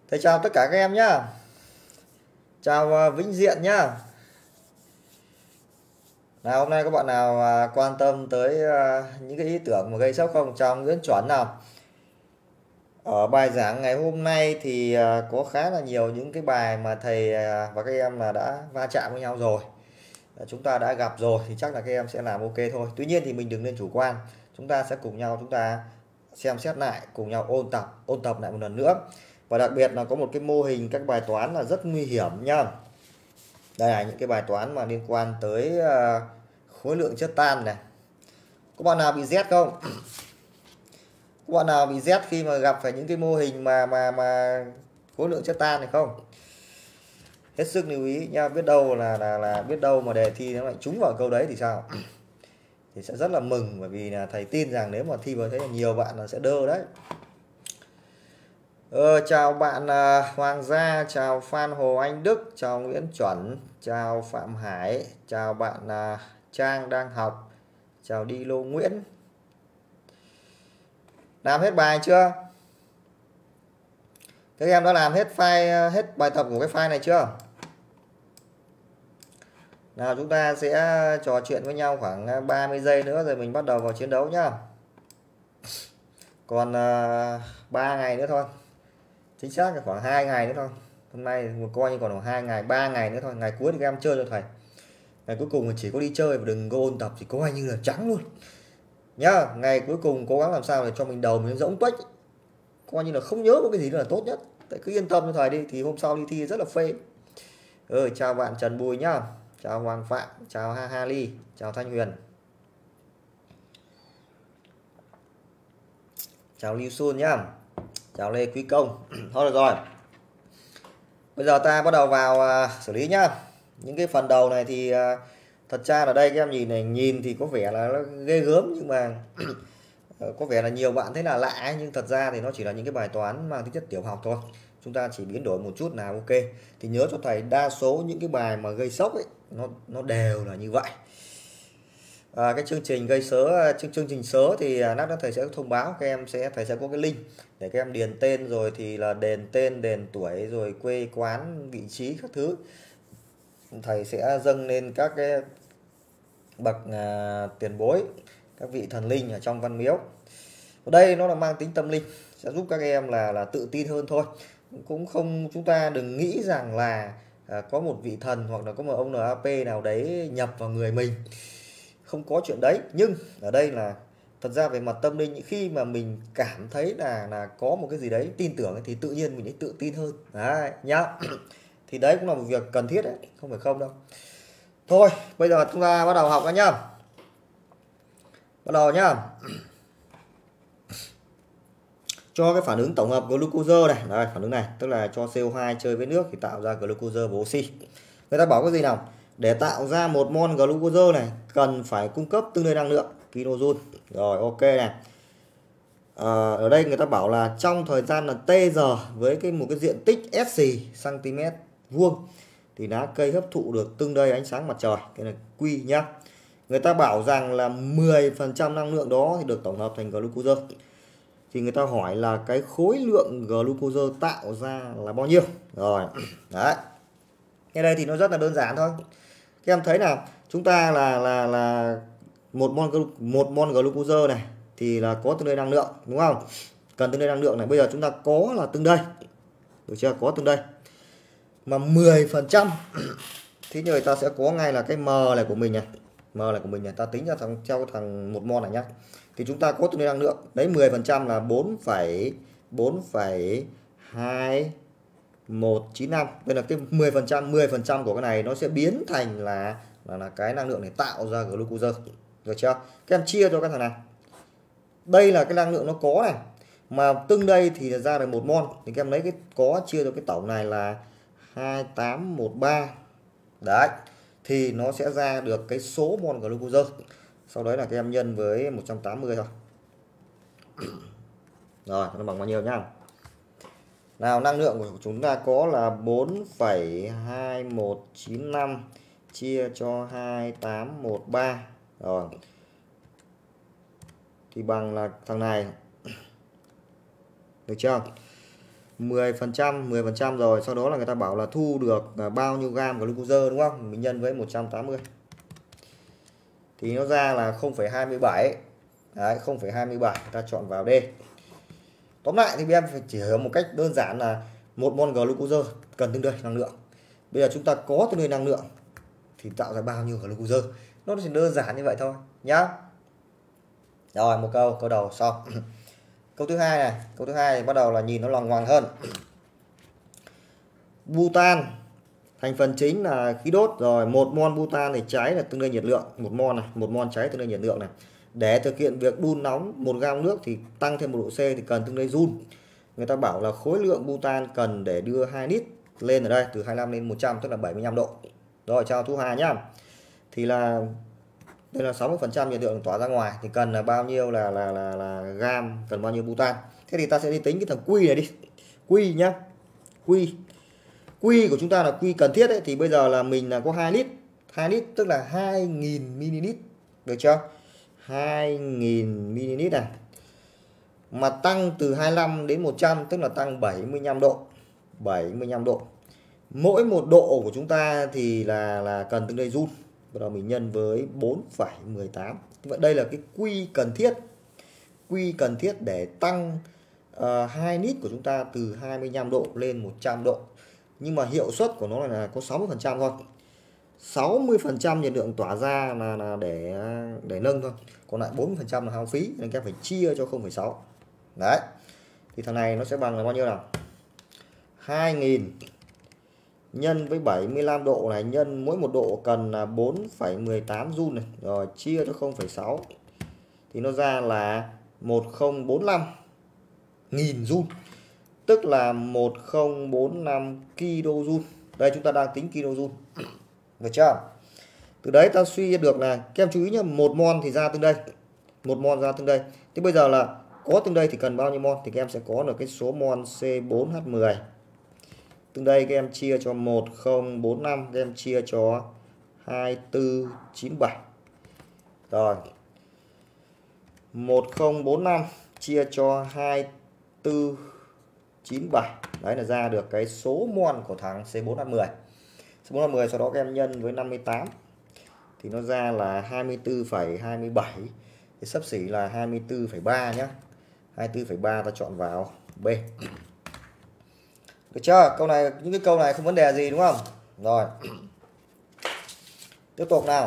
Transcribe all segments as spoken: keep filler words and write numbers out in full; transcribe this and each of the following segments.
Thầy chào tất cả các em nhá. Chào uh, Vĩnh Diện nhá. Nào hôm nay có bạn nào uh, quan tâm tới uh, những cái ý tưởng mà gây sốc không? Chào Nguyễn Chuẩn nào. Ở bài giảng ngày hôm nay thì uh, có khá là nhiều những cái bài mà thầy uh, và các em là đã va chạm với nhau rồi. Uh, chúng ta đã gặp rồi thì chắc là các em sẽ làm ok thôi. Tuy nhiên thì mình đừng nên chủ quan. Chúng ta sẽ cùng nhau chúng ta xem xét lại, cùng nhau ôn tập, ôn tập lại một lần nữa. Và đặc biệt là có một cái mô hình các bài toán là rất nguy hiểm nhá. Đây là những cái bài toán mà liên quan tới uh, khối lượng chất tan này. Có bạn nào bị Z không? Có bạn nào bị Z khi mà gặp phải những cái mô hình mà mà mà khối lượng chất tan này không? Hết sức lưu ý nha, biết đâu là là là biết đâu mà đề thi nó lại trúng vào câu đấy thì sao? Thì sẽ rất là mừng, bởi vì là thầy tin rằng nếu mà thi vào thế là nhiều bạn là sẽ đơ đấy. Ờ, chào bạn uh, Hoàng Gia, chào Phan Hồ Anh Đức, chào Nguyễn Chuẩn, chào Phạm Hải, chào bạn uh, Trang đang học, chào Đi Lô Nguyễn. Làm hết bài chưa? Các em đã làm hết file, hết bài tập của cái file này chưa? Nào chúng ta sẽ trò chuyện với nhau khoảng ba mươi giây nữa rồi mình bắt đầu vào chiến đấu nhá. Còn uh, ba ngày nữa thôi. Chính xác là khoảng hai ngày nữa thôi. Hôm nay một coi như còn hai ngày, ba ngày nữa thôi. Ngày cuối thì các em chơi cho thầy. Ngày cuối cùng chỉ có đi chơi và đừng có ôn tập thì coi như là trắng luôn nhá. Ngày cuối cùng cố gắng làm sao để cho mình đầu mình rỗng tuếch, coi như là không nhớ có cái gì là tốt nhất. Tại cứ yên tâm cho thầy đi thì hôm sau đi thi rất là phê. Ừ, chào bạn Trần Bùi nhá, chào Hoàng Phạm, chào Ha Ha Ly, chào Thanh Huyền, chào Lưu Xuân nhá, chào Lê Quý Công. Thôi được rồi, bây giờ ta bắt đầu vào uh, xử lý nhá. Những cái phần đầu này thì uh, thật ra là đây các em nhìn này, nhìn thì có vẻ là nó ghê gớm nhưng mà có vẻ là nhiều bạn thấy là lạ ấy, nhưng thật ra thì nó chỉ là những cái bài toán mang tính chất tiểu học thôi. Chúng ta chỉ biến đổi một chút là ok. Thì nhớ cho thầy đa số những cái bài mà gây sốc ấy nó nó đều là như vậy. À, cái chương trình gây sớ, chương chương trình sớ thì lát nữa thầy sẽ thông báo các em, sẽ thầy sẽ có cái link để các em điền tên, rồi thì là đền tên, đền tuổi, rồi quê quán, vị trí các thứ. Thầy sẽ dâng lên các cái bậc à, tiền bối, các vị thần linh ở trong văn miếu. Ở đây nó là mang tính tâm linh, sẽ giúp các em là là tự tin hơn thôi. Cũng không, chúng ta đừng nghĩ rằng là à, có một vị thần hoặc là có một ông en a pê nào đấy nhập vào người mình, không có chuyện đấy. Nhưng ở đây là thật ra về mặt tâm linh, khi mà mình cảm thấy là là có một cái gì đấy tin tưởng thì tự nhiên mình ấy tự tin hơn đấy nhá. Thì đấy cũng là một việc cần thiết đấy, không phải không đâu. Thôi bây giờ chúng ta bắt đầu học nhá. Bắt đầu nhá. Cho cái phản ứng tổng hợp glucose này, đây phản ứng này tức là cho xê o hai chơi với nước thì tạo ra glucose và oxy. Người ta bảo cái gì nào? Để tạo ra một mol glucose này cần phải cung cấp tương đương năng lượng kJ. Rồi ok này. À, ở đây người ta bảo là trong thời gian là t giờ với cái một cái diện tích s cm vuông thì lá cây hấp thụ được tương đương ánh sáng mặt trời, cái này Q nhá. Người ta bảo rằng là mười phần trăm năng lượng đó thì được tổng hợp thành glucose. Thì người ta hỏi là cái khối lượng glucose tạo ra là bao nhiêu. Rồi đấy, cái đây thì nó rất là đơn giản thôi. Các em thấy là chúng ta là là là một mol một mol glucose này thì là có tương đương năng lượng, đúng không? Cần tương đương năng lượng này, bây giờ chúng ta có là tương đây, được chưa? Có tương đây mà mười phần trăm thì người ta sẽ có ngay là cái m này của mình này, m này của mình này, ta tính ra thằng theo thằng một mol này nhá. Thì chúng ta có tương đương năng lượng đấy, mười phần trăm là bốn phẩy hai một chín năm. Đây là cái mười phần trăm, mười phần trăm của cái này nó sẽ biến thành là là, là cái năng lượng này tạo ra glucose, được chưa? Các em chia cho cái thằng này, đây là cái năng lượng nó có này, mà tương đây thì ra được một mol thì các em lấy cái có chia cho cái tổng này là hai tám một ba đấy, thì nó sẽ ra được cái số mol glucose. Sau đấy là các em nhân với một trăm tám mươi thôi. Rồi nó bằng bao nhiêu nhá? Nào, năng lượng của chúng ta có là bốn phẩy hai một chín năm chia cho hai tám một ba. Rồi. Thì bằng là thằng này. Được chưa? mười phần trăm, mười phần trăm rồi, sau đó là người ta bảo là thu được bao nhiêu gam glucose đúng không? Mình nhân với một trăm tám mươi. Thì nó ra là không phẩy hai mươi bảy. Đấy, không phẩy hai mươi bảy, ta chọn vào D. Tóm lại thì em phải chỉ hiểu một cách đơn giản là một mol glucose cần tương đương năng lượng. Bây giờ chúng ta có tương đương năng lượng thì tạo ra bao nhiêu glucose. Nó chỉ đơn giản như vậy thôi nhá. Rồi, một câu, câu đầu xong. Câu thứ hai này, câu thứ hai thì bắt đầu là nhìn nó loằng ngoằng hơn. Butan thành phần chính là khí đốt rồi, một mol butan thì cháy là tương đương nhiệt lượng, một mol này, một mol cháy tương đương nhiệt lượng này. Để thực hiện việc đun nóng một gam nước thì tăng thêm một độ C thì cần tương đương joule. Người ta bảo là khối lượng butan cần để đưa hai lít lên ở đây từ hai mươi lăm lên một trăm, tức là bảy mươi lăm độ. Rồi, chào thu Hà nhá. Thì là đây là sáu mươi phần trăm nhiệt lượng tỏa ra ngoài thì cần là bao nhiêu là là là là gam, cần bao nhiêu butan. Thế thì ta sẽ đi tính cái thằng Q này đi. Q nhá. Q. Q của chúng ta là Q cần thiết ấy, thì bây giờ là mình là có hai lít, hai lít tức là hai nghìn mi-li-lít. Được chưa? hai nghìn mi-li-lít này. Mà tăng từ hai mươi lăm đến một trăm tức là tăng bảy mươi lăm độ. bảy mươi lăm độ. Mỗi một độ của chúng ta thì là là cần tương đương joule. Bắt đầu mình nhân với bốn phẩy mười tám. Vậy đây là cái Q cần thiết. Q cần thiết để tăng uh, hai lít của chúng ta từ hai mươi lăm độ lên một trăm độ. Nhưng mà hiệu suất của nó là có sáu mươi phần trăm thôi. sáu mươi phần trăm nhiệt lượng tỏa ra là, là để để nâng thôi. Còn lại bốn mươi phần trăm là hao phí nên các phải chia cho không phẩy sáu. Đấy. Thì thằng này nó sẽ bằng là bao nhiêu nào? hai nghìn nhân với bảy mươi lăm độ này, nhân mỗi một độ cần là bốn phẩy mười tám joule này, rồi chia cho không phẩy sáu thì nó ra là một nghìn bốn mươi lăm nghìn joule, tức là một nghìn bốn mươi lăm kJ. Đây chúng ta đang tính kJ. Được chưa? Từ đấy ta suy được là các em chú ý nhé, một mol thì ra tương đây. một mol ra tương đây. Thế bây giờ là có tương đây thì cần bao nhiêu mol thì các em sẽ có được cái số mol C bốn H mười. Tương đây các em chia cho một nghìn bốn mươi lăm, các em chia cho hai tư chín bảy. Rồi. một nghìn bốn mươi lăm chia cho hai tư chín bảy. Đấy là ra được cái số mol của thằng C bốn H mười. C bốn H mười sau đó các em nhân với năm mươi tám thì nó ra là hai mươi tư phẩy hai mươi bảy. Thì xấp xỉ là hai mươi tư phẩy ba nhá. hai mươi tư phẩy ba ta chọn vào B. Được chưa? Câu này, những cái câu này không vấn đề gì đúng không? Rồi. Tiếp tục nào.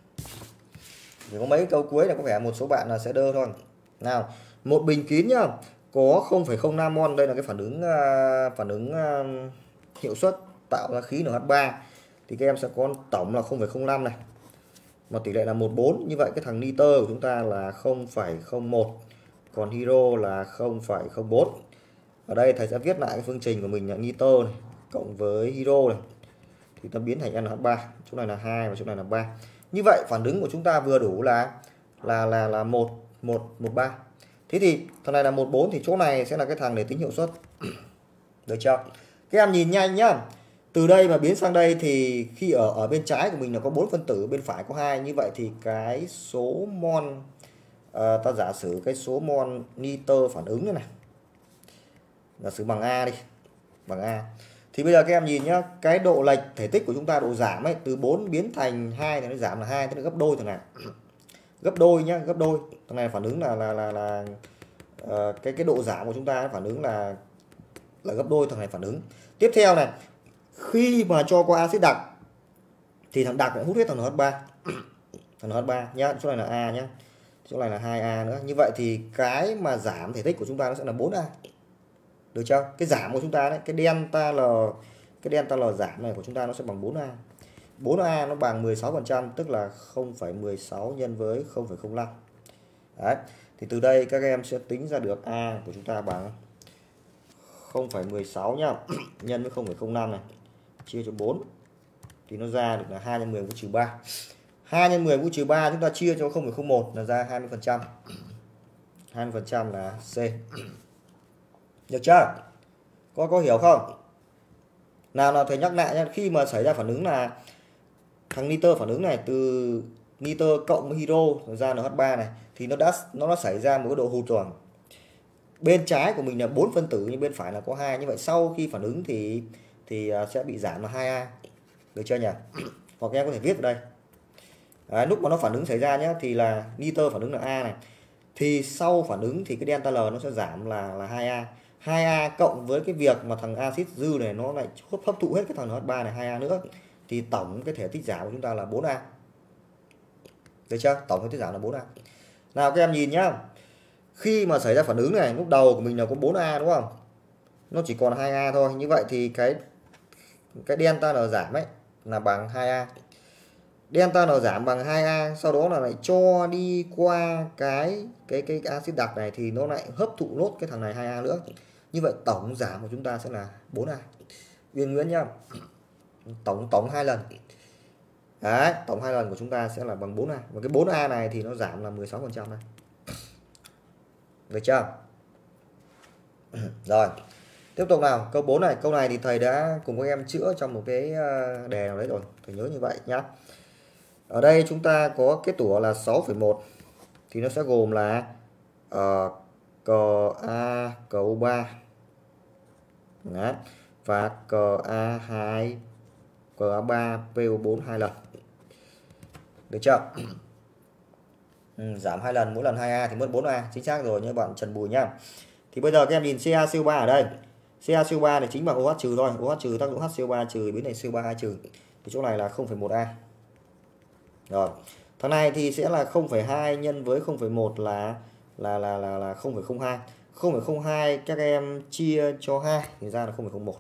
Chỉ có mấy câu cuối là có vẻ một số bạn là sẽ đơ thôi. Nào, một bình kín nhá, có không phẩy không năm mol, đây là cái phản ứng phản ứng hiệu suất tạo ra khí N H ba thì các em sẽ có tổng là không phẩy không năm này. Mà tỷ lệ là một phần bốn, như vậy cái thằng nitơ của chúng ta là không phẩy không một, còn hydro là không phẩy không bốn. Ở đây thầy sẽ viết lại cái phương trình của mình là nitơ này cộng với hydro này thì nó biến thành N H ba, chỗ này là hai và chỗ này là ba. Như vậy phản ứng của chúng ta vừa đủ là là là là một một một ba. Thế thì thằng này là một bốn thì chỗ này sẽ là cái thằng để tính hiệu suất. Được chưa? Các em nhìn nhanh nhá. Từ đây mà biến sang đây thì khi ở ở bên trái của mình là có bốn phân tử, bên phải có hai, như vậy thì cái số mol à, ta giả sử cái số mol nitơ phản ứng này này. Giả sử bằng A đi, bằng A. Thì bây giờ các em nhìn nhá, cái độ lệch thể tích của chúng ta, độ giảm ấy, từ bốn biến thành hai thì nó giảm là hai, tức là gấp đôi thằng này. Gấp đôi nhá, gấp đôi. Thằng này phản ứng là là là là uh, cái cái độ giảm của chúng ta phản ứng là là gấp đôi thằng này phản ứng. Tiếp theo này, khi mà cho qua axit đặc thì thằng đặc cũng hút hết thằng N H ba. Thằng N H ba nhá, chỗ này là A nhá. Chỗ này là hai A nữa. Như vậy thì cái mà giảm thể tích của chúng ta nó sẽ là bốn A. Được chưa? Cái giảm của chúng ta đấy, cái delta L, cái delta L giảm này của chúng ta nó sẽ bằng bốn A. bốn A nó bằng mười sáu phần trăm, tức là không phẩy mười sáu nhân với không phẩy không năm. Đấy. Thì từ đây các em sẽ tính ra được A của chúng ta bằng không phẩy mười sáu nhá, nhân với không phẩy không năm này, chia cho bốn thì nó ra được là hai nhân mười mũ trừ ba. hai nhân mười mũ trừ ba chúng ta chia cho không phẩy không một là ra hai mươi phần trăm. hai mươi phần trăm là C. Được chưa? Có có hiểu không? Nào nào thầy nhắc lại nhé, khi mà xảy ra phản ứng là thằng nitơ phản ứng này từ nitơ cộng với hydro ra N H ba này thì nó đã nó đã xảy ra một cái độ hụt rồi. bên trái của mình là bốn phân tử nhưng bên phải là có hai, như vậy sau khi phản ứng thì thì sẽ bị giảm là hai A, được chưa nhỉ? Hoặc em có thể viết vào đây. Đấy, lúc mà nó phản ứng xảy ra nhé thì là nitơ phản ứng là A này, thì sau phản ứng thì cái delta L nó sẽ giảm là là hai A. hai A cộng với cái việc mà thằng axit dư này nó lại hấp hấp thụ hết cái thằng en hát ba này hai A nữa, thì tổng cái thể tích giảm của chúng ta là bốn A. Được chưa? Tổng thể tích giảm là bốn A. Nào các em nhìn nhá. Khi mà xảy ra phản ứng này, lúc đầu của mình là có bốn A đúng không? Nó chỉ còn hai A thôi. Như vậy thì cái cái delta L giảm ấy là bằng hai A. Delta L giảm bằng hai A, sau đó là lại cho đi qua cái cái cái axit đặc này thì nó lại hấp thụ nốt cái thằng này hai A nữa. Như vậy tổng giảm của chúng ta sẽ là bốn A. Uyên Nguyễn nhá. Tổng tổng hai lần. Đấy, tổng hai lần của chúng ta sẽ là bằng bốn A. Và cái bốn A này thì nó giảm là mười sáu phần trăm này. Được chưa? Rồi. Tiếp tục nào, câu bốn này, câu này thì thầy đã cùng các em chữa trong một cái đề nào đấy rồi, thầy nhớ như vậy nhá. Ở đây chúng ta có kết tủa là sáu phẩy một thì nó sẽ gồm là uh, cờ A cờ O ba Đấy. và cờ A hai cờ A ba P O bốn hai lần. Được chưa? Ừ, giảm hai lần, mỗi lần hai A thì mất bốn A, chính xác rồi như bạn Trần Bùi nhá. Thì bây giờ các em nhìn Ca xê O ba ở đây. Ca xê O ba này chính bằng OH trừ thôi, OH trừ tác dụng hát xê O ba trừ biến thành xê O ba hai trừ. Thì chỗ này là không phẩy một A. Rồi. Thằng này thì sẽ là không phẩy hai nhân với không phẩy một là là là là là không phẩy không hai. không phẩy không hai các em chia cho hai thì ra là không phẩy không một.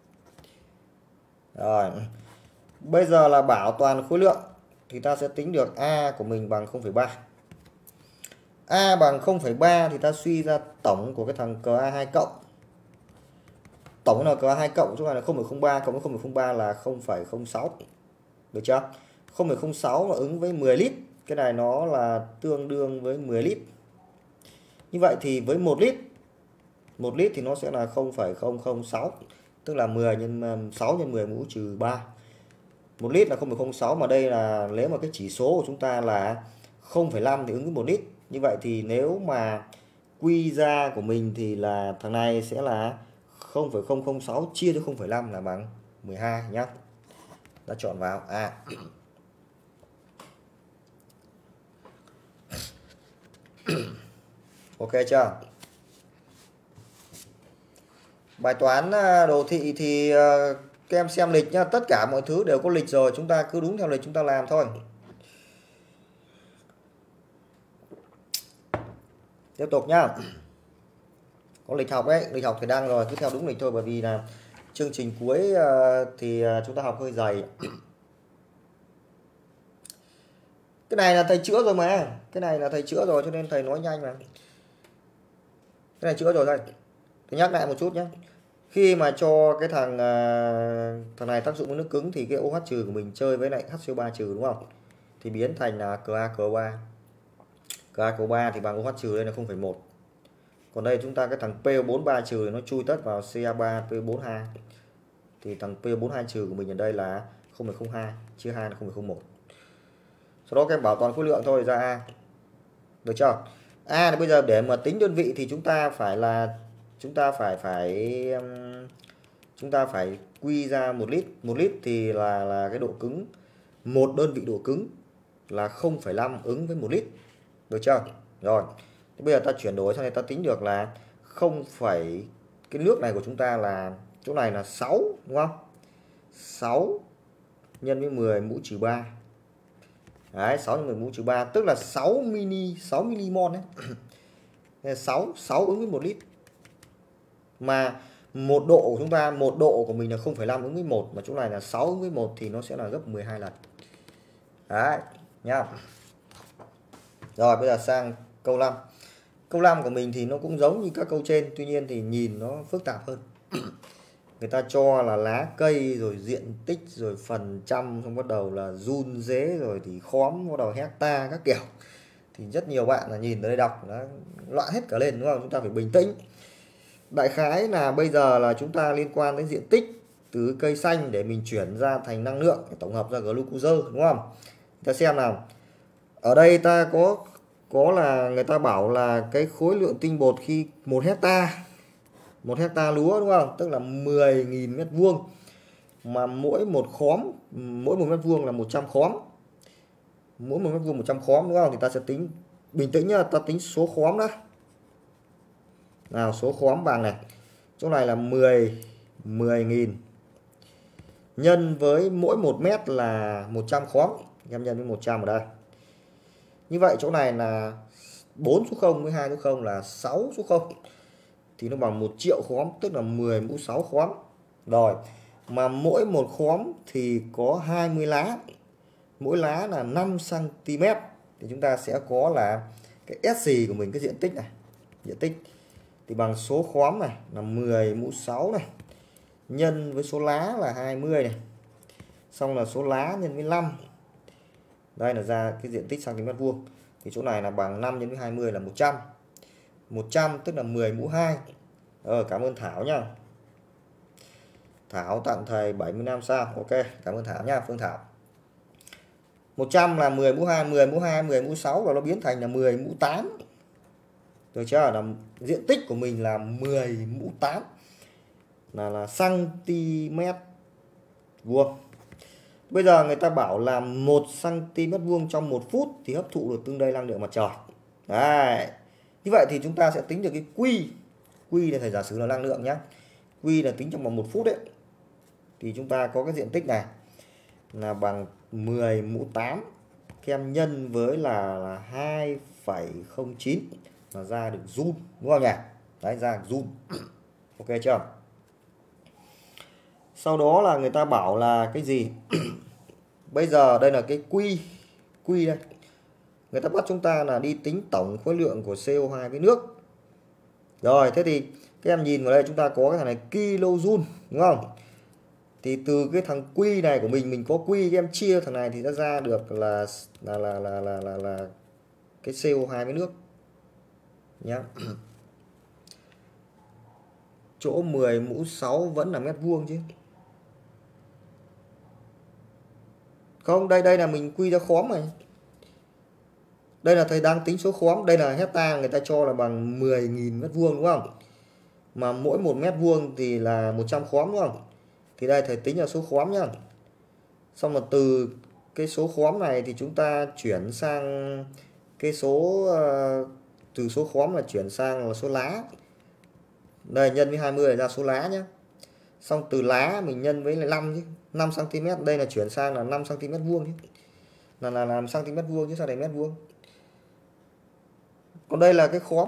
Rồi. Bây giờ là bảo toàn khối lượng thì ta sẽ tính được A của mình bằng không phẩy ba. A bằng không phẩy ba thì ta suy ra tổng của cái thằng cờ A hai cộng. Tổng là cờ A hai cộng, chỗ này là không phẩy không ba cộng với không phẩy không ba là không phẩy không sáu. Được chưa? không phẩy không sáu là ứng với mười lít. Cái này nó là tương đương với mười lít. Như vậy thì với một lít, một lít thì nó sẽ là không phẩy không không sáu, tức là mười nhân sáu nhân mười mũ trừ ba. một lít là không phẩy không sáu, mà đây là nếu mà cái chỉ số của chúng ta là không phẩy năm thì ứng với một lít. Như vậy thì nếu mà quy ra của mình thì là thằng này sẽ là không phẩy không không sáu chia cho không phẩy năm là bằng mười hai nhá. Ta chọn vào A. Ok chưa? Bài toán đồ thị thì các em xem lịch nhá, tất cả mọi thứ đều có lịch rồi, chúng ta cứ đúng theo lịch chúng ta làm thôi. Tiếp tục nhá. Có lịch học đấy, lịch học thì đăng rồi, cứ theo đúng lịch thôi, bởi vì là chương trình cuối thì chúng ta học hơi dày. Cái này là thầy chữa rồi mà, cái này là thầy chữa rồi cho nên thầy nói nhanh mà. Cái này chữa rồi đây. Tôi nhắc lại một chút nhé. Khi mà cho cái thằng thằng này tác dụng với nước cứng thì cái OH trừ của mình chơi với lại hát xê O ba trừ đúng không? Thì biến thành là cờ A cờ O ba. Cờ A cờ O ba thì bằng OH trừ đây là không phẩy một. Còn đây chúng ta cái thằng P O bốn ba trừ nó chui tất vào Ca ba P O bốn hai. Thì thằng P O bốn hai trừ của mình ở đây là không phẩy không hai, chia hai là không phẩy không một. Sau đó các em bảo toàn khối lượng thôi ra A. Được chưa? A thì bây giờ để mà tính đơn vị thì chúng ta phải là chúng ta phải phải chúng ta phải quy ra một lít. Một lít thì là là cái độ cứng, một đơn vị độ cứng là không phẩy năm ứng với một lít. Được chưa? Rồi. Thì bây giờ ta chuyển đổi sang đây ta tính được là không, cái nước này của chúng ta là chỗ này là sáu đúng không? sáu nhân với mười mũ trừ ba. Đấy, sáu nhân mười mũ trừ ba tức là sáu mini, sáu milimol đấy. sáu, sáu ứng với một lít. Mà một độ của chúng ta, một độ của mình là không phẩy năm ứng với một, mà chỗ này là sáu ứng với một thì nó sẽ là gấp mười hai lần. Đấy, nhá. Rồi bây giờ sang câu năm. Câu năm của mình thì nó cũng giống như các câu trên, tuy nhiên thì nhìn nó phức tạp hơn. Người ta cho là lá cây rồi diện tích rồi phần trăm, xong bắt đầu là run rế rồi thì khóm, bắt đầu hecta các kiểu. Thì rất nhiều bạn là nhìn tới đây đọc nó loạn hết cả lên đúng không? Chúng ta phải bình tĩnh. Đại khái là bây giờ là chúng ta liên quan đến diện tích từ cây xanh để mình chuyển ra thành năng lượng để tổng hợp ra glucose đúng không? Ta xem nào. Ở đây ta có có là người ta bảo là cái khối lượng tinh bột khi một hecta một hecta lúa đúng không, tức là mười nghìn mét vuông, mà mỗi một khóm mỗi một mét vuông là một trăm khóm, mỗi một mét vuông một trăm khóm đúng không, thì ta sẽ tính bình tĩnh nhá, ta tính số khóm đó. Nào, số khóm bằng này, chỗ này là mười mười nghìn nhân với mỗi một mét là một trăm khóm, em nhân với một trăm ở đây. Như vậy chỗ này là bốn số không với hai số không là sáu số không, thì nó bằng một triệu khóm, tức là mười mũ sáu khóm. Rồi, mà mỗi một khóm thì có hai mươi lá, mỗi lá là năm xăng ti mét, thì chúng ta sẽ có là cái ét xê của mình, cái diện tích này, diện tích thì bằng số khóm này là mười mũ sáu này nhân với số lá là hai mươi này, xong là số lá nhân với năm, đây là ra cái diện tích cm vuông, thì chỗ này là bằng năm nhân với hai mươi là một trăm, một trăm tức là mười mũ hai. Ờ, cảm ơn Thảo nha, Thảo tặng thầy bảy mươi năm sao, ok, cảm ơn Thảo nha, Phương Thảo. Một trăm là mười mũ hai, mười mũ hai, mười mũ sáu và nó biến thành là mười mũ tám. Được chưa? Là diện tích của mình là mười mũ tám là là cm vuông. Bây giờ người ta bảo là một cm vuông trong một phút thì hấp thụ được tương đương năng lượng mặt trời. Đấy. Như vậy thì chúng ta sẽ tính được cái Q. Q là thầy giả sử là năng lượng nhé. Q là tính trong vòng một phút đấy. Thì chúng ta có cái diện tích này là bằng mười mũ tám kem nhân với là, là hai phẩy không chín là ra được joule, đúng không nhỉ? Đấy, ra được joule. Ok chưa? Sau đó là người ta bảo là cái gì? Bây giờ đây là cái Q. Q đây. Người ta bắt chúng ta là đi tính tổng khối lượng của xê o hai với nước. Rồi, thế thì các em nhìn vào đây chúng ta có cái thằng này kilojoule, đúng không? Thì từ cái thằng Q này của mình mình có Q, các em chia thằng này thì nó ra được là là là là là là, là cái xê o hai với nước nhá. Chỗ mười mũ sáu vẫn là mét vuông chứ. Không, đây đây là mình quy ra khóm này. Đây là thầy đang tính số khóm, đây là hecta, người ta cho là bằng mười nghìn mét vuông đúng không? Mà mỗi một mét vuông thì là một trăm khóm đúng không? Thì đây thầy tính là số khóm nhá. Xong rồi từ cái số khóm này thì chúng ta chuyển sang cái số uh, từ số khóm là chuyển sang là số lá. Đây nhân với hai mươi ra số lá nhé. Xong từ lá mình nhân với lại năm chứ, năm xăng-ti-mét, đây là chuyển sang là năm xăng-ti-mét vuông chứ. Là là làm cm vuông chứ sao đây mét vuông. Còn đây là cái khóm.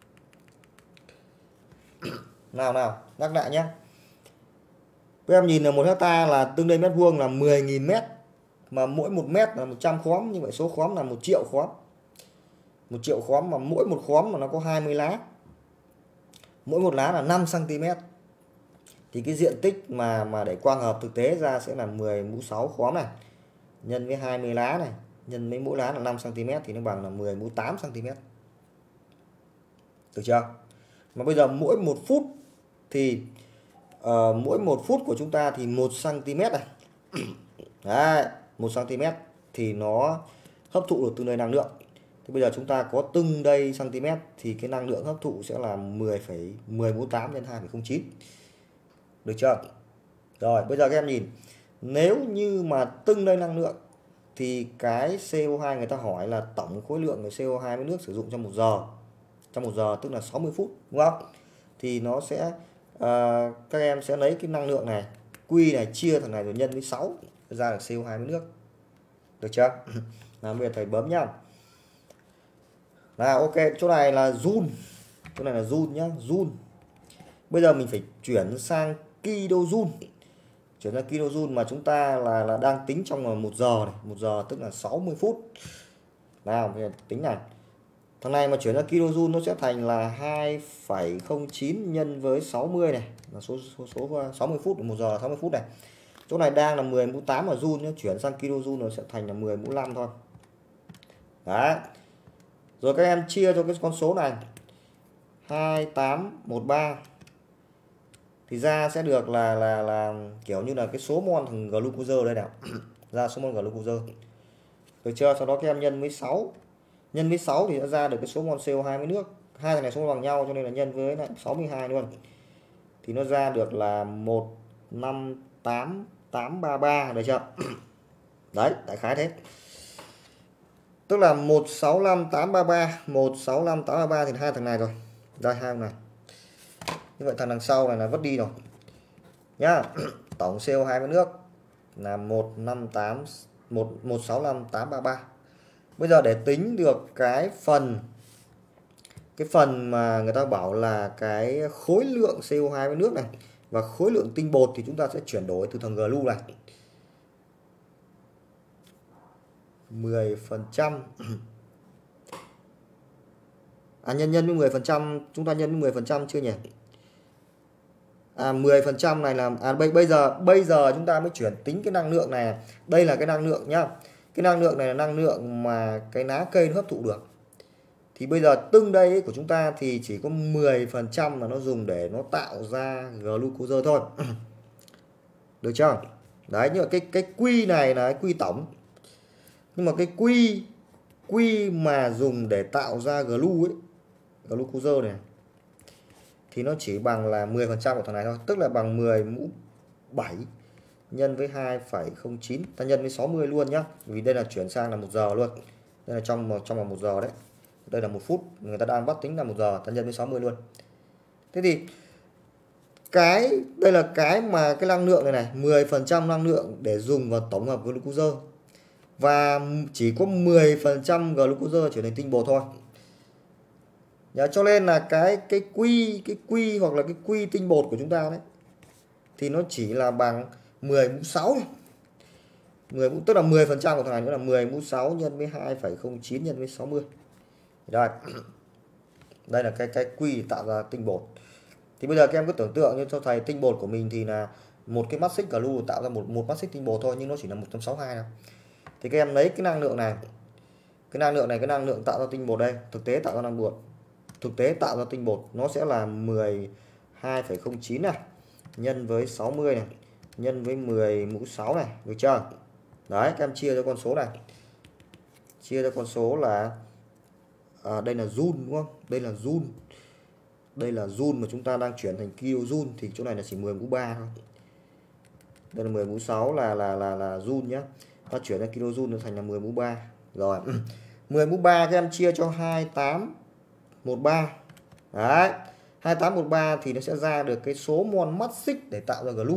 Nào nào, nhắc lại nhé. Các em nhìn là một hecta là tương đương mét vuông là mười nghìn mét, mà mỗi một mét là một trăm khóm, như vậy số khóm là một triệu khóm. một triệu khóm mà mỗi một khóm mà nó có hai mươi lá. Mỗi một lá là năm xăng-ti-mét. Thì cái diện tích mà mà để quang hợp thực tế ra sẽ là mười mũ sáu khóm này nhân với hai mươi lá này nhân với mỗi lá là năm xăng-ti-mét thì nó bằng là mười mũ tám xăng-ti-mét. Được chưa? Mà bây giờ mỗi một phút thì uh, mỗi một phút của chúng ta thì một xăng-ti-mét này. Đấy, một xăng-ti-mét thì nó hấp thụ được tương đương năng lượng. Thì bây giờ chúng ta có từng đây cm thì cái năng lượng hấp thụ sẽ là mười mũ tám nhân hai phẩy không chín. Được chưa? Rồi, bây giờ các em nhìn, nếu như mà từng đây năng lượng thì cái xê o hai người ta hỏi là tổng khối lượng của xê o hai với nước sử dụng trong một giờ. Trong một giờ tức là sáu mươi phút, đúng không? Thì nó sẽ uh, các em sẽ lấy cái năng lượng này, Q này chia thằng này rồi nhân với sáu ra được xê o hai với nước. Được chưa? Nào bây giờ thầy bấm nhá. Nào ok, chỗ này là joule. Chỗ này là joule nhá, joule. Bây giờ mình phải chuyển sang kilojoule. Chuyển sang kilojoule mà chúng ta là là đang tính trong một giờ này, một giờ tức là sáu mươi phút. Nào, bây giờ tính này. Thằng này mà chuyển sang kilojoule nó sẽ thành là hai phẩy không chín nhân với sáu mươi này, là số số số sáu mươi phút, một giờ sáu mươi phút này. Chỗ này đang là mười mũ tám ở joule nhá, chuyển sang kilojoule nó sẽ thành là mười mũ năm thôi. Đấy. Rồi các em chia cho cái con số này hai tám một ba thì ra sẽ được là là là kiểu như là cái số mol thằng glucose đây nào. Ra số mol glucose. Được chưa? Sau đó các em nhân với sáu nhân với sáu thì đã ra được cái số mol xê o hai với nước. Hai thằng này số bằng nhau cho nên là nhân với lại sáu mươi hai luôn. Thì nó ra được là một năm tám tám ba ba, được chưa? Đấy, đại khái thế. Tức là một sáu năm tám ba ba, một sáu năm tám ba ba thì hai thằng này rồi. Đây hai thằng này. Như vậy thằng đằng sau này là vứt đi rồi. Nhá. Tổng xê o hai với nước là một năm tám một sáu năm tám ba ba. Bây giờ để tính được cái phần cái phần mà người ta bảo là cái khối lượng xê o hai với nước này và khối lượng tinh bột thì chúng ta sẽ chuyển đổi từ thằng glu này. mười phần trăm à nhân nhân với mười phần trăm, chúng ta nhân với mười phần trăm chưa nhỉ? À mười phần trăm này là à bây bây giờ bây giờ chúng ta mới chuyển tính cái năng lượng này. Đây là cái năng lượng nhá. Cái năng lượng này là năng lượng mà cái lá cây nó hấp thụ được. Thì bây giờ từng đây ấy của chúng ta thì chỉ có mười phần trăm là nó dùng để nó tạo ra glucose thôi. Được chưa? Đấy, nhưng mà cái cái quy này là cái quy tổng. Nhưng mà cái quy quy mà dùng để tạo ra glu ấy, glucose này thì nó chỉ bằng là mười phần trăm của thằng này thôi, tức là bằng mười mũ bảy nhân với hai phẩy không chín, ta nhân với sáu mươi luôn nhá. Vì đây là chuyển sang là một giờ luôn. Đây là trong một trong là một giờ đấy. Đây là một phút, người ta đang bắt tính là một giờ, ta nhân với sáu mươi luôn. Thế thì cái đây là cái mà cái năng lượng này này, mười phần trăm năng lượng để dùng vào tổng hợp glucose. Và chỉ có mười phần trăm glucose trở thành tinh bột thôi. Dạ, cho nên là cái cái quy cái quy hoặc là cái quy tinh bột của chúng ta đấy thì nó chỉ là bằng mười mũ sáu thôi. mười mũ, tức là mười phần trăm của thằng này nữa là mười mũ sáu nhân với hai phẩy không chín nhân với sáu mươi. Đây. Đây là cái cái quy tạo ra tinh bột. Thì bây giờ các em cứ tưởng tượng như cho thầy tinh bột của mình thì là một cái mắt xích glu tạo ra một một mắt xích tinh bột thôi, nhưng nó chỉ là một trăm sáu mươi hai nào. Thì các em lấy cái năng lượng này. Cái năng lượng này, cái năng lượng tạo ra tinh bột đây, thực tế tạo ra năng bột. Thực tế tạo ra tinh bột nó sẽ là mười hai phẩy không chín này nhân với sáu mươi này nhân với mười mũ sáu này, được chưa? Đấy, các em chia cho con số này. Chia cho con số là à, đây là joule đúng không? Đây là joule. Đây là joule mà chúng ta đang chuyển thành kilojoule thì chỗ này là chỉ mười mũ ba thôi. Đây là mười mũ sáu là là là là joule nhá. Ta chuyển sang kilojoule nó thành là mười mũ ba. Rồi. mười mũ ba các em chia cho hai tám một ba. Đấy, hai tám một ba thì nó sẽ ra được cái số mol mắt xích để tạo ra glu.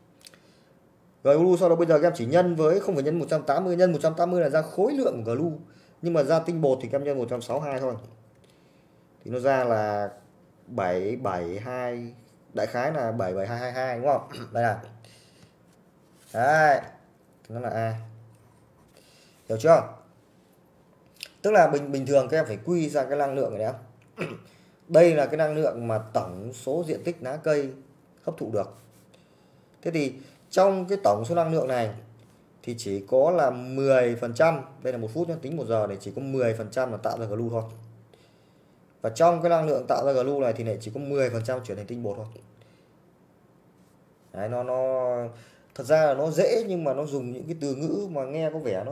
Glu sau đó bây giờ các em chỉ nhân với không phải nhân một trăm tám mươi, nhân một trăm tám mươi là ra khối lượng của glu. Nhưng mà ra tinh bột thì các em nhân một trăm sáu mươi hai thôi. Thì nó ra là bảy bảy hai, đại khái là bảy bảy hai hai hai đúng không? Đây là. Đấy. Nó là A. Hiểu chưa? Tức là bình bình thường các em phải quy ra cái năng lượng này đã. Đây là cái năng lượng mà tổng số diện tích lá cây hấp thụ được. Thế thì trong cái tổng số năng lượng này thì chỉ có là mười phần trăm, đây là một phút nhé, tính một giờ này chỉ có mười phần trăm là tạo ra glu thôi. Và trong cái năng lượng tạo ra glu này thì lại chỉ có mười phần trăm chuyển thành tinh bột thôi. Đấy, nó nó thật ra là nó dễ nhưng mà nó dùng những cái từ ngữ mà nghe có vẻ nó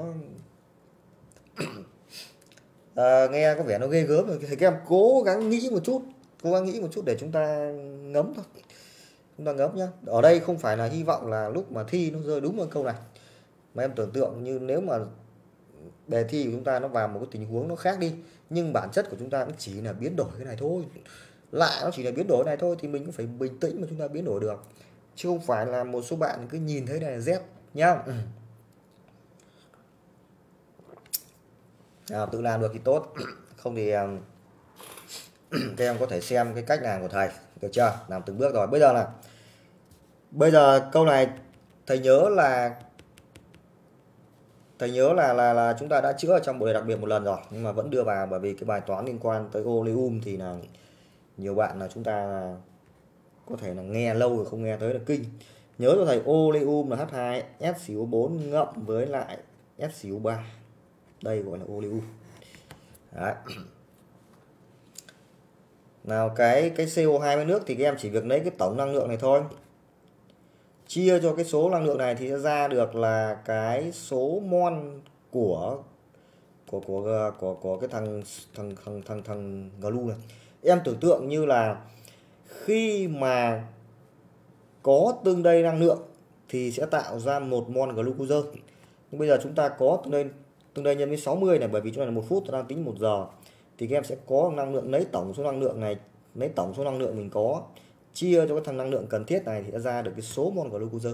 à, nghe có vẻ nó ghê gớm rồi. Thì các em cố gắng nghĩ một chút, cố gắng nghĩ một chút để chúng ta ngấm thôi. Chúng ta ngấm nhá. Ở đây không phải là hy vọng là lúc mà thi nó rơi đúng vào câu này, mà em tưởng tượng như nếu mà đề thi của chúng ta nó vào một cái tình huống nó khác đi, nhưng bản chất của chúng ta cũng chỉ là biến đổi cái này thôi, lại nó chỉ là biến đổi này thôi, thì mình cũng phải bình tĩnh mà chúng ta biến đổi được, chứ không phải là một số bạn cứ nhìn thấy này là Z nhá. Ừ. À, tự làm được thì tốt, không thì um, các em có thể xem cái cách làm của thầy, được chưa? Làm từng bước rồi. Bây giờ là bây giờ câu này thầy nhớ là thầy nhớ là là là chúng ta đã chữa ở trong bộ đề đặc biệt một lần rồi, nhưng mà vẫn đưa vào bởi vì cái bài toán liên quan tới oleum thì là nhiều bạn là chúng ta có thể là nghe lâu rồi không nghe tới là kinh. Nhớ cho thầy oleum là H hai S xê O bốn ngậm với lại S xê O ba, đây gọi là oleum. Đấy. Nào cái cái xê o hai với nước thì các em chỉ việc lấy cái tổng năng lượng này thôi, chia cho cái số năng lượng này thì sẽ ra được là cái số mol của của của của của cái thằng thằng thằng thằng thằng glue này. Em tưởng tượng như là khi mà có tương đầy năng lượng thì sẽ tạo ra một mol glucose. Nhưng bây giờ chúng ta có tương đầy tương đầy nhân với sáu mươi này, bởi vì chúng ta là một phút, tôi đang tính một giờ, thì các em sẽ có năng lượng, lấy tổng số năng lượng này, lấy tổng số năng lượng mình có chia cho cái thằng năng lượng cần thiết này thì sẽ ra được cái số mol glucose.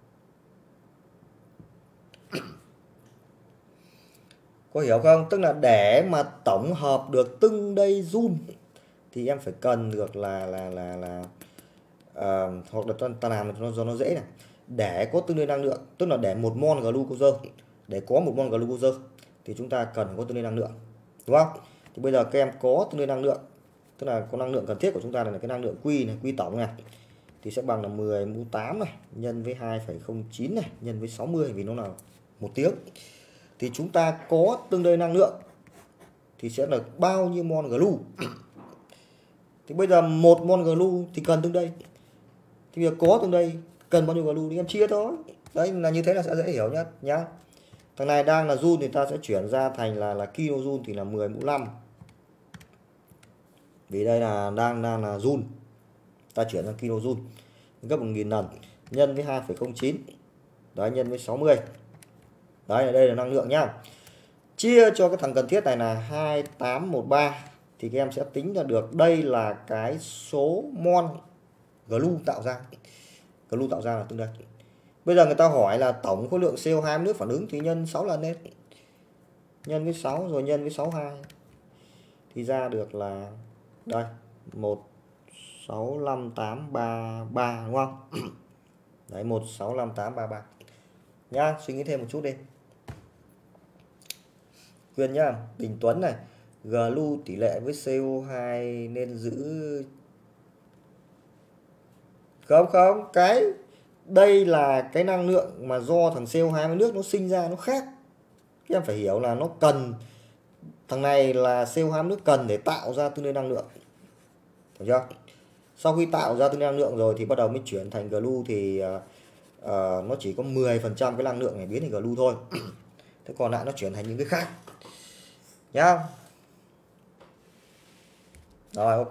Có hiểu không? Tức là để mà tổng hợp được từng đây joule thì em phải cần được là là là là uh, hoặc là ta, ta làm cho nó, cho nó dễ này. Để có tương đương năng lượng, tức là để một mol glucose, để có một mol glucose thì chúng ta cần có tương đương năng lượng, đúng không? Thì bây giờ các em có tương đương năng lượng, tức là có năng lượng cần thiết của chúng ta này là cái năng lượng Q này, Q tổng này, thì sẽ bằng là mười mũ tám này nhân với hai phẩy không chín này nhân với sáu mươi, vì nó là một tiếng. Thì chúng ta có tương đương năng lượng thì sẽ là bao nhiêu mol glu. Thì bây giờ một mol glu thì cần tương đây. Thì bây giờ có tương đây cần bao nhiêu glu thì em chia thôi. Đấy là như thế là sẽ dễ hiểu nhất nhá. Thằng này đang là joule thì ta sẽ chuyển ra thành là là kilojoule thì là mười mũ năm. Vì đây là đang đang là joule. Ta chuyển sang kilojoule gấp một nghìn lần nhân với hai phẩy không chín. Đấy, nhân với sáu mươi. Đấy, đây là năng lượng nhá. Chia cho cái thằng cần thiết này là hai phẩy tám một ba thì các em sẽ tính ra được đây là cái số mol glu tạo ra. Glu tạo ra là tương đương. Bây giờ người ta hỏi là tổng khối lượng xê o hai nước phản ứng thì nhân sáu lần lên. Nhân với sáu rồi nhân với sáu mươi hai thì ra được là đây một sáu năm tám ba ba, đúng không? Đấy, một sáu năm tám ba ba. Nhá, suy nghĩ thêm một chút đi. Khuyên nhá, Đình Tuấn này, glu tỷ lệ với xê o hai nên giữ không không cái đây là cái năng lượng mà do thằng xê o hai với nước nó sinh ra nó khác. Các em phải hiểu là nó cần, thằng này là xê o hai với nước cần để tạo ra tương đương năng lượng, hiểu chưa? Sau khi tạo ra tương đương năng lượng rồi thì bắt đầu mới chuyển thành glu thì uh, uh, nó chỉ có mười phần trăm cái năng lượng này biến thành glu thôi. Thế còn lại nó chuyển thành những cái khác nhá. Rồi, ok.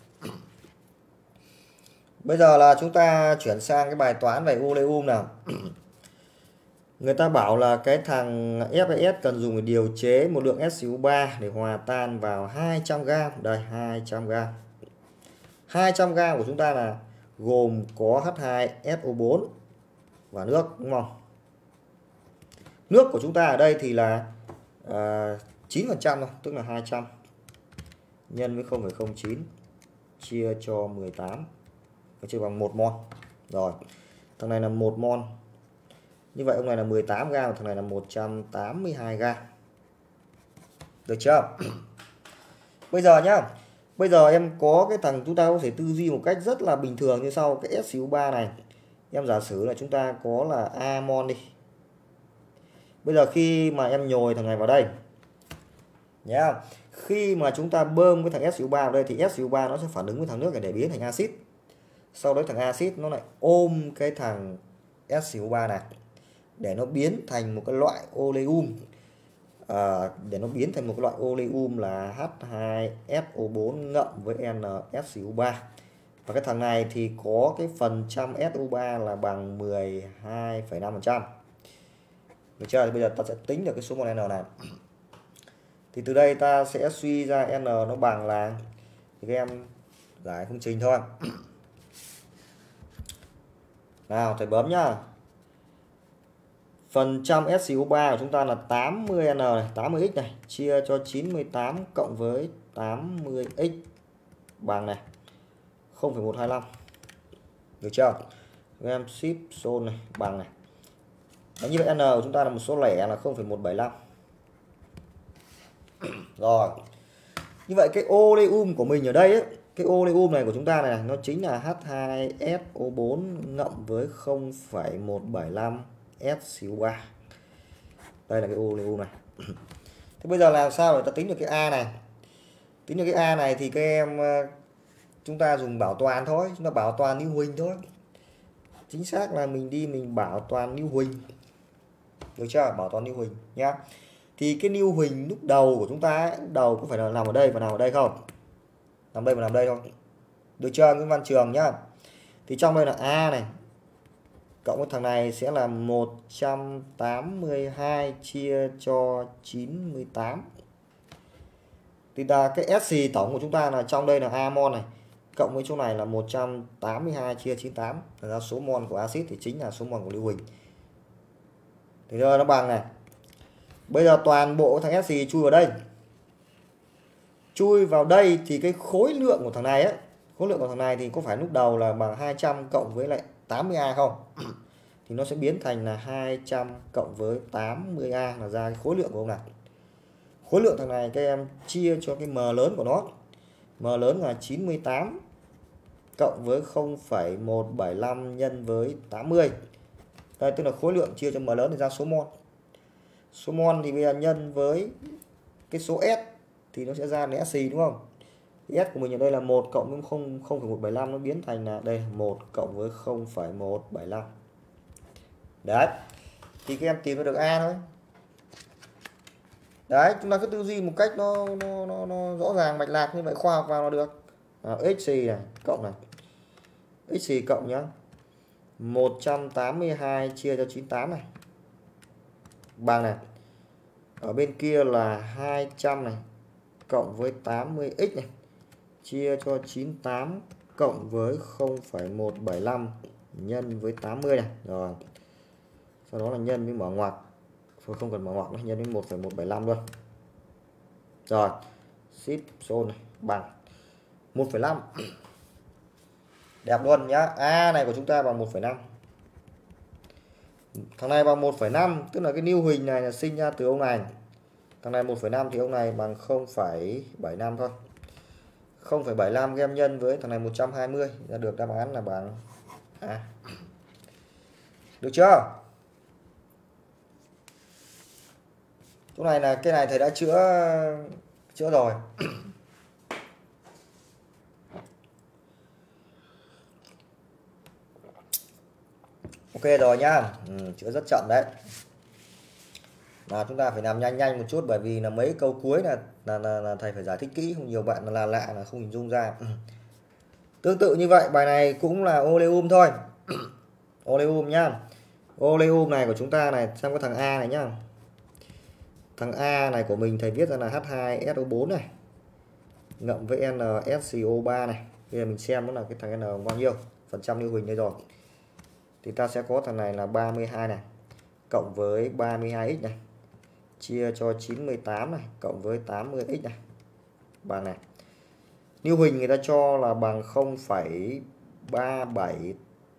Bây giờ là chúng ta chuyển sang cái bài toán về oleum nào. Người ta bảo là cái thằng ép e ét cần dùng để điều chế một lượng ét xê u ba để hòa tan vào hai trăm gam. Đây, hai trăm gam. hai trăm gam của chúng ta là gồm có hát hai ét o bốn và nước, đúng không? Nước của chúng ta ở đây thì là uh, chín phần trăm thôi, tức là hai trăm nhân với không phẩy không chín chia cho mười tám, nó chia bằng một mol. Rồi, thằng này là một mol. Như vậy ông này là mười tám gam, thằng này là một trăm tám mươi hai gam. Được chưa? Bây giờ nhá, bây giờ em có cái thằng, chúng ta có thể tư duy một cách rất là bình thường như sau. Cái ét xê u ba này, em giả sử là chúng ta có là A mol đi. Bây giờ khi mà em nhồi thằng này vào đây nhá, khi mà chúng ta bơm cái thằng ét xê u ba vào đây thì ét xê u ba nó sẽ phản ứng với thằng nước này để biến thành axit. Sau đó thằng axit nó lại ôm cái thằng ét xê u ba này để nó biến thành một cái loại oleum. À, để nó biến thành một cái loại oleum là hát hai ét o bốn ngậm với N ét xê u ba. Và cái thằng này thì có cái phần trăm ét o ba là bằng mười hai phẩy năm phần trăm. Được chưa? Thì bây giờ ta sẽ tính được cái số mol N này. Thì từ đây ta sẽ suy ra N nó bằng là, thì các em giải phương trình thôi. Nào, thầy bấm nhá. Phần trăm ét xê u ba của chúng ta là tám mươi N này, tám mươi x này, chia cho chín mươi tám cộng với tám mươi x bằng này không phẩy một hai lăm. Được chưa? Các em ship sol này bằng này. Đấy, như vậy N của chúng ta là một số lẻ là không phẩy một bảy lăm. Rồi. Như vậy cái oleum của mình ở đây ấy, cái oleum này của chúng ta này, nó chính là hát hai ét o bốn ngậm với không phẩy một bảy lăm ét xê u ba. Đây là cái oleum này. Thế bây giờ làm sao để ta tính được cái A này? Tính được cái A này thì các em chúng ta dùng bảo toàn thôi, chúng ta bảo toàn lưu huỳnh thôi. Chính xác là mình đi mình bảo toàn lưu huỳnh. Được chưa? Bảo toàn lưu huỳnh nhá. Thì cái lưu huỳnh lúc đầu của chúng ta ấy, lúc đầu có phải là nằm ở đây và nằm ở đây không? Nằm đây và nằm đây không? Được chưa Nguyễn Văn Trường nhá? Thì trong đây là A này cộng với thằng này sẽ là một trăm tám mươi hai chia cho chín mươi tám. Thì là cái ét xê tổng của chúng ta là trong đây là A mol này cộng với chỗ này là một trăm tám mươi hai chia chín mươi tám, là ra số mol của axit thì chính là số mol của lưu huỳnh. Thì giờ nó bằng này. Bây giờ toàn bộ thằng ét xê chui vào đây. Chui vào đây thì cái khối lượng của thằng này á, khối lượng của thằng này thì có phải lúc đầu là bằng hai trăm cộng với lại tám mươi A không? Thì nó sẽ biến thành là hai trăm cộng với tám mươi A là ra cái khối lượng của ông này. Khối lượng thằng này các em chia cho cái M lớn của nó. M lớn là chín mươi tám cộng với không phẩy một bảy lăm nhân với tám mươi. Đây tức là khối lượng chia cho M lớn thì ra số mol. Số mol thì bây giờ nhân với cái số S thì nó sẽ ra là ét xê đúng không? Thì S của mình ở đây là một cộng với không phẩy một bảy lăm, nó biến thành là đây một cộng với không phẩy một bảy lăm. Đấy. Thì các em tìm được A thôi. Đấy, chúng ta cứ tư duy một cách nó nó, nó, nó rõ ràng mạch lạc như vậy, khoa học vào là được. À, ích xê này cộng này. ích xê cộng nhá. một trăm tám mươi hai chia cho chín mươi tám này. Bằng này. Ở bên kia là hai trăm này cộng với tám mươi x này chia cho chín mươi tám cộng với không phẩy một bảy lăm nhân với tám mươi này. Rồi. Sau đó là nhân với mở ngoặc. Thôi không cần mở ngoặc nữa, nhân với một phẩy một bảy lăm luôn. Rồi. Ship zone này bằng một phẩy năm. Đẹp luôn nhá. A này của chúng ta bằng một phẩy năm. Thằng này bằng một phẩy năm, tức là cái lưu huỳnh này là sinh ra từ ông này. Thằng này một phẩy năm thì ông này bằng không phẩy bảy lăm thôi. không phẩy bảy lăm các em nhân với thằng này một trăm hai mươi ra được đáp án là bằng A. Được chưa? Chỗ này là cái này thầy đã chữa chữa rồi. Ok rồi nhá. Ừ, chữa rất chậm đấy. Là chúng ta phải làm nhanh nhanh một chút, bởi vì là mấy câu cuối là là, là, là thầy phải giải thích kỹ, không nhiều bạn là lạ là không hình dung ra. Ừ. Tương tự như vậy, bài này cũng là oleum thôi. Oleum nhá. Oleum này của chúng ta này, xem có thằng A này nhá. Thằng A này của mình thầy viết ra là H hai S O bốn này ngậm với N S C O ba này. Bây giờ mình xem nó là cái thằng N bao nhiêu phần trăm lưu huỳnh đây rồi. Thì ta sẽ có thằng này là ba mươi hai này cộng với ba mươi hai x này chia cho chín mươi tám này cộng với tám mươi x này bằng này. Lưu huỳnh người ta cho là bằng không phẩy ba bảy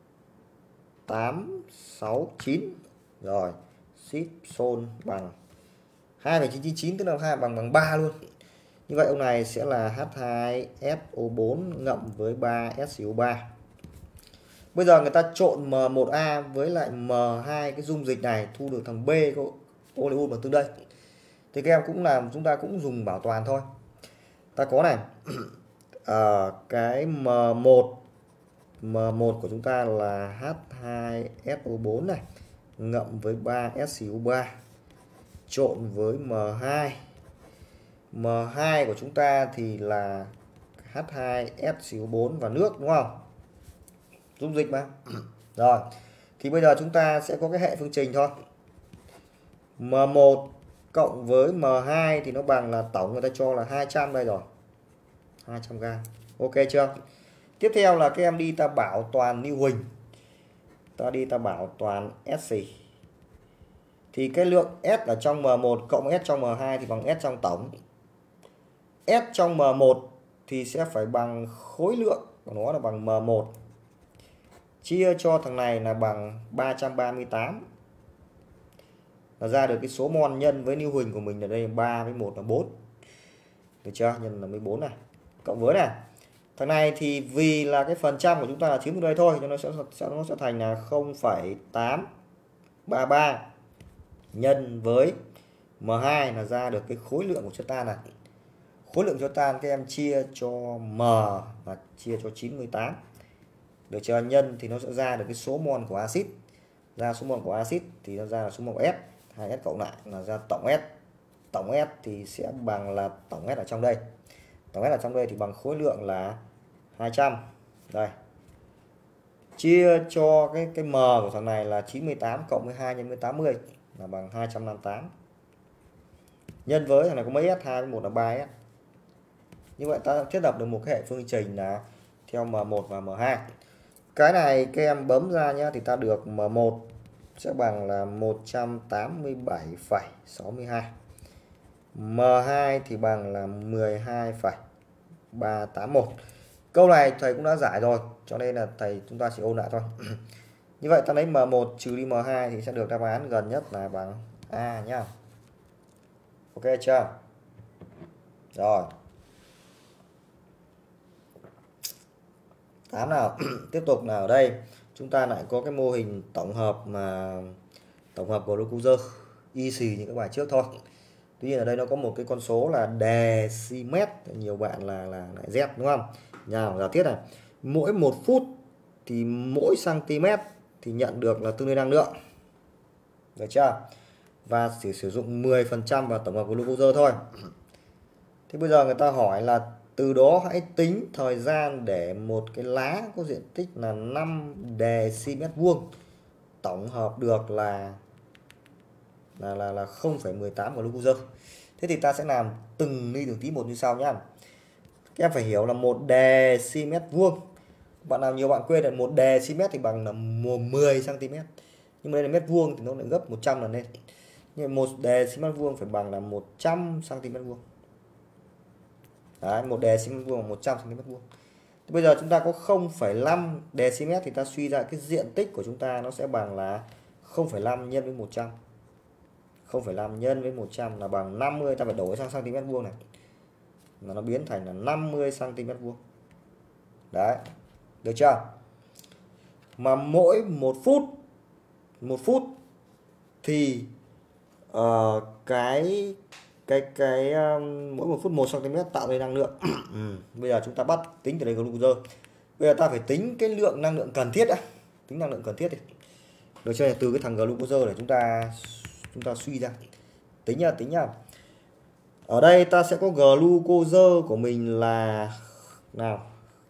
tám sáu chín. Rồi, ship zone bằng hai phẩy chín chín chín, tức là hai bằng bằng ba luôn. Như vậy ông này sẽ là H hai S O bốn ngậm với ba S C O ba. Bây giờ người ta trộn M một A với lại M hai cái dung dịch này, thu được thằng B có oleum ở tương đây. Thì các em cũng làm, chúng ta cũng dùng bảo toàn thôi. Ta có này à, cái M một M một của chúng ta là H hai S O bốn này ngậm với ba S C O ba trộn với M hai. M hai của chúng ta thì là H hai S C O bốn và nước đúng không? Dung dịch mà. Rồi. Thì bây giờ chúng ta sẽ có cái hệ phương trình thôi. M một cộng với M hai thì nó bằng là tổng người ta cho là hai trăm đây rồi. hai trăm gam. Ok chưa? Tiếp theo là các em đi ta bảo toàn lưu huỳnh. Ta đi ta bảo toàn ét xê. Thì cái lượng S ở trong M một cộng S trong M hai thì bằng S trong tổng. S trong M một thì sẽ phải bằng khối lượng của nó là bằng M một chia cho thằng này là bằng ba trăm ba mươi tám. Là ra được cái số mol nhân với lưu huỳnh của mình ở đây ba với một là bốn. Được chưa? Nhân là mười bốn này. Cộng với này. Thằng này thì vì là cái phần trăm của chúng ta là chiếm được đây thôi, cho nó sẽ, sẽ nó sẽ thành là không phẩy tám ba ba nhân với M hai là ra được cái khối lượng của chất tan này. Khối lượng chất tan các em chia cho M và chia cho chín mươi tám. Được chưa? Nhân thì nó sẽ ra được cái số mol của axit. Ra số mol của axit thì nó ra là số mol của S. hai S cộng lại là ra tổng S. tổng S thì sẽ bằng là tổng S ở trong đây. Tổng S ở trong đây thì bằng khối lượng là hai trăm. Đây. Chia cho cái cái M của thằng này là chín mươi tám cộng với hai nhân với tám mươi là bằng hai trăm năm mươi tám. Nhân với thằng này có mấy S, hai với một là ba S. Như vậy ta thiết lập được một cái hệ phương trình là theo M một và M hai. Cái này các em bấm ra nhé, thì ta được M một sẽ bằng là một trăm tám mươi bảy phẩy sáu mươi hai. M hai thì bằng là mười hai phẩy ba tám mốt. Câu này thầy cũng đã giải rồi, cho nên là thầy chúng ta chỉ ôn lại thôi. Như vậy ta lấy M một trừ đi M hai thì sẽ được đáp án gần nhất là bằng A nhá. Ok chưa? Rồi. tám nào. Tiếp tục nào, ở đây chúng ta lại có cái mô hình tổng hợp mà tổng hợp của glucose y xì như các bài trước thôi. Tuy nhiên ở đây nó có một cái con số là decimet, nhiều bạn là là lại Z đúng không? Nào giả thiết này, mỗi một phút thì mỗi cm thì nhận được là tương đương năng lượng. Được chưa? Và chỉ sử dụng mười phần trăm vào tổng hợp của glucose thôi. Thế bây giờ người ta hỏi là từ đó hãy tính thời gian để một cái lá có diện tích là năm decimet vuông tổng hợp được là là là là không phẩy mười tám glucose. Thế thì ta sẽ làm từng ly từng tí một như sau nhá. Các em phải hiểu là một decimet vuông. Bạn nào nhiều bạn quên là một decimet thì bằng là mười cm. Nhưng mà đây là mét vuông thì nó lại gấp một trăm lần lên. Nhưng một decimet vuông phải bằng là một trăm cm vuông. Đấy, một decimet vuông là một trăm cm vuông. Thì bây giờ chúng ta có không phẩy năm decimet thì ta suy ra cái diện tích của chúng ta nó sẽ bằng là không phẩy năm nhân với một trăm. không phẩy năm nhân với một trăm là bằng năm mươi, ta phải đổi sang cm vuông này. Mà nó biến thành là năm mươi cm vuông. Đấy. Được chưa? Mà mỗi một phút một phút thì uh, cái cái cái um, mỗi một phút một cm tạo ra năng lượng. ừ. Bây giờ chúng ta bắt tính từ đây glucose. Bây giờ ta phải tính cái lượng năng lượng cần thiết đã. Tính năng lượng cần thiết đi. Được chưa? Từ cái thằng glucose để chúng ta chúng ta suy ra. Tính nha, tính nha. Ở đây ta sẽ có glucose của mình là nào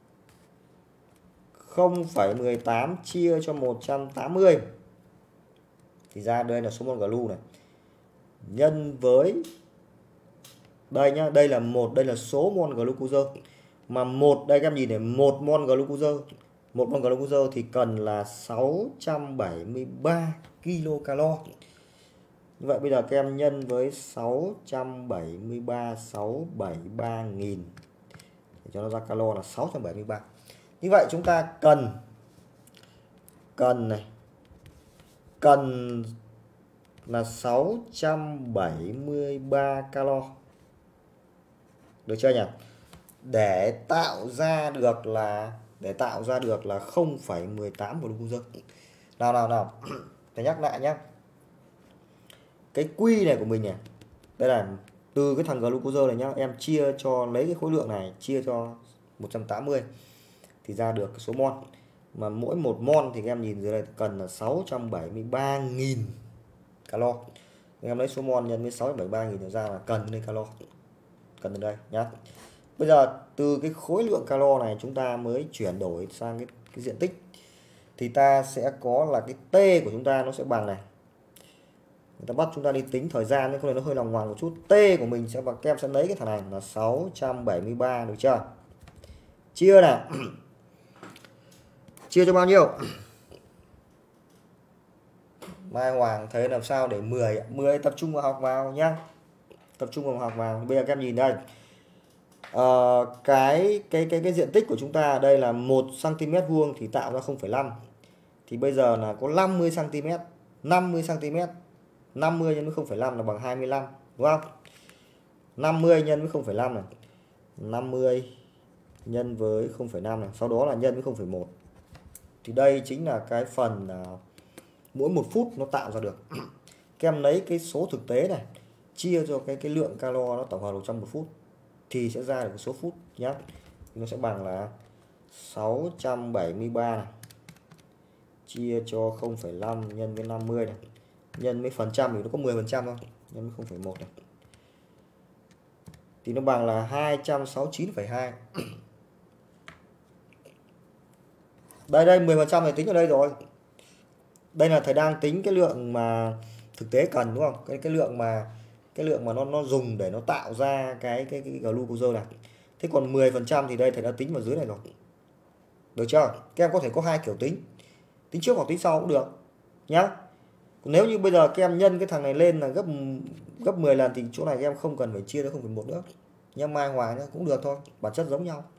không phẩy mười tám chia cho một trăm tám mươi thì ra đây là số mol glu này, nhân với đây nhá, đây là một, đây là số mol glucose, mà một đây các em nhìn này, một mol glucose, một mol glucose thì cần là sáu trăm bảy mươi ba kilocalo. Như vậy bây giờ các em nhân với sáu trăm bảy mươi ba, sáu trăm bảy mươi ba nghìn để cho nó ra calo là sáu trăm bảy mươi ba. Như vậy chúng ta cần cần này cần là sáu trăm bảy mươi ba calo. Được chưa nhỉ? Để tạo ra được là để tạo ra được là không phẩy mười tám glucose. Nào nào nào. Để nhắc lại nhé. Cái quy này của mình này, đây là từ cái thằng glucose này nhá, em chia cho lấy cái khối lượng này chia cho một trăm tám mươi thì ra được cái số mol. Mà mỗi một mol thì các em nhìn dưới đây cần là sáu trăm bảy mươi ba nghìn calo. Em lấy số mol nhân với sáu trăm bảy mươi ba nghìn ra là cần lên calo. Cần đến đây nhá. Bây giờ từ cái khối lượng calo này chúng ta mới chuyển đổi sang cái, cái diện tích. Thì ta sẽ có là cái T của chúng ta nó sẽ bằng này. Người ta bắt chúng ta đi tính thời gian nên không nó hơi lòng hoàng một chút. T của mình sẽ bằng, các em sẽ lấy cái thằng này là sáu trăm bảy mươi ba, được chưa? Chia này. Chia cho bao nhiêu? Mai Hoàng thấy làm sao để mười mười tập trung vào học vào nhá. Tập trung vào học vào. Bây giờ các em nhìn đây. Uh, cái cái cái cái diện tích của chúng ta ở đây là một cm vuông thì tạo ra không phẩy năm. Thì bây giờ là có năm mươi cm, năm mươi cm. năm mươi nhân với không phẩy năm là bằng hai mươi lăm, đúng không? năm mươi nhân với không phẩy năm này. năm mươi nhân với không phẩy năm này, sau đó là nhân với không phẩy một. Thì đây chính là cái phần uh, mỗi một phút nó tạo ra được. Các em lấy cái số thực tế này chia cho cái cái lượng calo nó tổng hợp được trong một phút thì sẽ ra được số phút nhé. Nó sẽ bằng là sáu trăm bảy mươi ba này chia cho không phẩy năm nhân với năm mươi này nhân với phần trăm thì nó có mười phần trăm thôi, nhân với không phẩy một này thì nó bằng là hai trăm sáu mươi chín phẩy hai. Đây đây mười phần trăm này tính ở đây rồi. Đây là thầy đang tính cái lượng mà thực tế cần đúng không? Cái cái lượng mà cái lượng mà nó nó dùng để nó tạo ra cái cái cái glucose này. Thế còn mười phần trăm thì đây thầy đã tính vào dưới này rồi. Được chưa? Các em có thể có hai kiểu tính. Tính trước hoặc tính sau cũng được nhá. Nếu như bây giờ các em nhân cái thằng này lên là gấp gấp mười lần thì chỗ này các em không cần phải chia ra không phẩy một nữa. Nhá, mai hòa nữa cũng được thôi, bản chất giống nhau.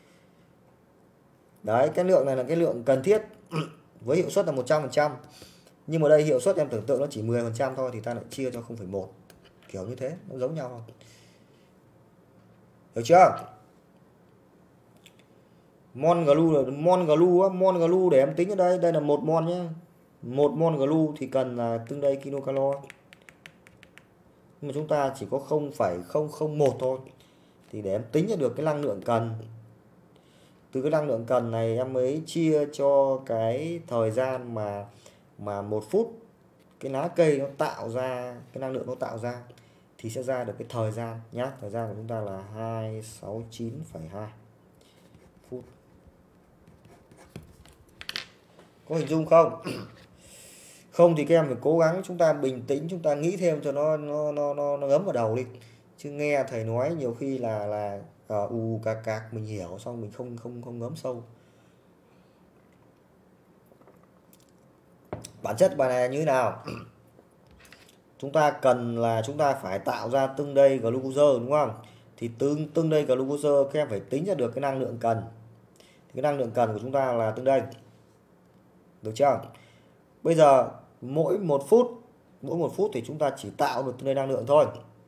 Đấy, cái lượng này là cái lượng cần thiết với hiệu suất là một trăm phần trăm. Nhưng mà đây hiệu suất em tưởng tượng nó chỉ mười phần trăm thôi thì ta lại chia cho không phẩy một. Kiểu như thế, nó giống nhau không? Được chưa? Mol glu là mol glu á, mol glu để em tính ở đây, đây là một mol nhé. Một mol glu thì cần là tương đây kilocalo. Nhưng mà chúng ta chỉ có không phẩy không không một thôi. Thì để em tính ra được cái năng lượng cần. Từ cái năng lượng cần này em mới chia cho cái thời gian mà mà một phút cái lá cây nó tạo ra cái năng lượng nó tạo ra thì sẽ ra được cái thời gian nhá. Thời gian của chúng ta là hai trăm sáu mươi chín phẩy hai phút. Có hình dung không? Không thì các em phải cố gắng chúng ta bình tĩnh, chúng ta nghĩ thêm cho nó nó nó nó, nó ngấm vào đầu đi. Chứ nghe thầy nói nhiều khi là là uh, ù cạc cạc mình hiểu xong mình không không không ngấm sâu. Bản chất bài này như thế nào? Chúng ta cần là chúng ta phải tạo ra từng đây glucose đúng không? Thì từng từng đây glucose các em phải tính ra được cái năng lượng cần. Thì cái năng lượng cần của chúng ta là từng đây. Được chưa? Bây giờ mỗi một phút mỗi một phút thì chúng ta chỉ tạo được từng đây năng lượng thôi.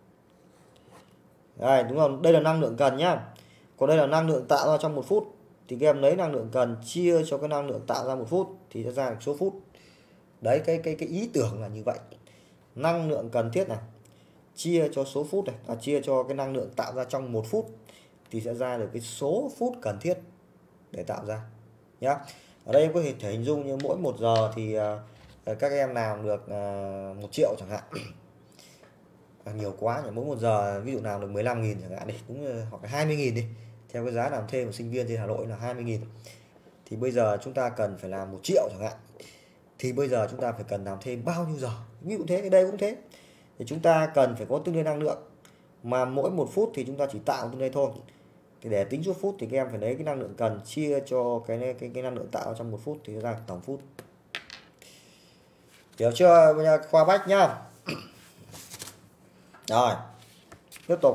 Đây, đúng không? Đây là năng lượng cần nhá. Còn đây là năng lượng tạo ra trong một phút. Thì các em lấy năng lượng cần chia cho cái năng lượng tạo ra một phút thì sẽ ra được số phút. Đấy, cái cái cái ý tưởng là như vậy. Năng lượng cần thiết này chia cho số phút này, à, chia cho cái năng lượng tạo ra trong một phút thì sẽ ra được cái số phút cần thiết để tạo ra nhá. Ở đây em có thể hình dung như mỗi một giờ thì uh, các em làm được uh, một triệu chẳng hạn. À, nhiều quá nhỉ, mỗi một giờ ví dụ làm được mười lăm nghìn chẳng hạn đi, đúng, hoặc là hai mươi nghìn đi. Theo cái giá làm thêm của sinh viên trên Hà Nội là hai mươi nghìn. Thì bây giờ chúng ta cần phải làm một triệu chẳng hạn. Thì bây giờ chúng ta phải cần làm thêm bao nhiêu giờ? Ví dụ thế thì đây cũng thế. Thì chúng ta cần phải có tương đương năng lượng. Mà mỗi một phút thì chúng ta chỉ tạo tương đây thôi. Thì để tính số phút thì các em phải lấy cái năng lượng cần chia cho cái cái, cái năng lượng tạo trong một phút thì ra tổng phút. Hiểu chưa khoa bách nhá. Rồi, tiếp tục.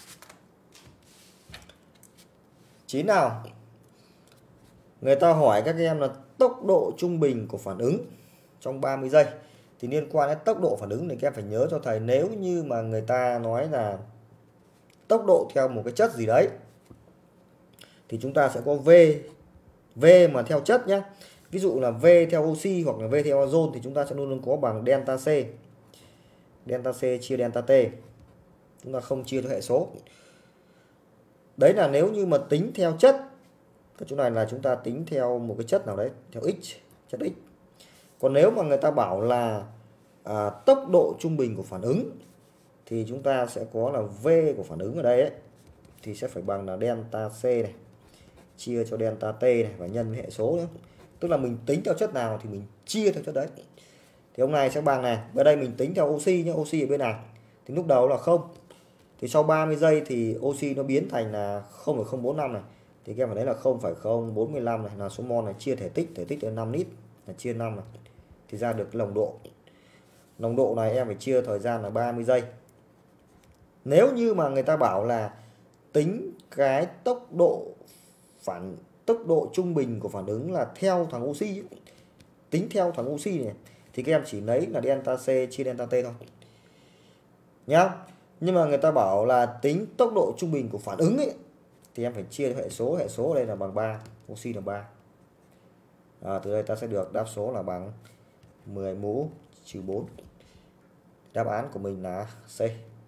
Chín nào. Người ta hỏi các em là tốc độ trung bình của phản ứng trong ba mươi giây. Thì liên quan đến tốc độ phản ứng thì các em phải nhớ cho thầy, nếu như mà người ta nói là tốc độ theo một cái chất gì đấy thì chúng ta sẽ có V. V mà theo chất nhé. Ví dụ là V theo oxy hoặc là V theo ozone thì chúng ta sẽ luôn luôn có bằng delta C. Delta C chia delta T. Chúng ta không chia theo hệ số. Đấy là nếu như mà tính theo chất. Cái chỗ này là chúng ta tính theo một cái chất nào đấy, theo X, chất X. Còn nếu mà người ta bảo là à, tốc độ trung bình của phản ứng thì chúng ta sẽ có là V của phản ứng ở đây ấy, thì sẽ phải bằng là delta C này chia cho delta T này và nhân với hệ số nữa. Tức là mình tính theo chất nào thì mình chia theo chất đấy. Thì hôm nay sẽ bằng này, ở đây mình tính theo oxy nhé, oxy ở bên này. Thì lúc đầu là không. Thì sau ba mươi giây thì oxy nó biến thành là không phẩy không bốn năm này. Thì các em phải thấy là không phẩy không bốn lăm này là số mol này, chia thể tích, thể tích là năm lít là chia năm này. Thì ra được nồng độ. Nồng độ này em phải chia thời gian là ba mươi giây. Nếu như mà người ta bảo là tính cái tốc độ phản tốc độ trung bình của phản ứng là theo thằng oxy ấy, tính theo thằng oxy này thì các em chỉ lấy là delta C chia delta T thôi nhá. Nhưng mà người ta bảo là tính tốc độ trung bình của phản ứng ấy thì em phải chia hệ số, hệ số ở đây là bằng ba, oxy là ba. À, từ đây ta sẽ được đáp số là bằng mười mũ trừ bốn. Đáp án của mình là C.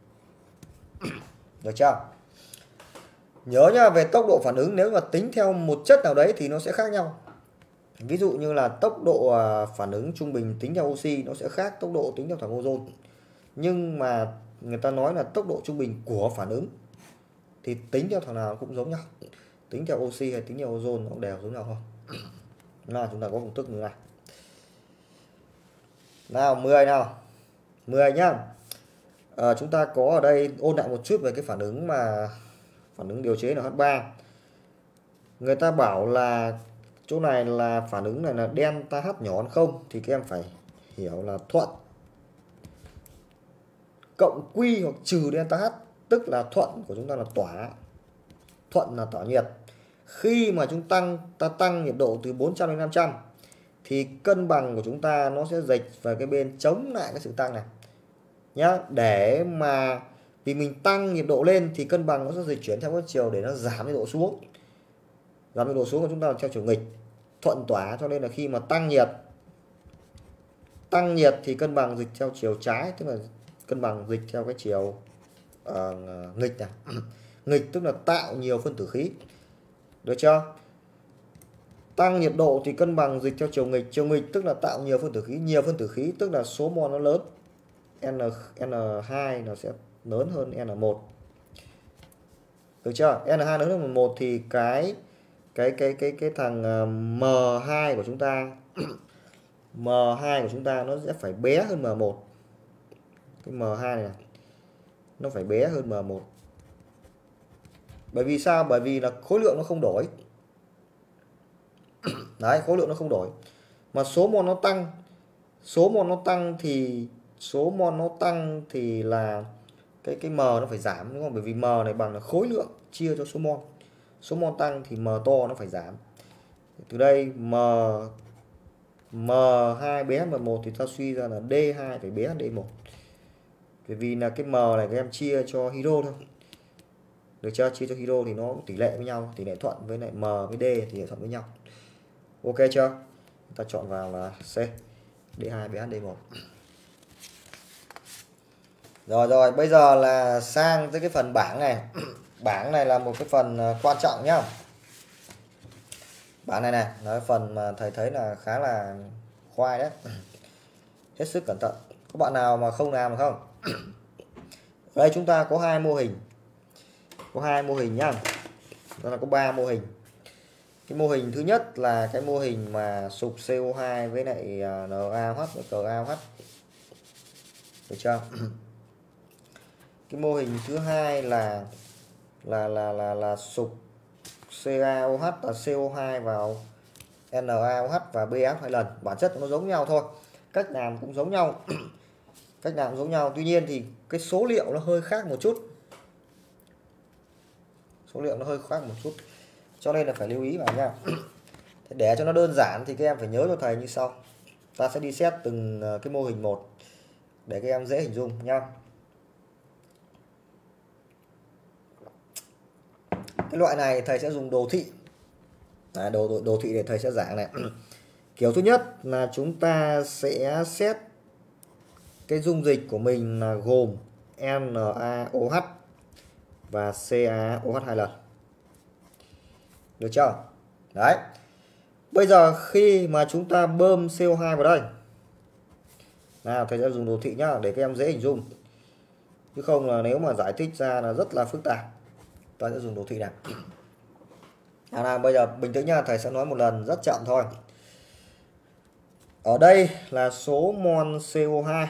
Được chưa? Nhớ nhá, về tốc độ phản ứng nếu mà tính theo một chất nào đấy thì nó sẽ khác nhau. Ví dụ như là tốc độ phản ứng trung bình tính theo oxy nó sẽ khác tốc độ tính theo thằng ozone. Nhưng mà người ta nói là tốc độ trung bình của phản ứng thì tính theo thằng nào cũng giống nhau, tính theo oxy hay tính theo ozone nó cũng đều giống nhau thôi. Nào chúng ta có công thức như này. Nào mười nào. mười nhá. À, chúng ta có ở đây ôn lại một chút về cái phản ứng mà phản ứng điều chế en hát ba. Người ta bảo là chỗ này là phản ứng này là delta H nhỏ hơn không thì các em phải hiểu là thuận cộng Q hoặc trừ delta H, tức là thuận của chúng ta là tỏa, thuận là tỏa nhiệt. Khi mà chúng tăng ta tăng nhiệt độ từ bốn trăm đến năm trăm thì cân bằng của chúng ta nó sẽ dịch vào cái bên chống lại cái sự tăng này nhá, để mà vì mình tăng nhiệt độ lên thì cân bằng nó sẽ dịch chuyển theo các chiều để nó giảm nhiệt độ xuống. Giảm nhiệt độ xuống của chúng ta theo chiều nghịch, thuận tỏa, cho nên là khi mà tăng nhiệt tăng nhiệt thì cân bằng dịch theo chiều trái, tức là cân bằng dịch theo cái chiều uh, nghịch này. Nghịch tức là tạo nhiều phân tử khí, được chưa? Tăng nhiệt độ thì cân bằng dịch theo chiều nghịch, chiều nghịch tức là tạo nhiều phân tử khí, nhiều phân tử khí tức là số mol nó lớn, N N hai nó sẽ lớn hơn N một, được chưa? N hai lớn hơn một thì cái cái cái cái cái thằng M hai của chúng ta M hai của chúng ta nó sẽ phải bé hơn M một. Cái M hai này, này nó phải bé hơn M một. Bởi vì sao? Bởi vì là khối lượng nó không đổi. Đấy, khối lượng nó không đổi. Mà số mol nó tăng, số mol nó tăng thì số mol nó tăng thì là cái cái M nó phải giảm, đúng không? Bởi vì M này bằng là khối lượng chia cho số mol. Số mol tăng thì M to nó phải giảm. Từ đây M M hai bé hơn M một thì ta suy ra là D hai phải bé hơn D một. Bởi vì là cái M này các em chia cho hydro thôi. Được chưa? Chia cho hydro thì nó tỷ lệ với nhau, tỷ lệ thuận với lại M với D tỷ lệ thuận với nhau. Ok chưa? Ta chọn vào là C. D hai bé hơn D một. Rồi rồi, bây giờ là sang tới cái phần bảng này. Bảng này là một cái phần quan trọng nhá. Bảng này này là cái phần mà thầy thấy là khá là khoai đấy. Hết sức cẩn thận. Có bạn nào mà không làm được không? Ở đây chúng ta có hai mô hình. Có hai mô hình nhá. Đó là có ba mô hình. Cái mô hình thứ nhất là cái mô hình mà sục C O hai với lại NaOH với CaOH. Được chưa? Cái mô hình thứ hai là là là là là sục CaOH là C O hai vào NaOH và BH hai lần. Bản chất nó giống nhau thôi, cách làm cũng giống nhau. Cách làm cũng giống nhau, tuy nhiên thì cái số liệu nó hơi khác một chút. Số liệu nó hơi khác một chút, cho nên là phải lưu ý vào nha. Để cho nó đơn giản thì các em phải nhớ cho thầy như sau. Ta sẽ đi xét từng cái mô hình một để các em dễ hình dung nha. Cái loại này thầy sẽ dùng đồ thị. Đấy, đồ, đồ, đồ thị để thầy sẽ giảng này. Kiểu thứ nhất là chúng ta sẽ xét cái dung dịch của mình là gồm NaOH và CaOH hai lần. Được chưa? Đấy. Bây giờ khi mà chúng ta bơm C O hai vào đây. Nào, thầy sẽ dùng đồ thị nhá để các em dễ hình dung. Chứ không là nếu mà giải thích ra là rất là phức tạp. Ta sẽ dùng đồ thị này. Nào, nào bây giờ bình tĩnh nha, thầy sẽ nói một lần rất chậm thôi. Ở đây là số mol C O hai.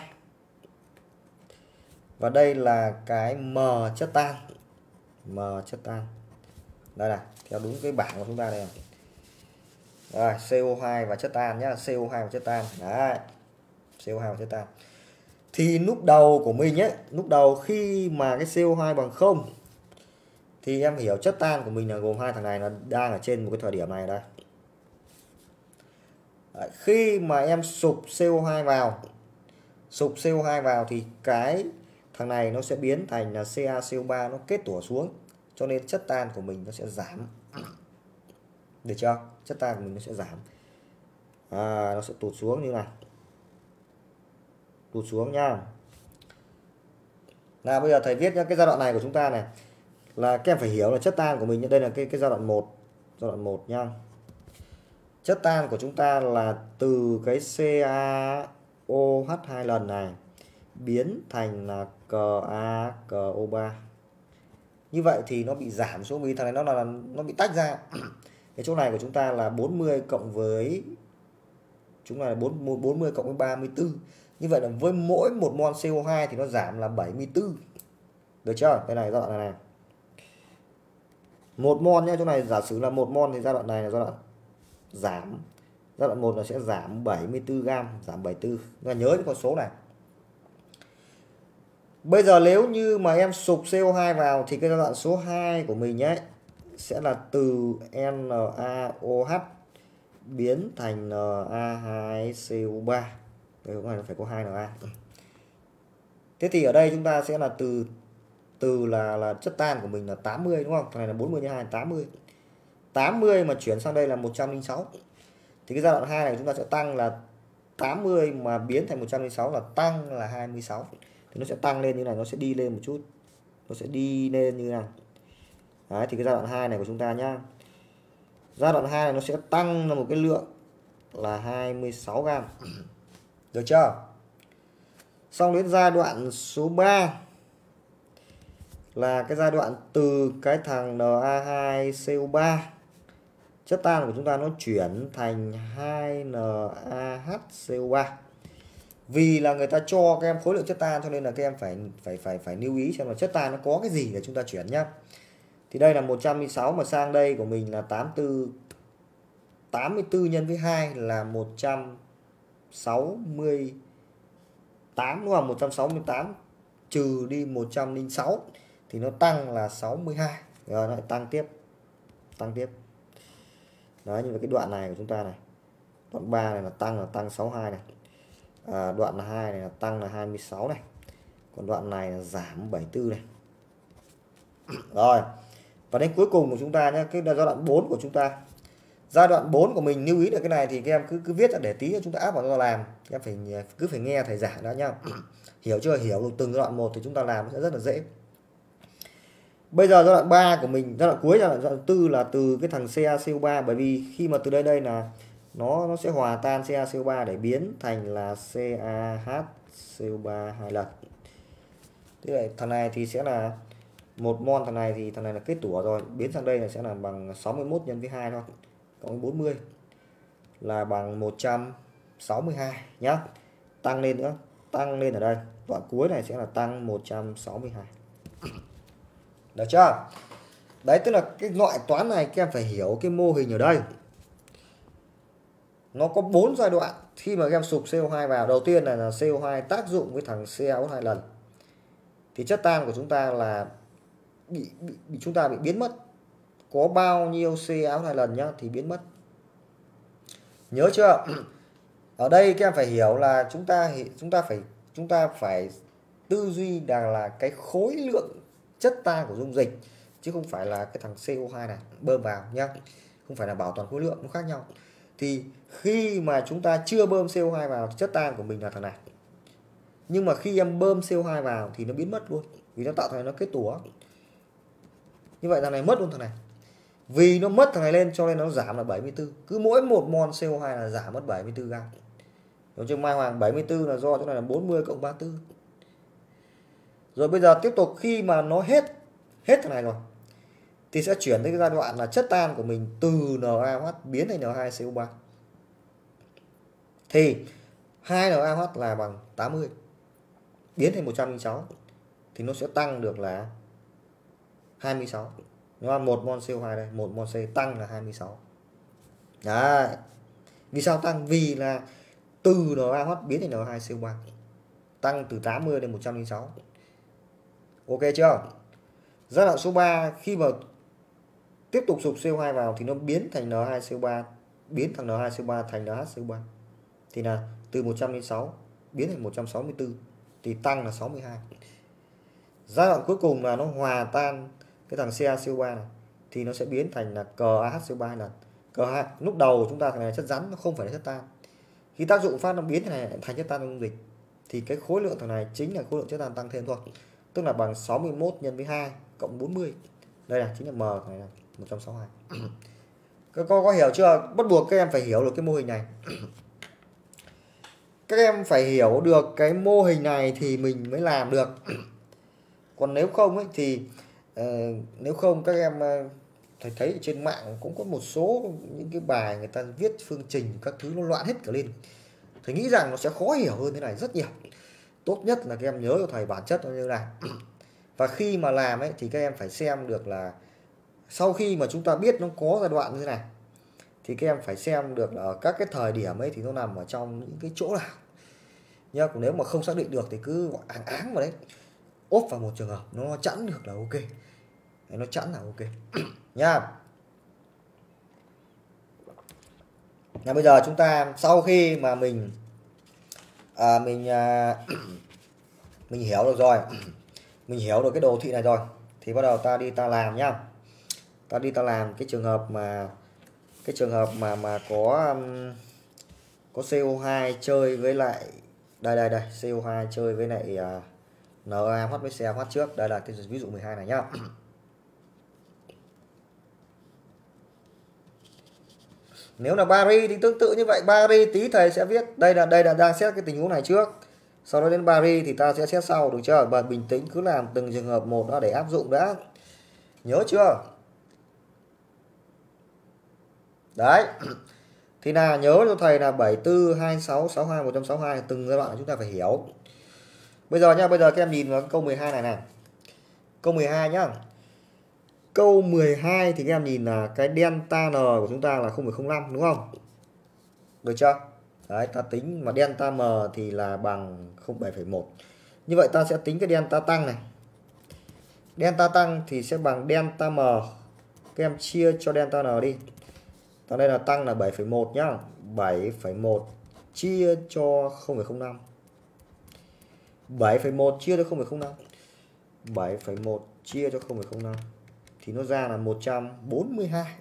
Và đây là cái M chất tan. M chất tan. Đây này, theo đúng cái bảng của chúng ta đây. Rồi, C O hai và chất tan nhá, C O hai và chất tan. Đấy. C O hai và chất tan. Thì lúc đầu của mình ấy, lúc đầu khi mà cái C O hai bằng không thì em hiểu chất tan của mình là gồm hai thằng này nó đang ở trên một cái thời điểm này đây. Đấy, khi mà em sụp C O hai vào, sụp C O hai vào thì cái thằng này nó sẽ biến thành là CaCO ba, nó kết tủa xuống, cho nên chất tan của mình nó sẽ giảm. Được chưa? Chất tan của mình nó sẽ giảm. À, nó sẽ tụt xuống như này. Tụt xuống nha. Nào bây giờ thầy viết nhá, cái giai đoạn này của chúng ta này là các em phải hiểu là chất tan của mình, đây là cái cái giai đoạn một, giai đoạn một nha. Chất tan của chúng ta là từ cái CaOH hai lần này biến thành là CaCO ba. Như vậy thì nó bị giảm xuống vì thằng này nó là nó bị tách ra. Cái chỗ này của chúng ta là bốn mươi cộng với chúng là bốn mươi cộng với ba mươi tư. Như vậy là với mỗi một mol xê o hai thì nó giảm là bảy mươi tư. Được chưa? Cái này giai đoạn này, này. một mol nhé, chỗ này giả sử là một mol thì giai đoạn này là giai đoạn giảm. Giai đoạn một là sẽ giảm bảy mươi tư gam, giảm bảy mươi tư. Và nhớ những con số này. Bây giờ nếu như mà em sụp xê o hai vào thì cái giai đoạn số hai của mình nhé sẽ là từ NaOH biến thành Na hai xê o ba. Đây không phải nó phải có hai Na. Thế thì ở đây chúng ta sẽ là từ từ là là chất tan của mình là tám mươi đúng không? Thằng này là bốn mươi nhân hai tám mươi. tám mươi mà chuyển sang đây là một trăm lẻ sáu. Thì cái giai đoạn hai này chúng ta sẽ tăng là tám mươi mà biến thành một trăm lẻ sáu là tăng là hai mươi sáu. Thì nó sẽ tăng lên như này, nó sẽ đi lên một chút. Nó sẽ đi lên như này. Đấy, thì cái giai đoạn hai này của chúng ta nhá. Giai đoạn hai này nó sẽ tăng là một cái lượng là hai mươi sáu gam. Được chưa? Xong đến giai đoạn số ba là cái giai đoạn từ cái thằng Na hai xê o ba, chất tan của chúng ta nó chuyển thành hai Na H xê o ba. Vì là người ta cho các em khối lượng chất tan cho nên là các em phải phải phải phải lưu ý xem là chất tan nó có cái gì để chúng ta chuyển nhá. Thì đây là một trăm lẻ sáu mà sang đây của mình là tám mươi tư. tám mươi tư nhân với hai là một trăm sáu mươi tám đúng không? một trăm sáu mươi tám trừ đi một trăm lẻ sáu thì nó tăng là sáu mươi hai. Rồi nó lại tăng tiếp. Tăng tiếp. Đấy, như vậy cái đoạn này của chúng ta này. Đoạn ba này là tăng là tăng sáu mươi hai này. À, đoạn hai này là tăng là hai mươi sáu này. Còn đoạn này là giảm bảy mươi tư này. Rồi. Và đến cuối cùng của chúng ta nhé, cái giai đoạn bốn của chúng ta. Giai đoạn bốn của mình lưu ý được cái này thì các em cứ cứ viết ra để tí chúng ta áp vào cho làm. Các em phải cứ phải nghe thầy giảng đó nhá. Hiểu chưa? Hiểu được từng giai đoạn một thì chúng ta làm sẽ rất là dễ. Bây giờ giai đoạn ba của mình, giai đoạn cuối giai đoạn, giai đoạn tư là từ cái thằng CaCO ba, bởi vì khi mà từ đây đây là nó nó sẽ hòa tan CaCO ba để biến thành là CaHCO ba hai lần. Thế vậy thằng này thì sẽ là một mol, thằng này thì thằng này là kết tủa rồi, biến sang đây là sẽ là bằng sáu mươi mốt nhân với hai thôi, cộng với bốn mươi là bằng một trăm sáu mươi hai nhá. Tăng lên nữa, tăng lên ở đây, đoạn cuối này sẽ là tăng một trăm sáu mươi hai. Được chưa? Đấy, tức là cái loại toán này các em phải hiểu cái mô hình ở đây. Nó có bốn giai đoạn khi mà các em sụp xê o hai vào. Đầu tiên là, là xê o hai tác dụng với thằng CaO hai lần. Thì chất tan của chúng ta là bị, bị, bị chúng ta bị biến mất. Có bao nhiêu CaO hai lần nhá thì biến mất. Nhớ chưa? Ở đây các em phải hiểu là chúng ta chúng ta phải chúng ta phải tư duy rằng là cái khối lượng chất tan của dung dịch chứ không phải là cái thằng xê o hai này bơm vào nhá. Không phải là bảo toàn khối lượng, nó khác nhau. Thì khi mà chúng ta chưa bơm xê o hai vào thì chất tan của mình là thằng này. Nhưng mà khi em bơm xê o hai vào thì nó biến mất luôn, vì nó tạo thành nó kết tủa. Như vậy thằng này mất luôn thằng này. Vì nó mất thằng này lên cho nên nó giảm là bảy mươi tư. Cứ mỗi một mol xê o hai là giảm mất bảy mươi tư gam. Đúng chưa Mai Hoàng? bảy mươi tư là do chỗ này là bốn mươi cộng ba mươi tư. Rồi bây giờ tiếp tục khi mà nó hết hết thằng này rồi thì sẽ chuyển tới cái giai đoạn là chất tan của mình từ NaOH biến thành Na hai xê o ba. Thì hai NaOH là bằng tám mươi biến thành một trăm lẻ sáu thì nó sẽ tăng được là hai mươi sáu. Đúng không? một mol xê o hai đây, một mol C tăng là hai mươi sáu. Đấy. Vì sao tăng? Vì là từ NaOH biến thành Na hai xê o ba. Tăng từ tám mươi đến một trăm lẻ sáu. Ok chưa? Giai đoạn số ba khi mà tiếp tục sụp xê o hai vào thì nó biến thành Na hai xê o ba, biến thằng Na hai xê o ba thành Na H xê o ba. Thì là từ một trăm lẻ sáu biến thành một trăm sáu mươi tư thì tăng là sáu mươi hai. Giai đoạn cuối cùng là nó hòa tan cái thằng CaCO ba này thì nó sẽ biến thành là CaHCO ba hai lần. CaH lúc đầu chúng ta thằng này chất rắn, nó không phải là chất tan. Khi tác dụng phát nó biến thành này thành chất tan trong dung dịch thì cái khối lượng thằng này chính là khối lượng chất tan tăng thêm thôi. Tức là bằng sáu mươi mốt nhân với hai cộng bốn mươi. Đây là chính là M này là một trăm sáu mươi hai. Các con có hiểu chưa? Bắt buộc các em phải hiểu được cái mô hình này. Các em phải hiểu được cái mô hình này thì mình mới làm được. Còn nếu không ấy thì ờ, nếu không các em ờ, thầy thấy trên mạng cũng có một số những cái bài người ta viết phương trình các thứ nó loạn hết cả lên. Thầy nghĩ rằng nó sẽ khó hiểu hơn thế này rất nhiều. Tốt nhất là các em nhớ cho thầy bản chất nó như thế này. Và khi mà làm ấy thì các em phải xem được là sau khi mà chúng ta biết nó có giai đoạn như thế này thì các em phải xem được là ở các cái thời điểm ấy thì nó nằm ở trong những cái chỗ nào nhá. Còn nếu mà không xác định được thì cứ áng áng vào đấy, ốp vào một trường hợp nó chẵn được là ok, nó chẵn là ok nha. Và bây giờ chúng ta sau khi mà mình à, mình à, mình hiểu được rồi, mình hiểu được cái đồ thị này rồi thì bắt đầu ta đi ta làm nhá. Ta đi ta làm cái trường hợp mà cái trường hợp mà mà có um, có xê o hai chơi với lại đây đây đây xê o hai chơi với lại uh, NaOH với xê a hát trước. Đây là cái ví dụ mười hai này nhá. Nếu là bari thì tương tự như vậy, bari tí thầy sẽ viết đây là đây là đang xét cái tình huống này trước, sau đó đến bari thì ta sẽ xét sau, được chưa? Bạn bình tĩnh cứ làm từng trường hợp một đó để áp dụng đã, nhớ chưa? Đấy thì là nhớ cho thầy là bảy tư, hai sáu, sáu hai, một sáu hai từng giai đoạn chúng ta phải hiểu. Bây giờ nhá, bây giờ các em nhìn vào câu mười hai này này. Câu mười hai nhá. Câu mười hai thì các em nhìn là cái delta n của chúng ta là không phẩy không năm đúng không? Được chưa? Đấy, ta tính mà delta m thì là bằng bảy phẩy một. Như vậy ta sẽ tính cái delta tăng này. Delta tăng thì sẽ bằng delta m. Các em chia cho delta n đi. Còn đây là tăng là bảy phẩy một nhá. bảy phẩy một chia cho không phẩy không năm. bảy phẩy một chia cho không phẩy không năm. bảy phẩy một chia cho không phẩy không năm thì nó ra là một trăm bốn mươi hai.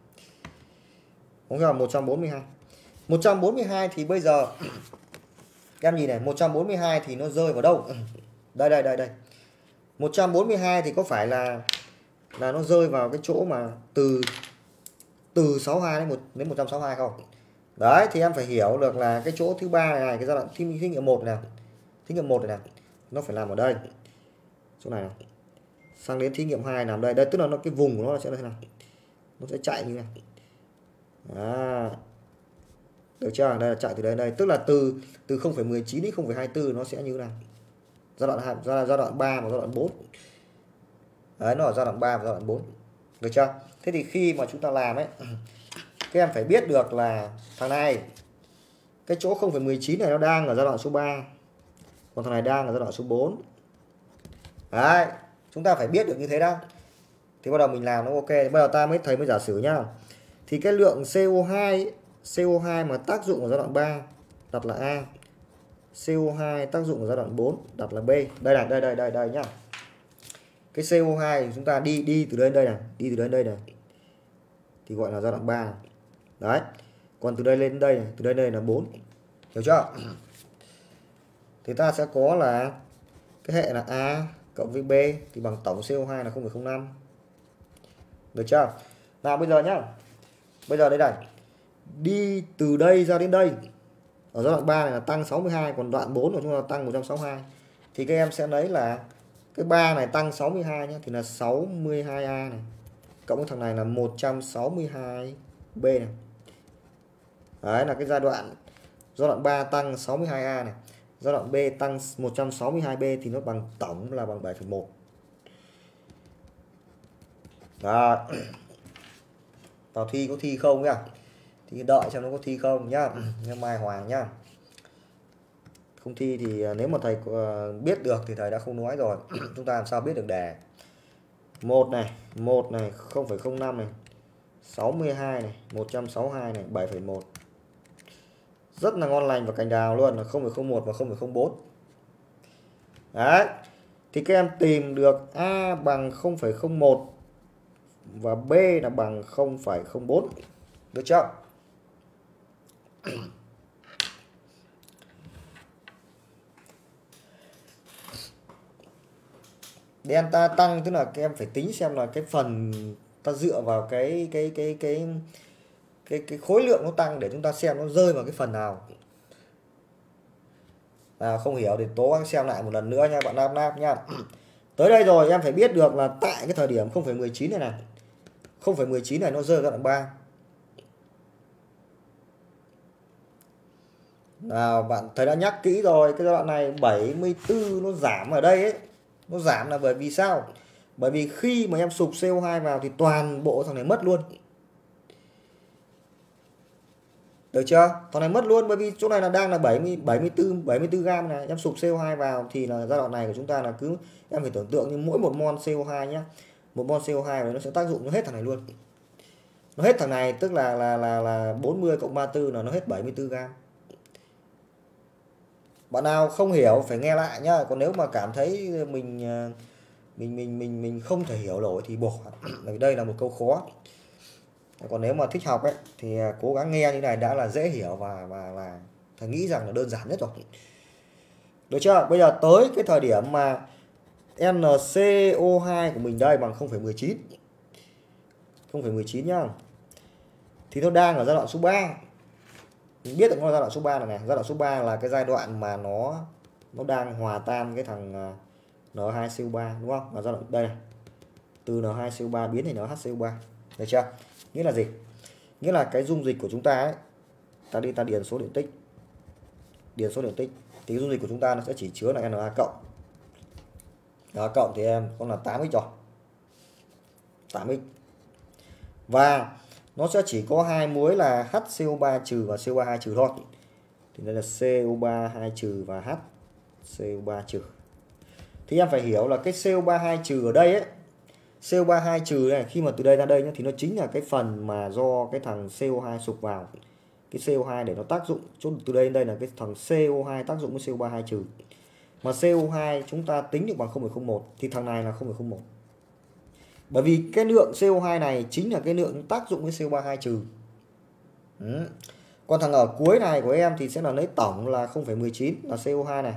Đúng không? một trăm bốn mươi hai. một trăm bốn mươi hai thì bây giờ các em nhìn này, một trăm bốn mươi hai thì nó rơi vào đâu? Đây đây đây đây. một trăm bốn mươi hai thì có phải là là nó rơi vào cái chỗ mà từ từ sáu mươi hai đến một đến một trăm sáu mươi hai không? Đấy thì em phải hiểu được là cái chỗ thứ ba này, này cái giai đoạn thí nghiệm một này, thí nghiệm một này, này nó phải làm ở đây. Chỗ này này. Sang đến thí nghiệm hai nằm đây. Đây tức là nó cái vùng của nó sẽ là thế nào? Nó sẽ chạy như này. À, được chưa? Đây là chạy từ đây đây, tức là từ từ không phẩy một chín đến không phẩy hai tư nó sẽ như thế này. Giai đoạn hai, giai, giai đoạn ba và giai đoạn bốn. Đấy, nó ở giai đoạn ba và giai đoạn bốn. Được chưa? Thế thì khi mà chúng ta làm ấy, các em phải biết được là thằng này cái chỗ không phẩy một chín này nó đang ở giai đoạn số ba, còn thằng này đang ở giai đoạn số bốn. Đấy, chúng ta phải biết được như thế đó. Thì bắt đầu mình làm nó ok. Bây giờ ta mới thầy mới giả sử nhá. Thì cái lượng xê o hai xê o hai mà tác dụng ở giai đoạn ba đặt là A. xê o hai tác dụng ở giai đoạn bốn đặt là B. Đây này, đây đây đây đây nhá. Cái xê o hai thì chúng ta đi đi từ đây đến đây này, đi từ đây đến đây này. Thì gọi là giai đoạn ba. Đấy. Còn từ đây lên đây này, từ đây đây là bốn. Hiểu chưa? Thì ta sẽ có là cái hệ là A cộng với B thì bằng tổng xê o hai là không phẩy không năm. Được chưa? Nào bây giờ nhá. Bây giờ đây này. Đi từ đây ra đến đây. Ở giai đoạn ba này là tăng sáu mươi hai, còn đoạn bốn của chúng ta tăng một trăm sáu mươi hai. Thì các em sẽ lấy là cái ba này tăng sáu mươi hai nhé, thì là sáu mươi hai A này. Cộng với thằng này là một trăm sáu mươi hai B này. Đấy là cái giai đoạn giai đoạn ba tăng sáu mươi hai A này. Giai đoạn B tăng một trăm sáu mươi hai B thì nó bằng tổng là bằng bảy phẩy một. Đó. Vào thi có thi không nhá? Thì đợi xem nó có thi không nhá. Như Mai Hoàng nhá. Không thi thì nếu mà thầy biết được thì thầy đã không nói rồi. Chúng ta làm sao biết được đề. một này, một này, không phẩy không năm này, sáu mươi hai này, một trăm sáu mươi hai này, bảy phẩy một. Rất là ngon lành và cành đào luôn là không phẩy không một và không phẩy không bốn. Đấy. Thì các em tìm được A bằng không phẩy không một và B là bằng không phẩy không bốn. Được chưa? Delta tăng tức là các em phải tính xem là cái phần ta dựa vào cái cái cái cái cái cái khối lượng nó tăng để chúng ta xem nó rơi vào cái phần nào. À, không hiểu thì tố anh xem lại một lần nữa nha bạn Nam Nam nha. Tới đây rồi em phải biết được là tại cái thời điểm không phẩy mười chín này này, không phẩy mười chín này nó rơi giai đoạn ba. Nào bạn thầy đã nhắc kỹ rồi, cái giai đoạn này bảy mươi tư nó giảm ở đây ấy. Nó giảm là bởi vì sao? Bởi vì khi mà em sụp xê o hai vào thì toàn bộ thằng này mất luôn. Được chưa? Thằng này mất luôn, bởi vì chỗ này là đang là bảy mươi, bảy mươi tư, bảy mươi tư gam này, em sụp xê o hai vào thì là giai đoạn này của chúng ta là cứ em phải tưởng tượng như mỗi một mol xê o hai nhá. Một mol xê o hai này nó sẽ tác dụng nó hết thằng này luôn. Nó hết thằng này tức là là là là bốn mươi cộng ba mươi tư là nó hết bảy mươi tư gam. Bạn nào không hiểu phải nghe lại nhá, còn nếu mà cảm thấy mình mình mình mình mình không thể hiểu nổi thì bỏ. Bởi đây là một câu khó. Còn nếu mà thích học ấy thì cố gắng nghe như này đã là dễ hiểu và và là thầy nghĩ rằng là đơn giản nhất rồi. Được chưa? Bây giờ tới cái thời điểm mà en xê o hai của mình đây bằng không phẩy mười chín. không phẩy mười chín nhá. Thì nó đang ở giai đoạn số ba. Mình biết được nó là giai đoạn số ba này này, giai đoạn số ba là cái giai đoạn mà nó nó đang hòa tan cái thằng en hai xê o ba đúng không? Là giai đoạn đây này. Từ en hai xê o ba biến thành en hát xê o ba. Được chưa? Nghĩa là gì? Nghĩa là cái dung dịch của chúng ta ấy, ta đi ta điền số điện tích. Điền số điện tích thì cái dung dịch của chúng ta nó sẽ chỉ chứa là Na cộng. Na cộng thì em có là tám x rồi. tám x. Và nó sẽ chỉ có hai muối là hát xê o ba trừ và xê o ba hai trừ thôi. Thì đây là xê o ba hai trừ và hát xê o ba trừ. Thì em phải hiểu là cái xê o ba hai trừ ở đây ấy, xê o ba hai trừ này khi mà từ đây ra đây nhá, thì nó chính là cái phần mà do cái thằng xê o hai sụp vào. Cái xê o hai để nó tác dụng chỗ từ đây đến đây là cái thằng xê o hai tác dụng với xê o ba hai trừ. Mà xê o hai chúng ta tính được bằng không phẩy không một thì thằng này là không phẩy không một. Bởi vì cái lượng xê o hai này chính là cái lượng tác dụng với xê o ba hai trừ. Ừ. Còn thằng ở cuối này của em thì sẽ là lấy tổng là không phẩy mười chín là xê o hai này.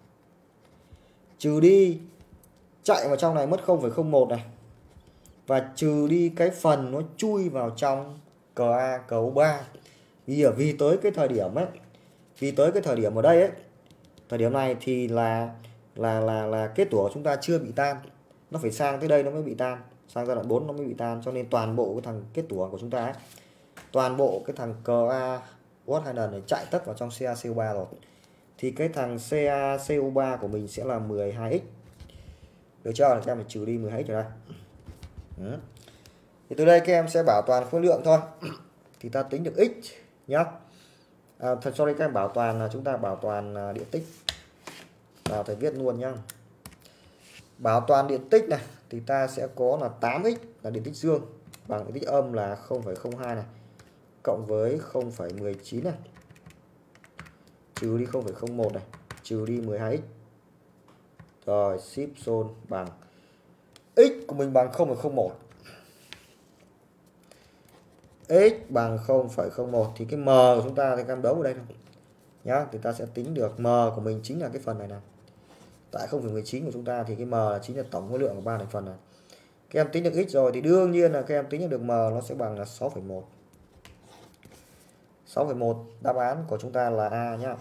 Trừ đi chạy vào trong này mất không phẩy không một này. Và trừ đi cái phần nó chui vào trong cờ A, cờ O ba. Vì ở vì tới cái thời điểm ấy, vì tới cái thời điểm ở đây ấy, thời điểm này thì là là là là kết tủa của chúng ta chưa bị tan. Nó phải sang tới đây nó mới bị tan, sang giai đoạn bốn nó mới bị tan, cho nên toàn bộ cái thằng kết tủa của chúng ta ấy, toàn bộ cái thằng cờ A o hát hai lần này chạy tất vào trong xê a xê o ba rồi. Thì cái thằng xê a xê o ba của mình sẽ là mười hai x. Được chưa? Các em phải trừ đi mười hai x rồi đây. Ừ. Thì từ đây các em sẽ bảo toàn khối lượng thôi. Thì ta tính được x nhá. À, thật sorry các em bảo toàn là chúng ta bảo toàn điện tích. Nào thầy viết luôn nhá. Bảo toàn điện tích này thì ta sẽ có là tám x là điện tích dương bằng điện tích âm là không phẩy không hai này cộng với không phẩy mười chín này trừ đi không phẩy không một này trừ đi mười hai x. Rồi ship zone bằng x của mình bằng không phẩy không một. X bằng không phẩy không một thì cái m của chúng ta thì em đấu ở đây thôi nhá, thì ta sẽ tính được m của mình chính là cái phần này này. Tại không phẩy mười chín của chúng ta thì cái m là chính là tổng khối lượng của ba thành phần này. Các em tính được x rồi thì đương nhiên là các em tính được m nó sẽ bằng là sáu phẩy một. sáu phẩy một đáp án của chúng ta là A nhá.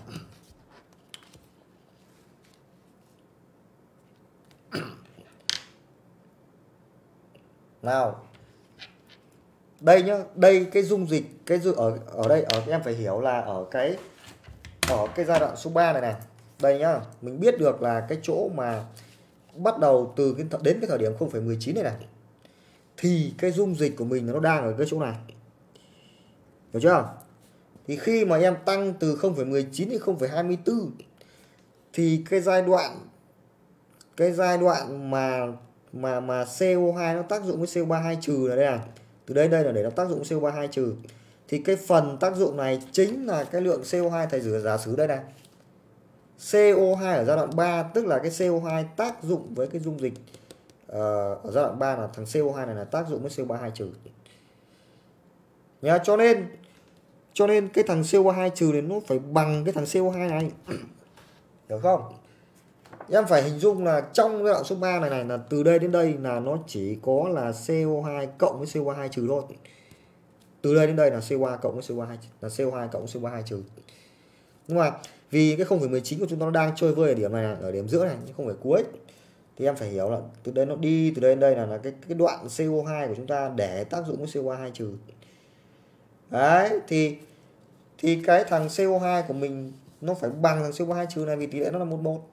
Nào. Đây nhá, đây cái dung dịch cái ở ở đây ở các em phải hiểu là ở cái ở cái giai đoạn số ba này này. Đây nhá, mình biết được là cái chỗ mà bắt đầu từ cái đến cái thời điểm không phẩy mười chín này này thì cái dung dịch của mình nó đang ở cái chỗ này. Được chưa? Thì khi mà em tăng từ không phẩy mười chín đến không phẩy hai mươi tư thì cái giai đoạn cái giai đoạn mà mà mà xê o hai nó tác dụng với xê o ba hai trừ là đây này. Từ đây đây là để nó tác dụng với xê o ba hai trừ. Thì cái phần tác dụng này chính là cái lượng xê o hai thầy rửa giả sử đây này. xê o hai ở giai đoạn ba tức là cái xê o hai tác dụng với cái dung dịch uh, ở giai đoạn ba là thằng xê o hai này là tác dụng với xê o ba hai trừ. Nhá, cho nên cho nên cái thằng xê o ba hai trừ này nó phải bằng cái thằng xê o hai này. Hiểu không? Em phải hình dung là trong giai đoạn số ba này này là từ đây đến đây là nó chỉ có là xê o hai cộng với xê o ba hai trừ thôi. Từ đây đến đây là xê o ba cộng với xê o ba hai là xê o hai cộng với xê o ba hai trừ. Nhưng mà vì cái không phẩy mười chín của chúng ta nó đang chơi vơi ở điểm này, ở điểm giữa này nhưng không phải cuối. thì em phải hiểu là từ đây nó đi từ đây đến đây là, là cái cái đoạn xê o hai của chúng ta để tác dụng với xê o hai trừ. Đấy thì thì cái thằng xê o hai của mình nó phải bằng thằng xê o hai trừ này vì tỷ lệ nó là một một.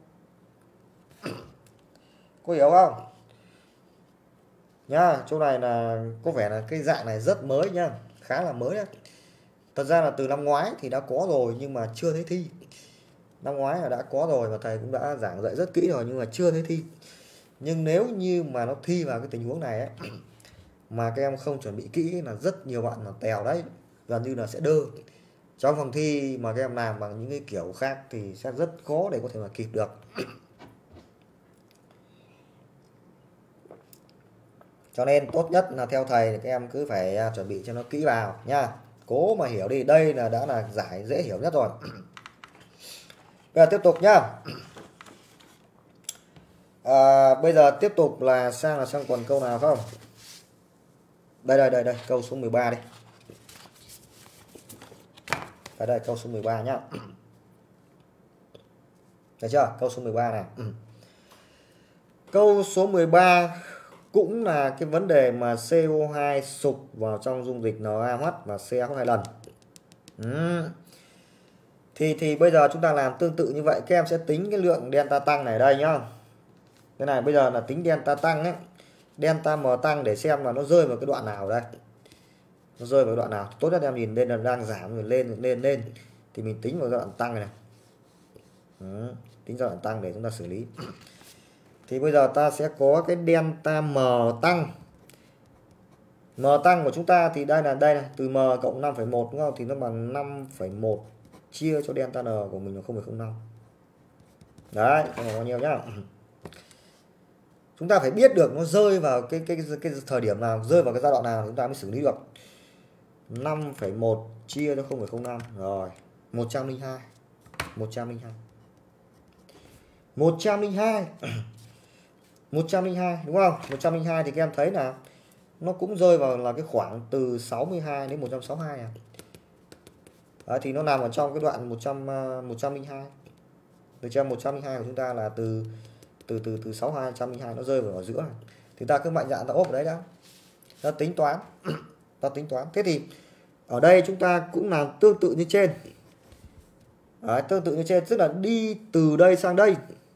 Có hiểu không? Nhá, chỗ này là có vẻ là cái dạng này rất mới nhá, khá là mới đấy. Thật ra là từ năm ngoái thì đã có rồi nhưng mà chưa thấy thi. Năm ngoái là đã có rồi và thầy cũng đã giảng dạy rất kỹ rồi nhưng mà chưa thấy thi. Nhưng nếu như mà nó thi vào cái tình huống này ấy, mà các em không chuẩn bị kỹ là rất nhiều bạn là tèo đấy, gần như là sẽ đơ. Trong phòng thi mà các em làm bằng những cái kiểu khác thì sẽ rất khó để có thể mà kịp được. Cho nên tốt nhất là theo thầy thì các em cứ phải chuẩn bị cho nó kỹ vào nha. Cố mà hiểu đi, đây là đã là giải dễ hiểu nhất rồi. Bây giờ tiếp tục nhá. À, bây giờ tiếp tục là sang là sang còn câu nào không? Đây đây đây đây, câu số mười ba đi. Đây đây, câu số mười ba nhá. Được chưa? Câu số mười ba này. Câu số mười ba cũng là cái vấn đề mà xê o hai sụp vào trong dung dịch NaOH và xê a hát hai lần. Ừ. Thì thì bây giờ chúng ta làm tương tự như vậy, các em sẽ tính cái lượng delta tăng này ở đây nhá. Cái này bây giờ là tính delta tăng ấy, delta M tăng để xem là nó rơi vào cái đoạn nào ở đây. Nó rơi vào đoạn nào? Tốt nhất em nhìn lên là đang giảm rồi lên lên lên thì mình tính vào giai đoạn tăng này này. Ừ. Tính giai đoạn tăng để chúng ta xử lý. Thì bây giờ ta sẽ có cái delta M tăng. M tăng của chúng ta thì đây là đây này, từ M cộng năm phẩy một đúng không? Thì nó bằng năm phẩy một chia cho delta N của mình là không phẩy không năm. Đấy, cái này bao nhiêu nhá. Chúng ta phải biết được nó rơi vào cái cái cái thời điểm nào, rơi vào cái giai đoạn nào chúng ta mới xử lý được. năm phẩy một chia cho không phẩy không năm rồi, một trăm lẻ hai. một trăm lẻ hai. một trăm lẻ hai. một trăm lẻ hai đúng không? một trăm lẻ hai thì các em thấy là nó cũng rơi vào là cái khoảng từ sáu mươi hai đến một trăm sáu mươi hai à. Đấy, thì nó nằm ở trong cái đoạn một trăm một trăm lẻ hai. Được chưa? một trăm lẻ hai của chúng ta là từ từ từ từ sáu mươi hai một trăm lẻ hai, nó rơi vào ở giữa này. Thì ta cứ mạnh dạn ta ốp ở đấy đã. Ta tính toán. Ta tính toán. Thế thì ở đây chúng ta cũng làm tương tự như trên. Đấy, tương tự như trên, tức là đi từ đây sang đây.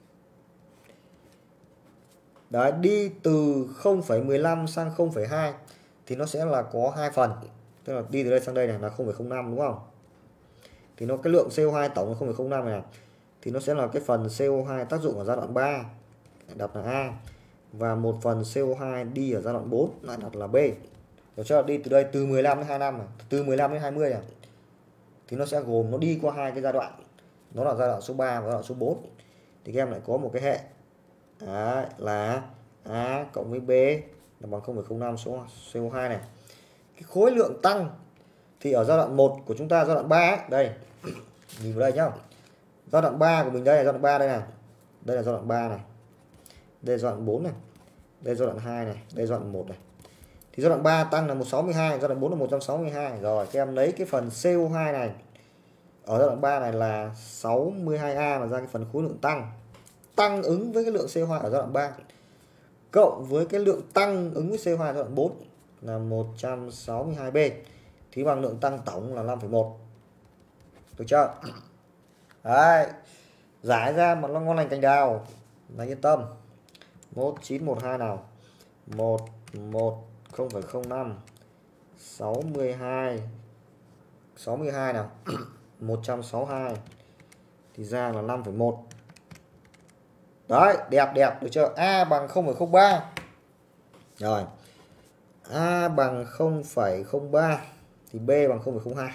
Đấy, đi từ không phẩy mười lăm sang không phẩy hai thì nó sẽ là có hai phần. Tức là đi từ đây sang đây này là không phẩy không năm đúng không? Thì nó cái lượng xê o hai tổng là không phẩy không năm này, này thì nó sẽ là cái phần xê o hai tác dụng ở giai đoạn ba, đặt là A, và một phần xê o hai đi ở giai đoạn bốn lại đặt là B. Được chưa? Đi từ đây từ mười lăm đến hai mươi lăm này, từ mười lăm đến hai mươi này. Thì nó sẽ gồm, nó đi qua hai cái giai đoạn. Đó là giai đoạn số ba và giai đoạn số bốn. Thì các em lại có một cái hệ Đấy, là A cộng với B là bằng không phẩy không năm số xê o hai này. Cái khối lượng tăng thì ở giai đoạn một của chúng ta, giai đoạn ba đây. Nhìn vào đây nhá. Giai đoạn ba của mình đây là giai đoạn ba đây này. Đây là giai đoạn ba này. Đây là giai đoạn bốn này. Đây là giai đoạn hai này, đây là giai đoạn một này. Thì giai đoạn ba tăng là một trăm sáu mươi hai, giai đoạn bốn là một trăm sáu mươi hai. Rồi các em lấy cái phần xê o hai này ở giai đoạn ba này là sáu mươi hai A mà ra cái phần khối lượng tăng. Tăng ứng với cái lượng xê o hai ở giai đoạn ba cộng với cái lượng tăng ứng với xê o hai ở giai đoạn bốn là một trăm sáu mươi hai B thì bằng lượng tăng tổng là năm phẩy một. Được chưa? Đấy. Giải ra mà nó ngon lành cành đào là yên tâm. một chín một hai nào. một một không phẩy không năm sáu mươi hai sáu mươi hai nào. một trăm sáu mươi hai thì ra là năm phẩy một. Đấy, đẹp đẹp, được chưa? A bằng không phẩy không ba. Rồi. A bằng không phẩy không ba thì B bằng không phẩy không hai.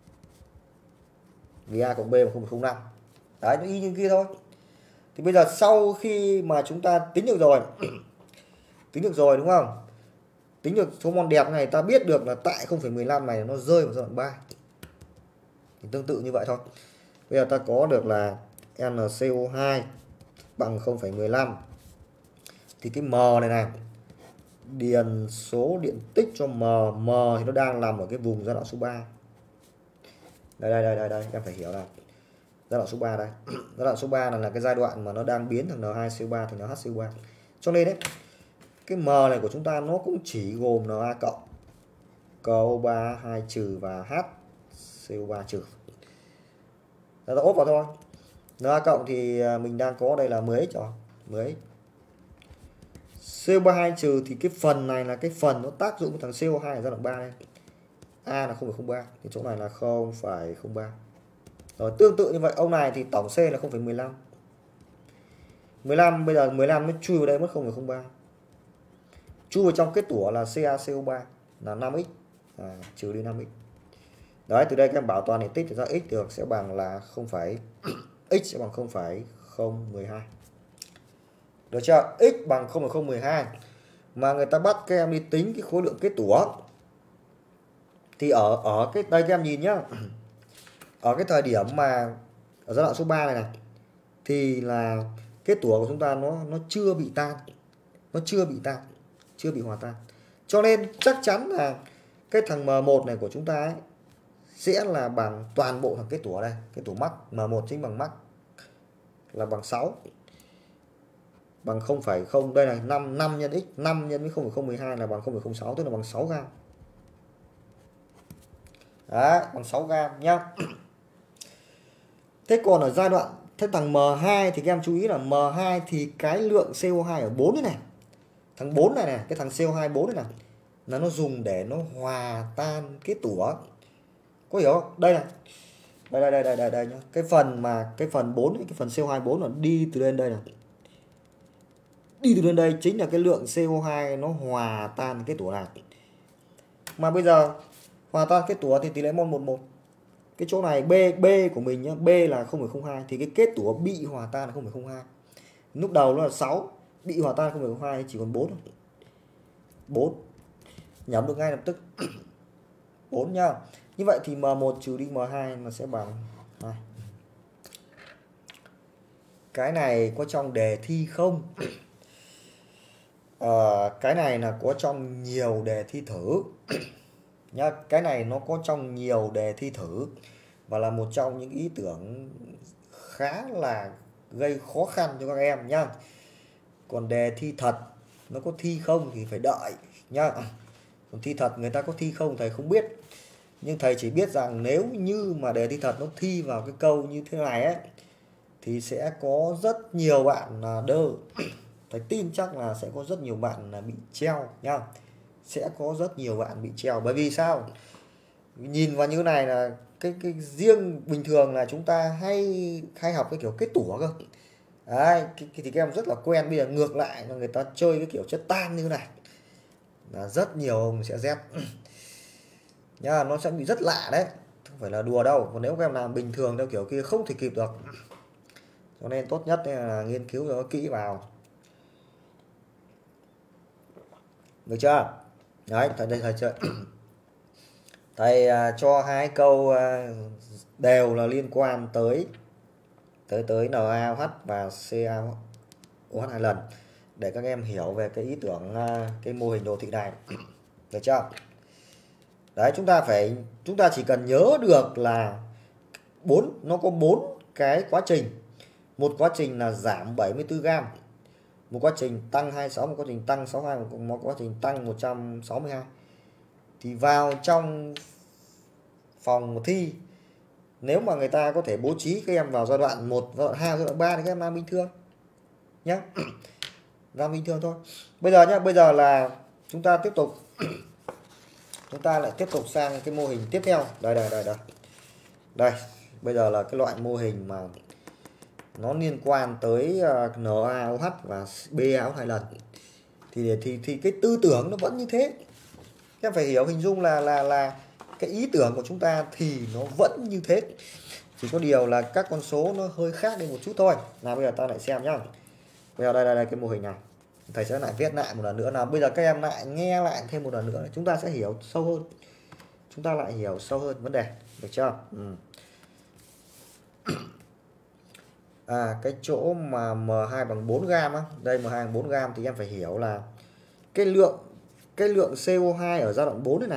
Vì A cộng B bằng không phẩy không năm. Đấy, nó y như kia thôi. Thì bây giờ sau khi mà chúng ta tính được rồi, tính được rồi đúng không? Tính được số mol đẹp này, ta biết được là tại không phẩy mười lăm này nó rơi vào giai đoạn ba. Thì tương tự như vậy thôi. Bây giờ ta có được là N C O hai bằng không phẩy mười lăm. Thì cái M này này, điền số điện tích cho M. M thì nó đang nằm ở cái vùng giai đoạn số ba. Đây đây đây đây, đây. Em phải hiểu là giai đoạn số ba đây. Giai đoạn số ba là, là cái giai đoạn mà nó đang biến thằng N hai C O ba thành NH C O ba. Cho nên đấy, cái M này của chúng ta nó cũng chỉ gồm Na cộng, C O ba hai trừ và H C O ba trừ. Ta ốp vào thôi. Na cộng thì mình đang có đây là mười x rồi, mười x. C O ba hai trừ thì cái phần này là cái phần nó tác dụng của thằng C O hai ở giai đoạn ba đây. A là không phẩy không ba thì chỗ này là không phẩy không ba. Rồi tương tự như vậy ông này thì tổng C là không phẩy mười lăm. mười lăm bây giờ mười lăm nó chui vào đây mất không phẩy không ba. Chui vào trong kết tủa là Ca C O ba là năm x, à, trừ đi năm x. Đấy, từ đây các em bảo toàn thể tích thì ra x được sẽ bằng là không phẩy x sẽ bằng không phẩy không một hai. Được chưa? X bằng không phẩy không một hai. Mà người ta bắt các em đi tính cái khối lượng kết tủa. Thì ở ở cái đây các em nhìn nhá. Ở cái thời điểm mà ở giai đoạn số ba này này thì là kết tủa của chúng ta nó nó chưa bị tan. Nó chưa bị tan, chưa bị hòa tan. Cho nên chắc chắn là cái thằng M một này của chúng ta ấy sẽ là bằng toàn bộ thằng kết tủa đây, kết tủa mắc M một chính bằng mắc là bằng sáu. Bằng không phẩy không, đây là năm năm nhân x, năm nhân với không phẩy không một hai là bằng không phẩy không sáu, tức là bằng sáu gam. Đấy, bằng sáu gam nhá. Thế còn ở giai đoạn thế thằng M hai thì các em chú ý là M hai thì cái lượng C O hai ở bốn này này. Thằng bốn này này, cái thằng C O hai bốn này này là nó dùng để nó hòa tan kết tủa. Có hiểu không? Đây này. Đây đây đây đây đây, đây nhá. Cái phần mà cái phần bốn cái phần C O hai bốn là đi từ lên đây này. Đi từ lên đây chính là cái lượng C O hai nó hòa tan kết tủa này. Mà bây giờ hòa tan kết tủa thì tỷ lệ mol một một. Cái chỗ này B B của mình nhá, B là không phẩy không hai thì cái kết tủa bị hòa tan là không phẩy không hai. Lúc đầu nó là sáu, bị hòa tan không phẩy không hai chỉ còn bốn thôi. bốn. Nhẩm được ngay lập tức. bốn nhá. Như vậy thì M một trừ đi M hai nó sẽ bằng hai. Cái này có trong đề thi không? À, cái này là có trong nhiều đề thi thử. Nhá, cái này nó có trong nhiều đề thi thử và là một trong những ý tưởng khá là gây khó khăn cho các em nhá. Còn đề thi thật nó có thi không thì phải đợi nhá. Còn thi thật người ta có thi không thầy không biết. Nhưng thầy chỉ biết rằng nếu như mà đề thi thật nó thi vào cái câu như thế này ấy thì sẽ có rất nhiều bạn là đơ. Thầy tin chắc là sẽ có rất nhiều bạn là bị treo nhá. Sẽ có rất nhiều bạn bị treo. Bởi vì sao? Nhìn vào như này là cái cái riêng bình thường là chúng ta hay hay học cái kiểu kết tủa cơ. Đấy, cái, cái, thì các em rất là quen. Bây giờ ngược lại là người ta chơi cái kiểu chất tan như thế này là rất nhiều ông sẽ rét. Nha, nó sẽ bị rất lạ đấy, không phải là đùa đâu. Còn nếu các em làm bình thường theo kiểu kia không thể kịp được. Cho nên tốt nhất là nghiên cứu cho nó kỹ vào. Được chưa? Đấy, thầy đây thầy chơi. Thầy uh, cho hai câu uh, đều là liên quan tới tới tới NaOH và CaOH hai lần để các em hiểu về cái ý tưởng uh, cái mô hình đồ thị này. Được chưa? Đấy, chúng ta phải chúng ta chỉ cần nhớ được là bốn nó có bốn cái quá trình. Một quá trình là giảm bảy mươi tư gam, một quá trình tăng hai mươi sáu, một quá trình tăng sáu mươi hai, một quá trình tăng một trăm sáu mươi hai. Thì vào trong phòng thi nếu mà người ta có thể bố trí các em vào giai đoạn một, giai đoạn hai, giai đoạn ba thì các em làm bình thường nhé. Làm bình thường thôi. Bây giờ nhá, bây giờ là chúng ta tiếp tục chúng ta lại tiếp tục sang cái mô hình tiếp theo. Đây đây đây đây. Đây, bây giờ là cái loại mô hình mà nó liên quan tới NaOH và BaOH hai lần. Thì thì thì cái tư tưởng nó vẫn như thế. Các em phải hiểu hình dung là là là cái ý tưởng của chúng ta thì nó vẫn như thế. Chỉ có điều là các con số nó hơi khác đi một chút thôi. Nào bây giờ ta lại xem nhá. Bây giờ đây đây, đây cái mô hình này. Thầy sẽ lại viết lại một lần nữa. Nào bây giờ các em lại nghe lại thêm một lần nữa. Chúng ta sẽ hiểu sâu hơn. Chúng ta lại hiểu sâu hơn vấn đề. Được chưa? Ừ. À, cái chỗ mà M hai bằng bốn gam á, đây M hai bằng bốn gam thì em phải hiểu là cái lượng cái lượng C O hai ở giai đoạn bốn này này.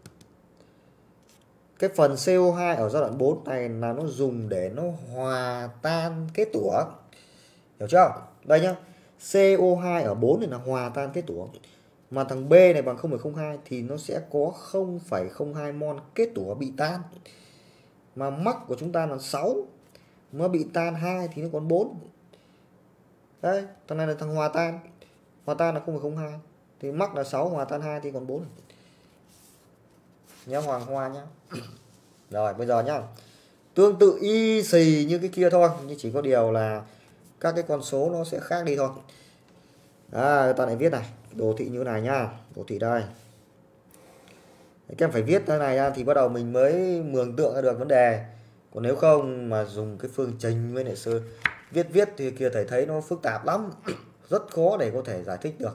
Cái phần C O hai ở giai đoạn bốn này là nó dùng để nó hòa tan kết tủa. Hiểu chưa? Đây nhá. xê o hai ở bốn này là hòa tan kết tủa, mà thằng B này bằng không phẩy không hai thì nó sẽ có không phẩy không hai mol kết tủa bị tan. Mà mắc của chúng ta là sáu, nó bị tan hai thì nó còn bốn. Đấy, thằng này là thằng hòa tan. Hòa tan là không phẩy không hai thì mắc là sáu, hòa tan hai thì còn bốn. Nhá, hoàng hoa nhá. Rồi bây giờ nhá, tương tự y xì như cái kia thôi, nhưng chỉ có điều là các cái con số nó sẽ khác đi thôi. À, ta lại viết này, đồ thị như thế này nhá, đồ thị đây. Các em phải viết thế này ra thì bắt đầu mình mới mường tượng ra được vấn đề. Còn nếu không mà dùng cái phương trình với lại sơ viết viết thì kia thầy thấy nó phức tạp lắm, rất khó để có thể giải thích được.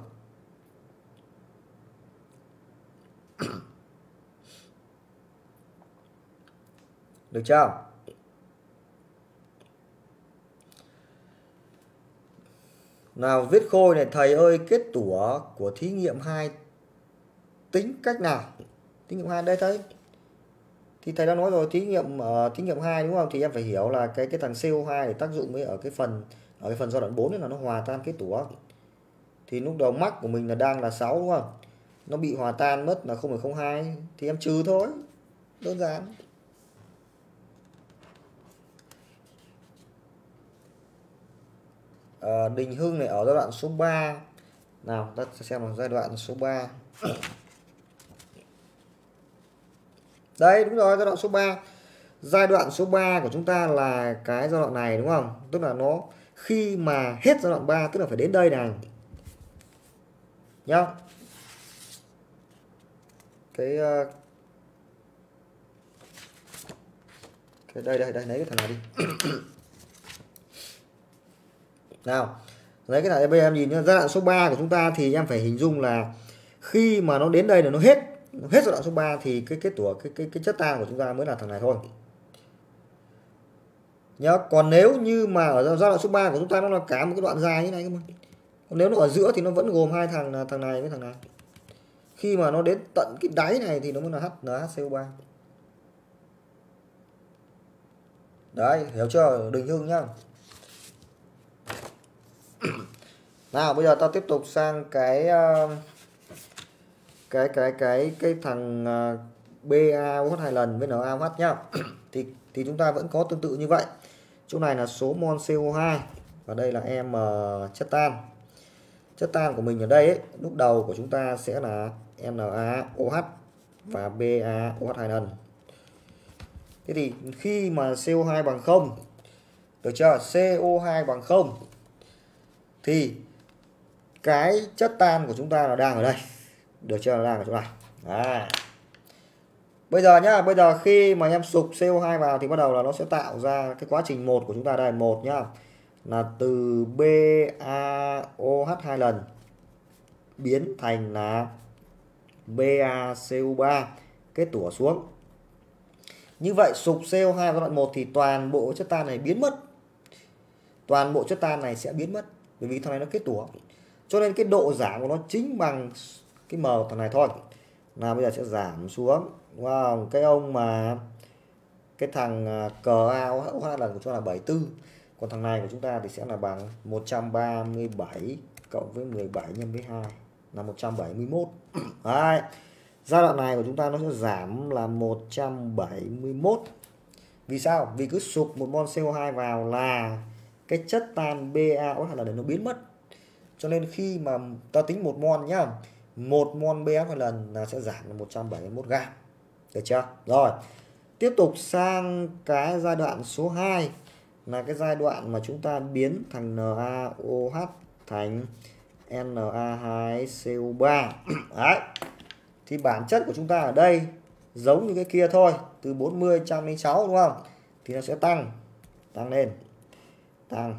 Được chưa? Nào viết khôi này, thầy ơi kết tủa của thí nghiệm hai tính cách nào? Thí nghiệm hai đây thấy. Thì thầy đã nói rồi, thí nghiệm ở uh, thí nghiệm hai đúng không? Thì em phải hiểu là cái cái thằng xê o hai để tác dụng với ở cái phần ở cái phần giai đoạn bốn là nó hòa tan kết tủa. Thì lúc đầu mắc của mình là đang là sáu đúng không? Nó bị hòa tan mất là không phẩy không hai thì em trừ thôi. Đơn giản. À, Đình Hưng này ở giai đoạn số ba. Nào, ta xem là giai đoạn số ba. Đây đúng rồi, giai đoạn số ba. Giai đoạn số ba của chúng ta là cái giai đoạn này đúng không? Tức là nó khi mà hết giai đoạn ba tức là phải đến đây này. Nhá. Cái cái đây đây đây lấy cái thằng này đi. Nào, lấy cái này bây giờ em nhìn nhá, giai đoạn số ba của chúng ta thì em phải hình dung là khi mà nó đến đây là nó hết, nó hết giai đoạn số ba thì cái kết tủa cái cái cái chất tan của chúng ta mới là thằng này thôi. Nhá, còn nếu như mà ở giai đoạn số ba của chúng ta nó là cả một cái đoạn dài như này cơ mà. Còn nếu nó ở giữa thì nó vẫn gồm hai thằng là thằng này với thằng này. Khi mà nó đến tận cái đáy này thì nó mới là H en hát xê o ba. Đấy, hiểu chưa? Đình Hưng nhá. Nào, bây giờ ta tiếp tục sang cái cái cái cái cái thằng bê a o hát hai lần với en a o hát nhá. thì thì chúng ta vẫn có tương tự như vậy. Chỗ này là số mol xê o hai và đây là M chất tan. Chất tan của mình ở đây ấy, lúc đầu của chúng ta sẽ là NaOH và bê a o hát hai lần. Thế thì khi mà xê o hai bằng không, được chưa? xê o hai bằng không thì cái chất tan của chúng ta là đang ở đây. Được chưa? Là đang ở chỗ này. Đấy. Bây giờ nhá, bây giờ khi mà em sục xê o hai vào thì bắt đầu là nó sẽ tạo ra cái quá trình một của chúng ta đây, một nhá. Là từ bê a o hát hai lần biến thành là bê a xê o ba kết tủa xuống. Như vậy sục xê o hai vào đoạn một thì toàn bộ chất tan này biến mất. Toàn bộ chất tan này sẽ biến mất bởi vì thằng này nó kết tủa. Cho nên cái độ giảm của nó chính bằng cái M thằng này thôi. Nào bây giờ sẽ giảm xuống. Wow, cái ông mà cái thằng cờ a o hát lần của chúng ta là bảy mươi tư. Còn thằng này của chúng ta thì sẽ là bằng một trăm ba mươi bảy cộng với mười bảy nhân với hai là một trăm bảy mươi mốt. Đấy. Giai đoạn này của chúng ta nó sẽ giảm là một trăm bảy mươi mốt. Vì sao? Vì cứ sụp một mol xê o hai vào là cái chất tan bê a o hát lần nó biến mất. Cho nên khi mà ta tính một mol nhá, một mol bê a o hát lần là sẽ giảm là một trăm bảy mươi mốt gam. Được chưa? Rồi. Tiếp tục sang cái giai đoạn số hai là cái giai đoạn mà chúng ta biến thằng NaOH thành en a hai xê o ba. Đấy. Thì bản chất của chúng ta ở đây giống như cái kia thôi, từ bốn mươi một trăm lẻ sáu đúng không? Thì nó sẽ tăng, tăng lên, tăng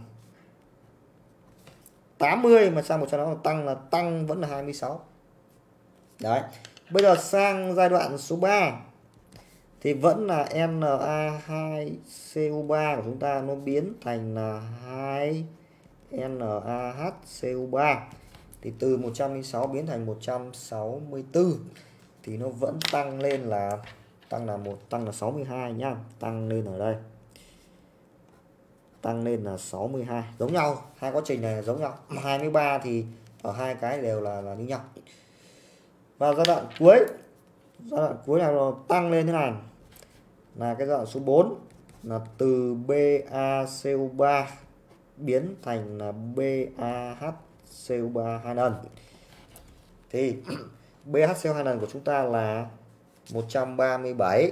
tám mươi mà sang một trăm nó tăng là tăng vẫn là hai mươi sáu. Đấy. Bây giờ sang giai đoạn số ba thì vẫn là en a hai xê o ba của chúng ta nó biến thành là hai en a hát xê o ba. Thì từ một trăm lẻ sáu biến thành một trăm sáu mươi tư thì nó vẫn tăng lên là tăng là một tăng là sáu mươi hai nhá, tăng lên ở đây. tăng lên là sáu mươi hai, giống nhau, hai quá trình này giống nhau. hai mươi ba thì ở hai cái đều là là như nhau. Và giai đoạn cuối, giai đoạn cuối là tăng lên thế này là cái giai đoạn số bốn, là từ bê a xê o ba biến thành là bê a hát xê o ba hai lần. Thì bê a hát xê o hai lần của chúng ta là một trăm ba mươi bảy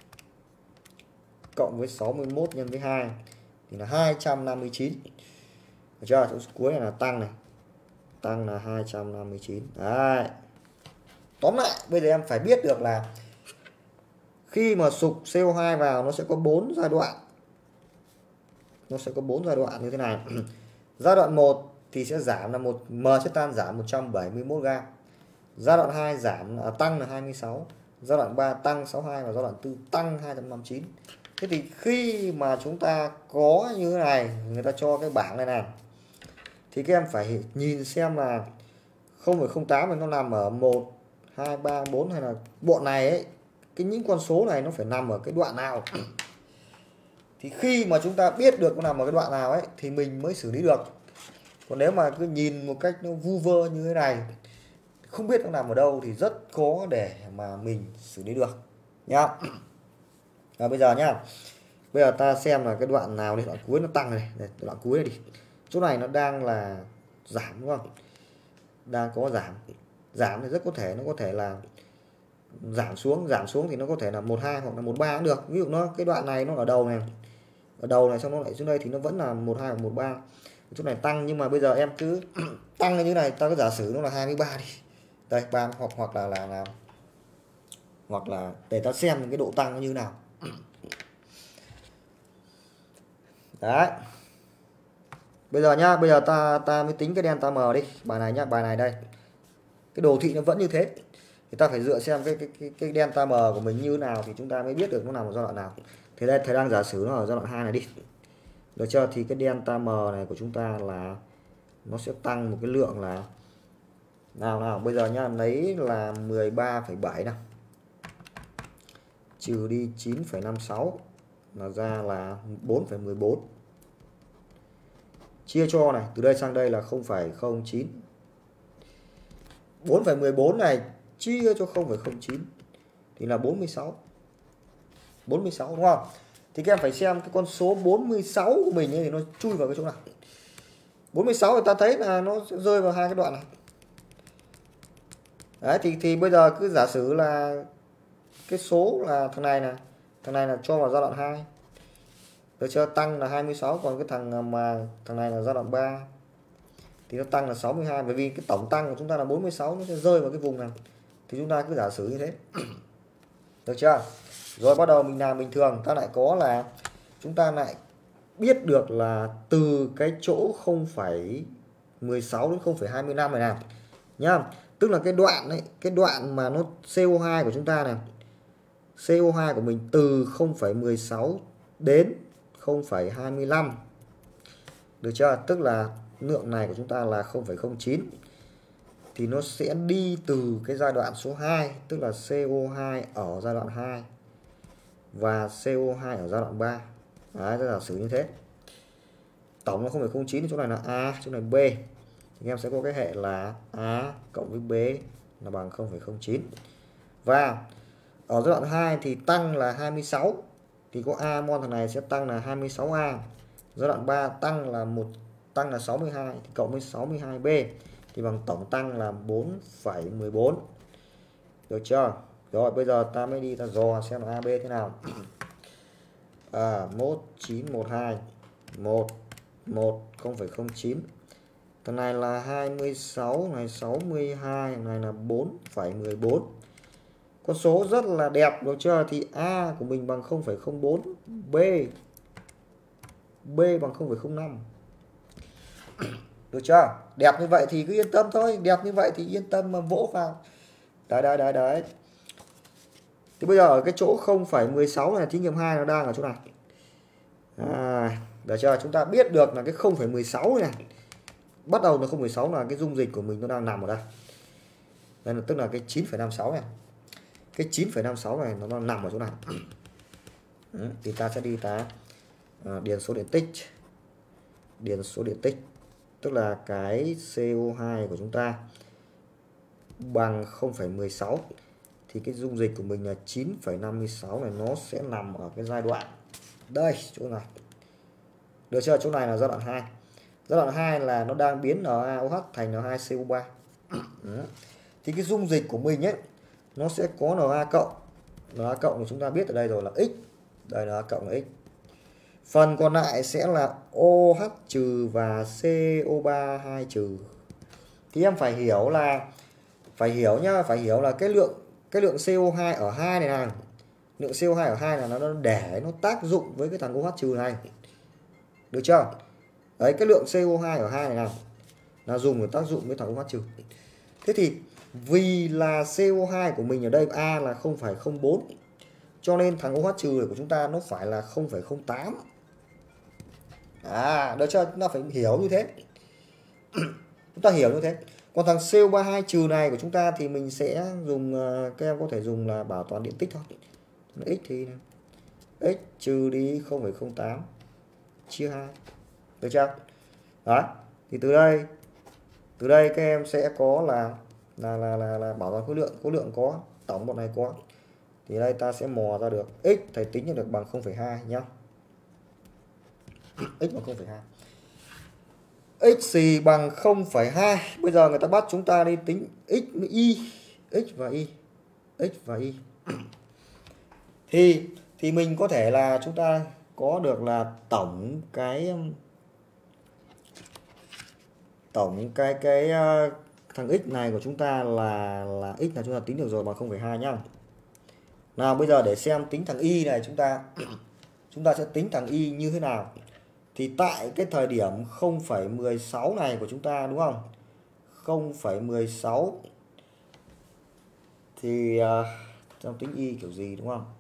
cộng với sáu mươi mốt nhân với hai thì là hai trăm năm mươi chín. Được chưa? Chỗ cuối này là tăng này. Tăng là hai trăm năm mươi chín. Đấy. Tóm lại bây giờ em phải biết được là khi mà sục xê o hai vào nó sẽ có bốn giai đoạn. Nó sẽ có bốn giai đoạn như thế này. Giai đoạn một thì sẽ giảm là một M sẽ tan giảm một trăm bảy mươi mốt gam. Giai đoạn hai giảm à, tăng là hai mươi sáu. Giai đoạn ba tăng sáu mươi hai và giai đoạn tư tăng hai trăm năm mươi chín. Thế thì khi mà chúng ta có như thế này, người ta cho cái bảng này này thì các em phải nhìn xem là không phẩy không tám này nó nằm ở một, hai, ba, bốn hay là bọn này ấy, cái những con số này nó phải nằm ở cái đoạn nào. Thì khi mà chúng ta biết được nó nằm ở cái đoạn nào ấy thì mình mới xử lý được. Còn nếu mà cứ nhìn một cách nó vu vơ như thế này, không biết nó nằm ở đâu thì rất khó để mà mình xử lý được nhá. À, bây giờ nhá, bây giờ ta xem là cái đoạn nào đi, đoạn cuối nó tăng này, đây, đoạn cuối này đi, chỗ này nó đang là giảm đúng không, đang có giảm, giảm thì rất có thể nó có thể là giảm xuống, giảm xuống thì nó có thể là một hai hoặc là một ba cũng được. Ví dụ nó cái đoạn này nó ở đầu này, ở đầu này xong nó lại xuống đây thì nó vẫn là một hai hoặc một ba. Chỗ này tăng nhưng mà bây giờ em cứ tăng như thế này, ta cứ giả sử nó là hai mươi ba đi, đây ba hoặc hoặc là là là hoặc là để ta xem cái độ tăng nó như thế nào. Đấy. Bây giờ nhá, bây giờ ta ta mới tính cái delta M đi, bài này nhá, bài này đây. Cái đồ thị nó vẫn như thế. Thì ta phải dựa xem cái cái cái, cái delta M của mình như thế nào thì chúng ta mới biết được nó nằm ở giai đoạn nào. Thì đây thầy đang giả sử nó ở giai đoạn hai này đi. Được chưa? Thì cái delta M này của chúng ta là nó sẽ tăng một cái lượng là nào nào, bây giờ nhá, lấy là mười ba phẩy bảy nào. Trừ đi chín phẩy năm sáu là ra là bốn phẩy mười bốn. Chia cho này, từ đây sang đây là không phẩy không chín. bốn phẩy mười bốn này chia cho không phẩy không chín thì là bốn mươi sáu. bốn mươi sáu đúng không? Thì các em phải xem cái con số bốn mươi sáu của mình ấy, thì nó chui vào cái chỗ nào. bốn mươi sáu thì ta thấy là nó sẽ rơi vào hai cái đoạn này. Đấy thì thì bây giờ cứ giả sử là cái số là thằng này nè, thằng này là cho vào giai đoạn hai. Được chưa? Tăng là hai mươi sáu, còn cái thằng mà thằng này là giai đoạn ba thì nó tăng là sáu mươi hai, bởi vì cái tổng tăng của chúng ta là bốn mươi sáu, nó sẽ rơi vào cái vùng này. Thì chúng ta cứ giả sử như thế. Được chưa? Rồi bắt đầu mình làm bình thường, ta lại có là chúng ta lại biết được là từ cái chỗ không phẩy mười sáu đến không phẩy hai mươi lăm này nào nhá. Tức là cái đoạn ấy, cái đoạn mà nó xê o hai của chúng ta này, xê o hai của mình từ không phẩy mười sáu đến không phẩy hai mươi lăm. Được chưa? Tức là lượng này của chúng ta là không phẩy không chín. Thì nó sẽ đi từ cái giai đoạn số hai, tức là xê o hai ở giai đoạn hai và xê o hai ở giai đoạn ba. Đấy, ta giả sử như thế. Tổng là không phẩy không chín, chỗ này là A, chỗ này B. Thì em sẽ có cái hệ là A cộng với B là bằng không phẩy không chín. Và ở giai đoạn hai thì tăng là hai mươi sáu. Thì có A mol thằng này sẽ tăng là hai mươi sáu A. Giai đoạn ba tăng là một tăng là sáu mươi hai thì cộng với sáu mươi hai B thì bằng tổng tăng là bốn phẩy mười bốn. Được chưa? Rồi bây giờ ta mới đi ta dò xem a bê thế nào. À, một chín một hai một một không phẩy không chín. Thằng này là hai mươi sáu, này sáu mươi hai, thằng này là bốn phẩy mười bốn. Con số rất là đẹp, được chưa? Thì A của mình bằng không phẩy không bốn, B B bằng không phẩy không năm. Được chưa? Đẹp như vậy thì cứ yên tâm thôi, đẹp như vậy thì yên tâm mà vỗ vào. Đấy đấy đấy đấy. Thì bây giờ ở cái chỗ không phẩy mười sáu này thí nghiệm hai nó đang ở chỗ này. À, được chưa? Chúng ta biết được là cái không phẩy mười sáu này bắt đầu là không phẩy mười sáu là cái dung dịch của mình nó đang nằm ở đây. Đây là tức là cái chín phẩy năm sáu này. Cái chín phẩy năm sáu này nó đang nằm ở chỗ này. Ừ, thì ta sẽ đi ta à, điền số điện tích. điền số điện tích, tức là cái xê o hai của chúng ta bằng không phẩy mười sáu thì cái dung dịch của mình là chín phẩy năm mươi sáu này nó sẽ nằm ở cái giai đoạn đây, chỗ này. Được chưa? Chỗ này là giai đoạn hai. Giai đoạn hai là nó đang biến NaOH thành en hai xê o ba. Thì cái dung dịch của mình ấy nó sẽ có Na cộng. Na cộng thì chúng ta biết ở đây rồi là X. Đây là Na cộng là X. Phần còn lại sẽ là OH trừ và xê o ba hai trừ. Thì em phải hiểu là phải hiểu nhá, phải hiểu là cái lượng cái lượng xê o hai ở hai này này, lượng xê o hai ở hai là nó để nó tác dụng với cái thằng OH trừ này. Được chưa? Đấy, cái lượng xê o hai ở hai này này là dùng để tác dụng với thằng OH trừ. Thế thì vì là xê o hai của mình ở đây A là không phẩy không bốn, cho nên thằng OH trừ của chúng ta nó phải là không phẩy không tám. À, được chưa? Chúng ta phải hiểu như thế. Chúng ta hiểu như thế. Còn thằng xê o ba hai trừ này của chúng ta thì mình sẽ dùng, các em có thể dùng là bảo toàn điện tích thôi. X thì x trừ đi không phẩy không tám chia hai. Được chưa? Đó. Thì từ đây từ đây các em sẽ có là là là là, là bảo toàn khối lượng, khối lượng có, tổng bọn này có. Thì đây ta sẽ mò ra được x, thầy tính được bằng không phẩy hai nhá. X bằng không phẩy hai. X xì bằng không phẩy hai. Bây giờ người ta bắt chúng ta đi tính x với y, x và y, x và y. Thì thì mình có thể là chúng ta có được là tổng cái tổng cái cái thằng x này của chúng ta là là x là chúng ta tính được rồi bằng không phẩy hai nhá. Nào bây giờ để xem tính thằng y này chúng ta chúng ta sẽ tính thằng y như thế nào. Thì tại cái thời điểm không phẩy mười sáu này của chúng ta, đúng không? không phẩy mười sáu thì uh, trong tính y kiểu gì, đúng không?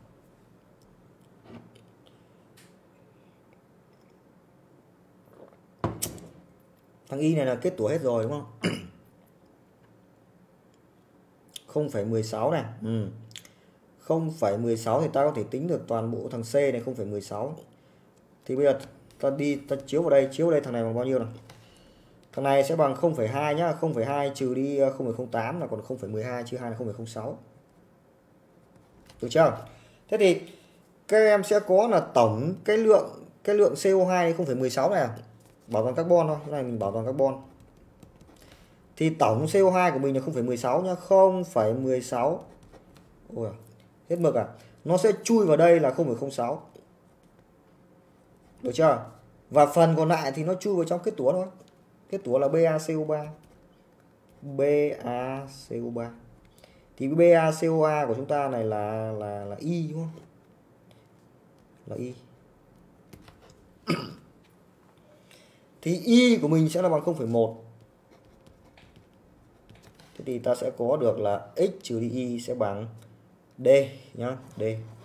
Thằng y này là kết tủa hết rồi, đúng không? không phẩy mười sáu này. Ừ. không phẩy mười sáu thì ta có thể tính được toàn bộ thằng C này không phẩy mười sáu. Thì bây giờ ta đi ta chiếu vào đây, chiếu vào đây thằng này bằng bao nhiêu này? Thằng này sẽ bằng không phẩy hai nhá, không phẩy hai trừ đi không phẩy không tám là còn không phẩy mười hai, chia hai là không phẩy không sáu. Được chưa? Thế thì các em sẽ có là tổng cái lượng cái lượng xê o hai không phẩy mười sáu này, bảo toàn carbon thôi, cái này mình bảo toàn carbon. Thì tổng xê o hai của mình là không phẩy mười sáu nhá, không phẩy mười sáu. Ôi, hết mực à? Nó sẽ chui vào đây là không phẩy không sáu. Được chưa? Và phần còn lại thì nó chui vào trong kết tủa thôi. Kết tủa là BaCO ba. BaCO ba. Thì BaCO ba của chúng ta này là là là Y, đúng không? Là Y. Thì Y của mình sẽ là bằng không phẩy một. Thế thì ta sẽ có được là x trừ đi Y sẽ bằng D nhá, D.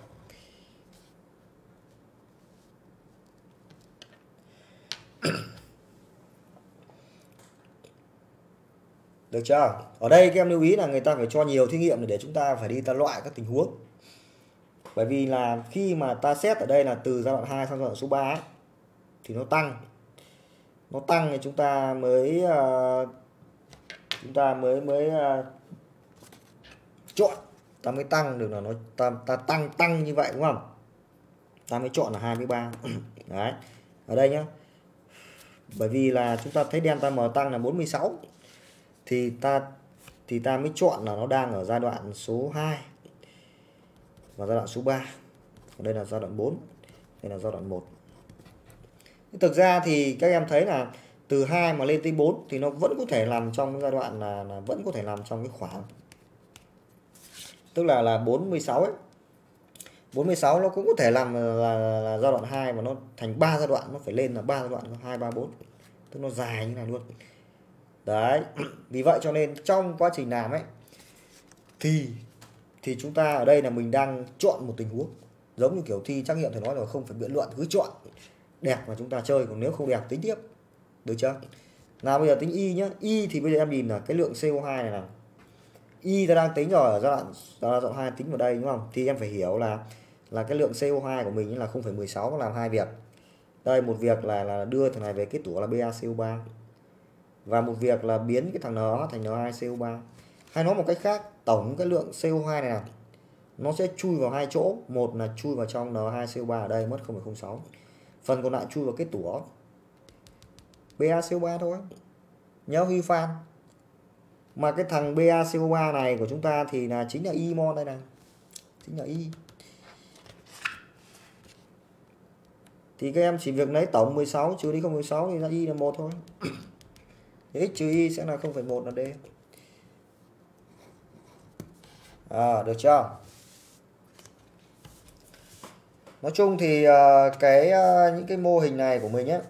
Được chưa? Ở đây các em lưu ý là người ta phải cho nhiều thí nghiệm để chúng ta phải đi ta loại các tình huống. Bởi vì là khi mà ta xét ở đây là từ giai đoạn hai sang giai đoạn số ba ấy, thì nó tăng. Nó tăng thì chúng ta mới uh, chúng ta mới mới uh, chọn, ta mới tăng được là nó ta, ta tăng tăng như vậy, đúng không? Ta mới chọn là hai mươi ba. Đấy. Ở đây nhá. Bởi vì là chúng ta thấy delta M tăng là bốn mươi sáu thì ta thì ta mới chọn là nó đang ở giai đoạn số hai và giai đoạn số ba. Còn đây là giai đoạn bốn, đây là giai đoạn một. Thực ra thì các em thấy là từ hai mà lên tới bốn thì nó vẫn có thể nằm trong giai đoạn là, là vẫn có thể nằm trong cái khoảng, tức là là bốn mươi sáu ấy. bốn mươi sáu nó cũng có thể làm là, là, là giai đoạn hai mà nó thành ba giai đoạn, nó phải lên là ba giai đoạn, hai ba bốn. Tức nó dài như này luôn. Đấy, vì vậy cho nên trong quá trình làm ấy thì thì chúng ta ở đây là mình đang chọn một tình huống, giống như kiểu thi trắc nghiệm thì nói là không phải biện luận, cứ chọn đẹp mà chúng ta chơi, còn nếu không đẹp tính tiếp. Được chưa? Nào bây giờ tính Y nhá. Y thì bây giờ em nhìn là cái lượng xê o hai này là Y ta đang tính rồi, ở giai đoạn giai đoạn hai tính vào đây, đúng không? Thì em phải hiểu là là cái lượng xê o hai của mình là không phẩy mười sáu, nó làm hai việc. Đây, một việc là là đưa thằng này về kết tủa là bê a xê o ba, và một việc là biến cái thằng NaOH thành en hai xê o ba. Hay nói một cách khác, tổng cái lượng xê o hai này nào nó sẽ chui vào hai chỗ. Một là chui vào trong en hai xê o ba ở đây mất không phẩy không sáu, phần còn lại chui vào kết tủa bê a xê o ba thôi. Nhớ Huy Phan. Mà cái thằng bê a xê o ba này của chúng ta thì là chính là imon đây này, chính là y. Thì các em chỉ việc lấy tổng mười sáu trừ đi không phẩy sáu thì ra y là một thôi. Thì x trừ y sẽ là không phẩy một là d. À, được chưa? Nói chung thì uh, cái uh, những cái mô hình này của mình nhé,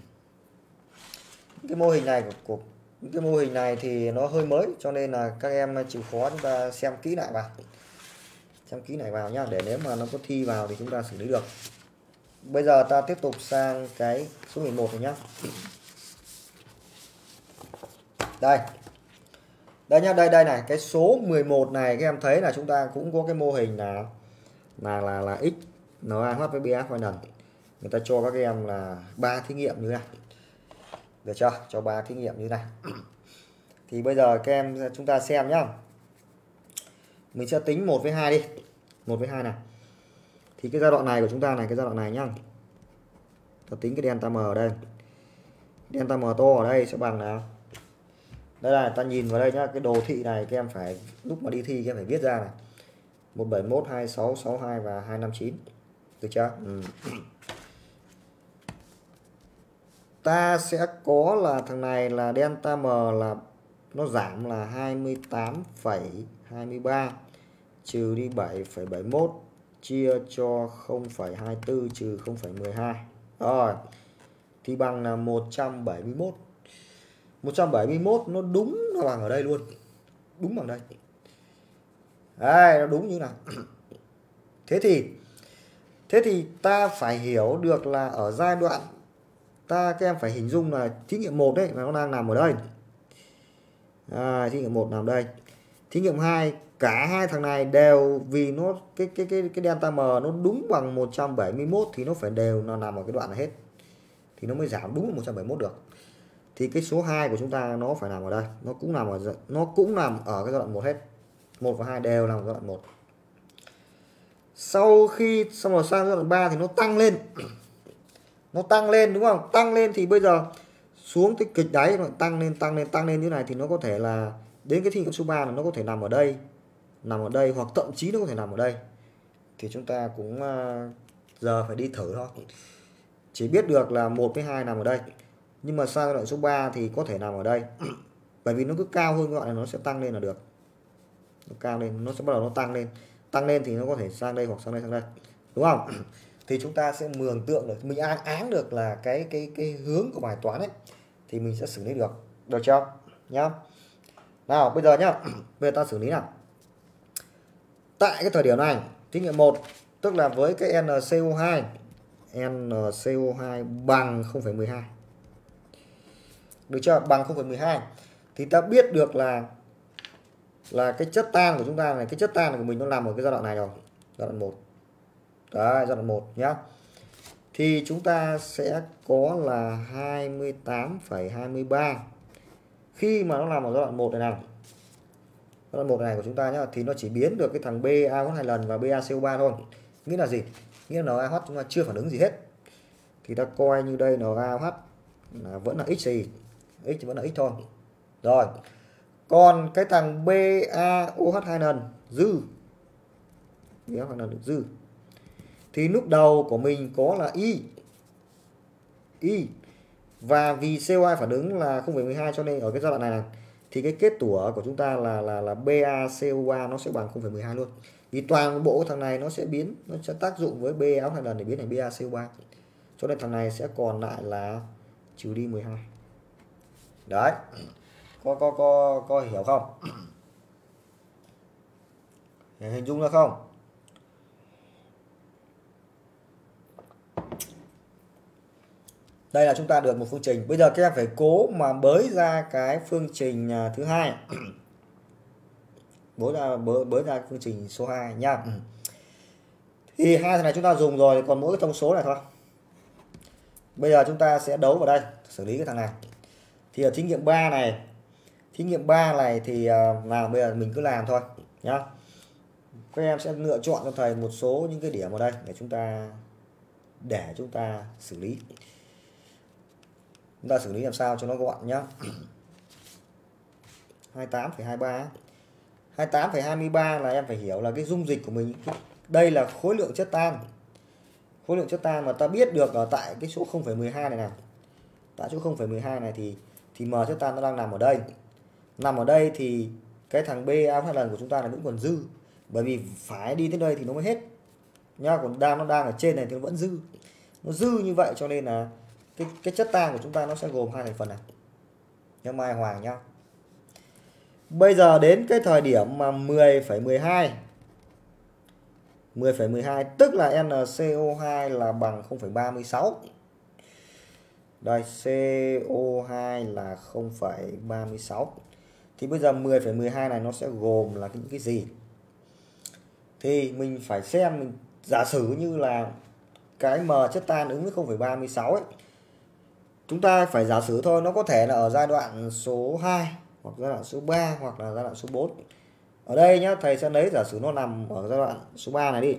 cái mô hình này của, của những cái mô hình này thì nó hơi mới, cho nên là các em chịu khó chúng ta xem kỹ lại vào, xem kỹ lại vào nhá, để nếu mà nó có thi vào thì chúng ta xử lý được. Bây giờ ta tiếp tục sang cái số mười một này nhá. Đây. Đây nhá, đây đây này, cái số mười một này các em thấy là chúng ta cũng có cái mô hình là là là là x NaOH với bê a hai lần. Người ta cho các em là ba thí nghiệm như này. Được chưa? Cho ba thí nghiệm như này. Thì bây giờ các em chúng ta xem nhá. Mình sẽ tính một với hai đi. một với hai này. Thì cái giai đoạn này của chúng ta này, cái giai đoạn này nhá. Ta tính cái delta M ở đây. Delta M to ở đây sẽ bằng nào? Đây là ta nhìn vào đây nhá, cái đồ thị này các em phải lúc mà đi thi các em phải viết ra này. một bảy mốt, hai sáu, sáu hai và hai năm chín. Được chưa? Ừ. Ta sẽ có là thằng này là delta M là nó giảm là hai mươi tám phẩy hai ba trừ đi bảy phẩy bảy mốt chia cho không phẩy hai tư trừ không phẩy mười hai. Rồi. Thì bằng là một trăm bảy mươi mốt. một trăm bảy mươi mốt nó đúng nó bằng ở đây luôn. Đúng bằng đây. Đây, nó đúng như nào. Thế thì Thế thì ta phải hiểu được là ở giai đoạn ta các em phải hình dung là thí nghiệm một đấy nó đang nằm ở đây. À, thí nghiệm một nằm đây. Thí nghiệm hai cả hai thằng này đều vì nó cái cái cái cái delta M nó đúng bằng một trăm bảy mươi mốt thì nó phải đều nó nằm ở cái đoạn này hết. Thì nó mới giảm đúng một trăm bảy mươi mốt được. Thì cái số hai của chúng ta nó phải nằm ở đây, nó cũng nằm ở nó cũng nằm ở cái giai đoạn một hết. một và hai đều nằm ở giai đoạn một. Sau khi xong rồi sang giai đoạn ba thì nó tăng lên. Nó tăng lên đúng không? Tăng lên thì bây giờ xuống cái kịch đáy nó tăng lên tăng lên tăng lên như này thì nó có thể là đến cái thí nghiệm số ba là nó có thể nằm ở đây, nằm ở đây hoặc thậm chí nó có thể nằm ở đây. Thì chúng ta cũng giờ phải đi thử thôi. Chỉ biết được là một với hai nằm ở đây. Nhưng mà sang giai đoạn số ba thì có thể nằm ở đây. Bởi vì nó cứ cao hơn gọi là nó sẽ tăng lên là được. Nó cao lên, nó sẽ bắt đầu nó tăng lên. Tăng lên thì nó có thể sang đây hoặc sang đây sang đây. Đúng không? Thì chúng ta sẽ mường tượng được, mình áng áng được là cái cái cái hướng của bài toán ấy thì mình sẽ xử lý được. Được chưa? Nhá. Nào, bây giờ nhá. Bây giờ ta xử lý nào. Tại cái thời điểm này, thí nghiệm một tức là với cái en xê o hai en xê o hai bằng không phẩy mười hai. Được chưa? Bằng không phẩy mười hai thì ta biết được là là cái chất tan của chúng ta này, cái chất tan của mình nó nằm ở cái giai đoạn này rồi, giai đoạn một. Đấy, giai đoạn một nhá. Thì chúng ta sẽ có là hai mươi tám phẩy hai ba. Khi mà nó nằm ở giai đoạn một này nào. Giai đoạn một này của chúng ta nhá thì nó chỉ biến được cái thằng bê a o hát hai lần và bê a xê o ba thôi. Nghĩa là gì? Nghĩa là NaOH chúng ta chưa phản ứng gì hết. Thì ta coi như đây NaOH là vẫn là x gì? X vẫn là x thôi. Rồi. Còn cái thằng bê a o hát hai lần dư. bê a o hát hai lần dư. Thì lúc đầu của mình có là y. Y. Và vì xê o hai phản ứng là không phẩy mười hai cho nên ở cái giai đoạn này, này thì cái kết tủa của chúng ta là là là bê a xê o ba nó sẽ bằng không phẩy mười hai luôn. Vì toàn bộ thằng này nó sẽ biến, nó sẽ tác dụng với bê a o hai lần để biến thành bê a xê o ba. Cho nên thằng này sẽ còn lại là trừ đi mười hai. Đấy. Có có có có hiểu không? Hình dung ra không? Đây là chúng ta được một phương trình. Bây giờ các em phải cố mà bới ra cái phương trình thứ hai. Bới ra bới, bới ra phương trình số hai nhá. Thì hai thằng này chúng ta dùng rồi, còn mỗi cái thông số này thôi. Bây giờ chúng ta sẽ đấu vào đây, xử lý cái thằng này. Thì ở thí nghiệm ba này, thí nghiệm ba này thì uh, nào bây giờ mình cứ làm thôi nhá. Các em sẽ lựa chọn cho thầy một số những cái điểm ở đây để chúng ta để chúng ta xử lý. Chúng ta xử lý làm sao cho nó gọn nhá. hai mươi tám phẩy hai mươi ba hai mươi tám phẩy hai mươi ba là em phải hiểu là cái dung dịch của mình, đây là khối lượng chất tan. Khối lượng chất tan mà ta biết được ở tại cái số không phẩy mười hai này này. Tại chỗ không phẩy mười hai này thì thì m chất tan nó đang nằm ở đây. Nằm ở đây thì cái thằng B alpha lần của chúng ta là vẫn còn dư. Bởi vì phải đi tới đây thì nó mới hết. Nhá, còn đang nó đang ở trên này thì nó vẫn dư. Nó dư như vậy cho nên là cái cái chất tan của chúng ta nó sẽ gồm hai thành phần này. Nhá, Mai Hoàng nhá. Bây giờ đến cái thời điểm mà mười phẩy mười hai mười phẩy mười hai tức là N C O hai là bằng không phẩy ba mươi sáu. Đây, C O hai là không phẩy ba mươi sáu. Thì bây giờ mười phẩy mười hai này nó sẽ gồm là những cái gì? Thì mình phải xem, mình giả sử như là cái M chất tan ứng với không phẩy ba mươi sáu ấy. Chúng ta phải giả sử thôi, nó có thể là ở giai đoạn số hai hoặc giai đoạn số ba hoặc là giai đoạn số bốn. Ở đây nhá, thầy sẽ lấy giả sử nó nằm ở giai đoạn số ba này đi.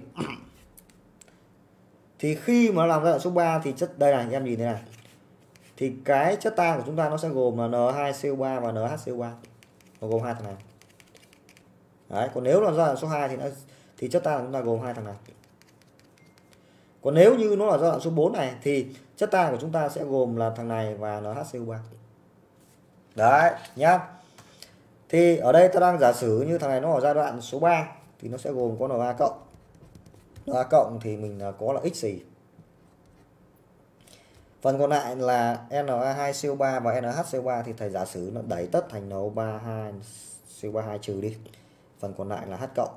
Thì khi mà nó làm giai đoạn số ba thì chất đây này, em nhìn đây này. Thì cái chất tan của chúng ta nó sẽ gồm là N hai C O ba và N H C O ba. Nó gồm hai thằng này. Đấy, còn nếu là giai đoạn số hai thì nó thì chất tan của chúng ta gồm hai thằng này. Còn nếu như nó là giai đoạn số bốn này thì chất tan của chúng ta sẽ gồm là thằng này và N H C O ba. Đấy nhá. Thì ở đây ta đang giả sử như thằng này nó ở giai đoạn số ba thì nó sẽ gồm có Na cộng. Na cộng thì mình có là x gì. Phần còn lại là Na hai C O ba và NH C O ba thì thầy giả sử nó đẩy tất thành N O ba hai C O ba hai trừ đi. Phần còn lại là H cộng.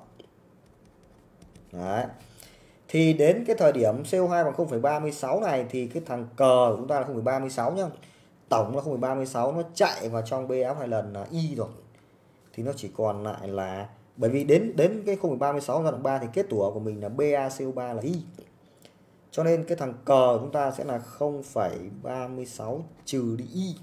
Đấy. Thì đến cái thời điểm C O hai bằng không phẩy ba mươi sáu này thì cái thằng cờ của chúng ta là không phẩy ba mươi sáu nhá. Tổng là không phẩy ba mươi sáu, nó chạy vào trong B áp hai lần là Y rồi. Thì nó chỉ còn lại là, bởi vì đến đến cái không phẩy ba mươi sáu giai đoạn ba thì kết tủa của mình là Ba C O ba là Y. Cho nên cái thằng cờ của chúng ta sẽ là không phẩy ba mươi sáu trừ đi Y.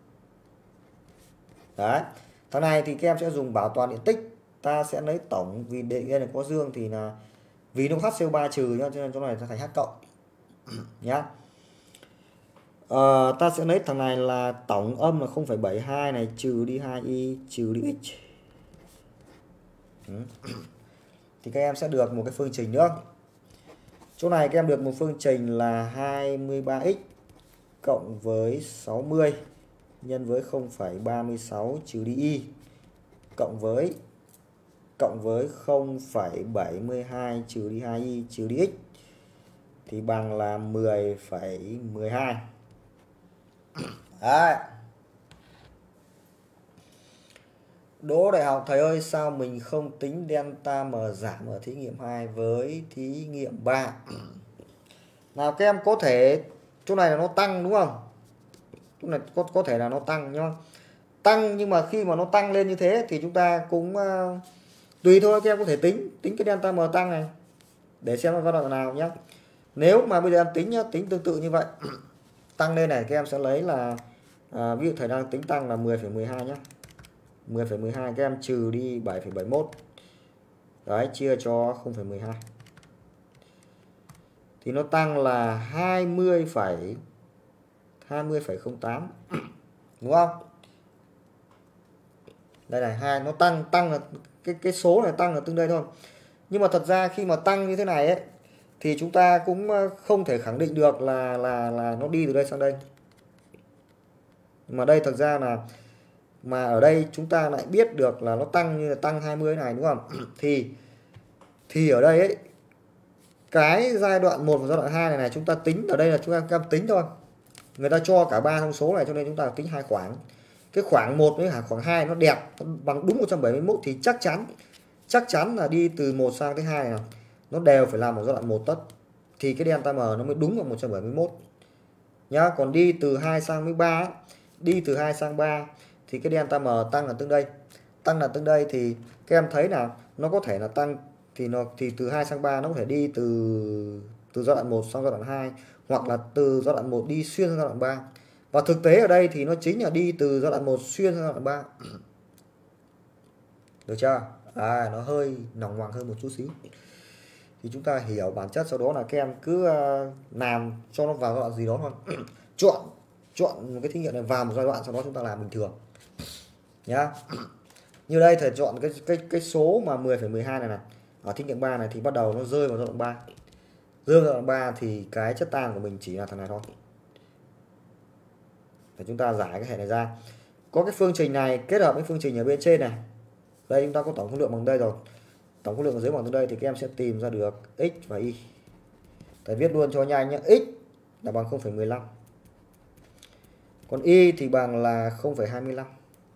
Đấy. Thằng này thì các em sẽ dùng bảo toàn điện tích. Ta sẽ lấy tổng, vì đây là có dương thì là vì nó H C O ba trừ nhá, cho nên chỗ này sẽ thành H cộng. Nhá. Ờ, ta sẽ lấy thằng này là tổng âm là không phẩy bảy mươi hai này trừ đi hai Y trừ đi X. Ừ. Thì các em sẽ được một cái phương trình nữa. Chỗ này các em được một phương trình là hai mươi ba x cộng với sáu mươi nhân với không phẩy ba mươi sáu trừ đi Y cộng với cộng với không phẩy bảy mươi hai trừ đi hai Y trừ đi X thì bằng là mười phẩy mười hai. Đấy. Đỗ đại học thầy ơi, sao mình không tính delta M giảm ở thí nghiệm hai với thí nghiệm ba? Nào các em có thể chỗ này là nó tăng đúng không? Chỗ này có có thể là nó tăng nhá. Tăng nhưng mà khi mà nó tăng lên như thế thì chúng ta cũng uh, tùy thôi, các em có thể tính tính cái delta M tăng này để xem nó giai đoạn nào nhé. Nếu mà bây giờ em tính nhá, tính tương tự như vậy. Tăng lên này các em sẽ lấy là à, ví dụ thầy đang tính tăng là mười phẩy mười hai nhá. mười phẩy mười hai các em trừ đi bảy phẩy bảy mươi mốt. Đấy, chia cho không phẩy mười hai. Thì nó tăng là hai mươi phẩy không tám. Đúng không? Đây này, hai nó tăng tăng là cái cái số này tăng là tương đây thôi. Nhưng mà thật ra khi mà tăng như thế này ấy thì chúng ta cũng không thể khẳng định được là là là nó đi từ đây sang đây. Mà đây thật ra là mà ở đây chúng ta lại biết được là nó tăng như là tăng hai mươi này đúng không? thì thì ở đây ấy cái giai đoạn một và giai đoạn hai này này chúng ta tính ở đây là chúng ta cam tính thôi. Người ta cho cả ba thông số này cho nên chúng ta tính hai khoảng. Cái khoảng một với khoảng hai nó đẹp bằng đúng một trăm bảy mươi mốt thì chắc chắn chắc chắn là đi từ một sang tới hai này nó đều phải làm một giai đoạn một tất. Thì cái delta M nó mới đúng vào một trăm bảy mươi mốt. Nhá, còn đi từ hai sang ba, đi từ hai sang ba thì cái delta M tăng là tương đây. Tăng là tương đây thì các em thấy là nó có thể là tăng thì nó thì từ hai sang ba nó có thể đi từ từ giai đoạn một sang giai đoạn hai, hoặc là từ giai đoạn một đi xuyên sang giai đoạn ba. Và thực tế ở đây thì nó chính là đi từ giai đoạn một xuyên sang giai đoạn ba. Được chưa? À, nó hơi nòng ngoằng hơn một chút xíu. Thì chúng ta hiểu bản chất, sau đó là các em cứ uh, làm cho nó vào giai đoạn gì đó thôi. chọn chọn một cái thí nghiệm này vào một giai đoạn, sau đó chúng ta làm bình thường nhá. Như đây thầy chọn cái cái cái số mà mười phẩy mười hai này này, ở thí nghiệm ba này thì bắt đầu nó rơi vào giai đoạn ba. Rơi vào giai đoạn ba thì cái chất tan của mình chỉ là thằng này thôi. Để chúng ta giải cái hệ này ra. Có cái phương trình này kết hợp với phương trình ở bên trên này. Đây chúng ta có tổng khối lượng bằng đây rồi. Tổng khối lượng ở dưới bằng đây thì các em sẽ tìm ra được x và y. Thầy viết luôn cho nhanh nhé. X là bằng không phẩy mười lăm. Còn y thì bằng là không phẩy hai mươi lăm.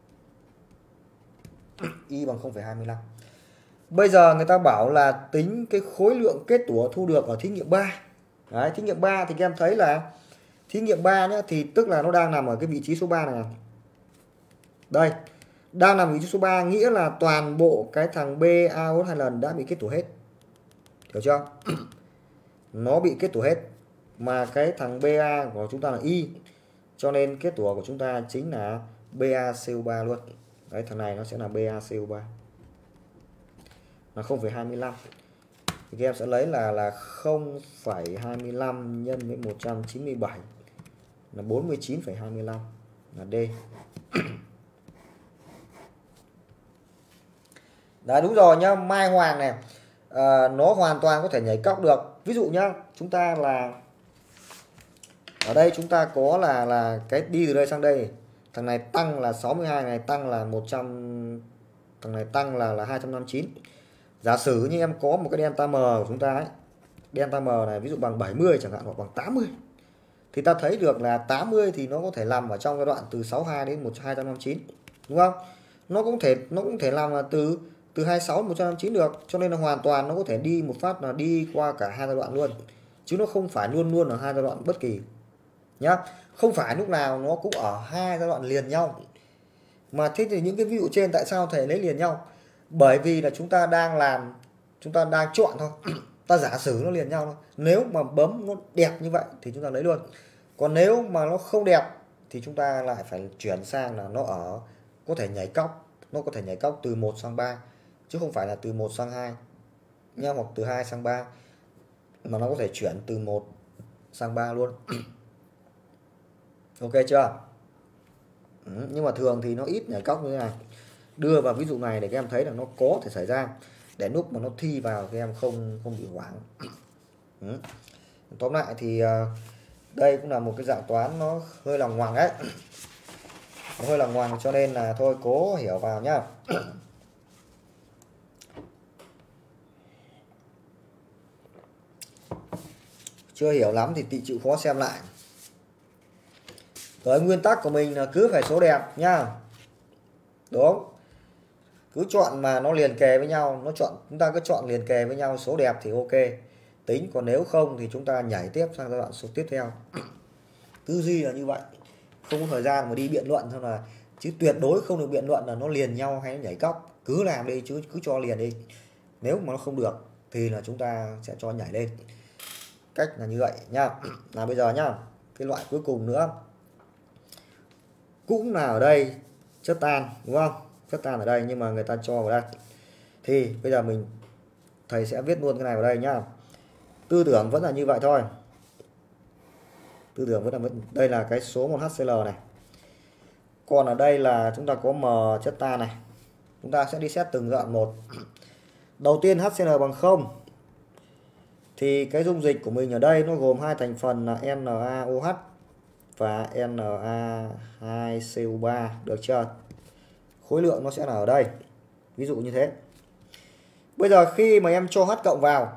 Y bằng không phẩy hai mươi lăm. Bây giờ người ta bảo là tính cái khối lượng kết tủa thu được ở thí nghiệm ba. Đấy, thí nghiệm ba thì các em thấy là thí nghiệm ba nhé, thì tức là nó đang nằm ở cái vị trí số ba này. Đây, đang nằm ở vị trí số ba, nghĩa là toàn bộ cái thằng BaO hai lần đã bị kết tủa hết. Hiểu chưa? Nó bị kết tủa hết. Mà cái thằng Ba của chúng ta là Y, cho nên kết tủa của chúng ta chính là BaCO ba luôn. Đấy, thằng này nó sẽ là BaCO ba. Là không phẩy hai mươi lăm. Thì các em sẽ lấy là là không phẩy hai mươi lăm nhân với một trăm chín mươi bảy là bốn mươi chín phẩy hai mươi lăm là D. Đấy, đúng rồi nhá, Mai Hoàng này, à, nó hoàn toàn có thể nhảy cóc được. Ví dụ nhá, chúng ta là ở đây chúng ta có là là cái đi từ đây sang đây, thằng này tăng là sáu mươi hai, này tăng là một trăm, thằng này tăng là là hai trăm năm mươi chín. Giả sử như em có một cái delta M của chúng ta ấy, delta M này ví dụ bằng bảy mươi chẳng hạn, hoặc bằng tám mươi, thì ta thấy được là tám mươi thì nó có thể nằm ở trong giai đoạn từ sáu mươi hai đến hai trăm năm mươi chín, đúng không? Nó cũng thể nó cũng thể làm là từ từ hai mươi sáu đến một trăm năm mươi chín được, cho nên là hoàn toàn nó có thể đi một phát là đi qua cả hai giai đoạn luôn, chứ nó không phải luôn luôn ở hai giai đoạn bất kỳ nhá. Không phải lúc nào nó cũng ở hai giai đoạn liền nhau. Mà thế thì những cái ví dụ trên tại sao thầy lấy liền nhau? Bởi vì là chúng ta đang làm, chúng ta đang chọn thôi. Ta giả sử nó liền nhau thôi. Nếu mà bấm nó đẹp như vậy thì chúng ta lấy luôn. Còn nếu mà nó không đẹp thì chúng ta lại phải chuyển sang là nó ở, có thể nhảy cóc, nó có thể nhảy cóc từ một sang ba, chứ không phải là từ một sang hai nha, hoặc từ hai sang ba, mà nó có thể chuyển từ một sang ba luôn. Ok chưa? Ừ, nhưng mà thường thì nó ít nhảy cóc như thế này. Đưa vào ví dụ này để các em thấy là nó có thể xảy ra, để lúc mà nó thi vào các em không không bị hoảng. Ừ. Tóm lại thì uh, đây cũng là một cái dạng toán nó hơi là ngoằng ấy, nó hơi là ngoằng, cho nên là thôi cố hiểu vào nhá. Chưa hiểu lắm thì tị chịu khó xem lại. Rồi, nguyên tắc của mình là cứ phải số đẹp nhá. Đúng. Cứ chọn mà nó liền kề với nhau, nó chọn chúng ta cứ chọn liền kề với nhau số đẹp thì ok. Tính, còn nếu không thì chúng ta nhảy tiếp sang giai đoạn số tiếp theo. Tư duy là như vậy. Không có thời gian mà đi biện luận thôi, là chứ tuyệt đối không được biện luận là nó liền nhau hay nó nhảy cóc. Cứ làm đi, chứ cứ cho liền đi. Nếu mà nó không được thì là chúng ta sẽ cho nhảy lên. Cách là như vậy nhá. Là bây giờ nhá, cái loại cuối cùng nữa cũng là ở đây chất tan, đúng không? Chất tan ở đây nhưng mà người ta cho vào đây. Thì bây giờ mình thầy sẽ viết luôn cái này vào đây nhá. Tư tưởng vẫn là như vậy thôi. Tư tưởng vẫn là đây là cái số một H C L này. Còn ở đây là chúng ta có M chất tan này. Chúng ta sẽ đi xét từng giai đoạn một. Đầu tiên H C L bằng không. Thì cái dung dịch của mình ở đây nó gồm hai thành phần là NaOH và Na hai C O ba, được chưa? Khối lượng nó sẽ là ở đây. Ví dụ như thế. Bây giờ khi mà em cho H cộng vào,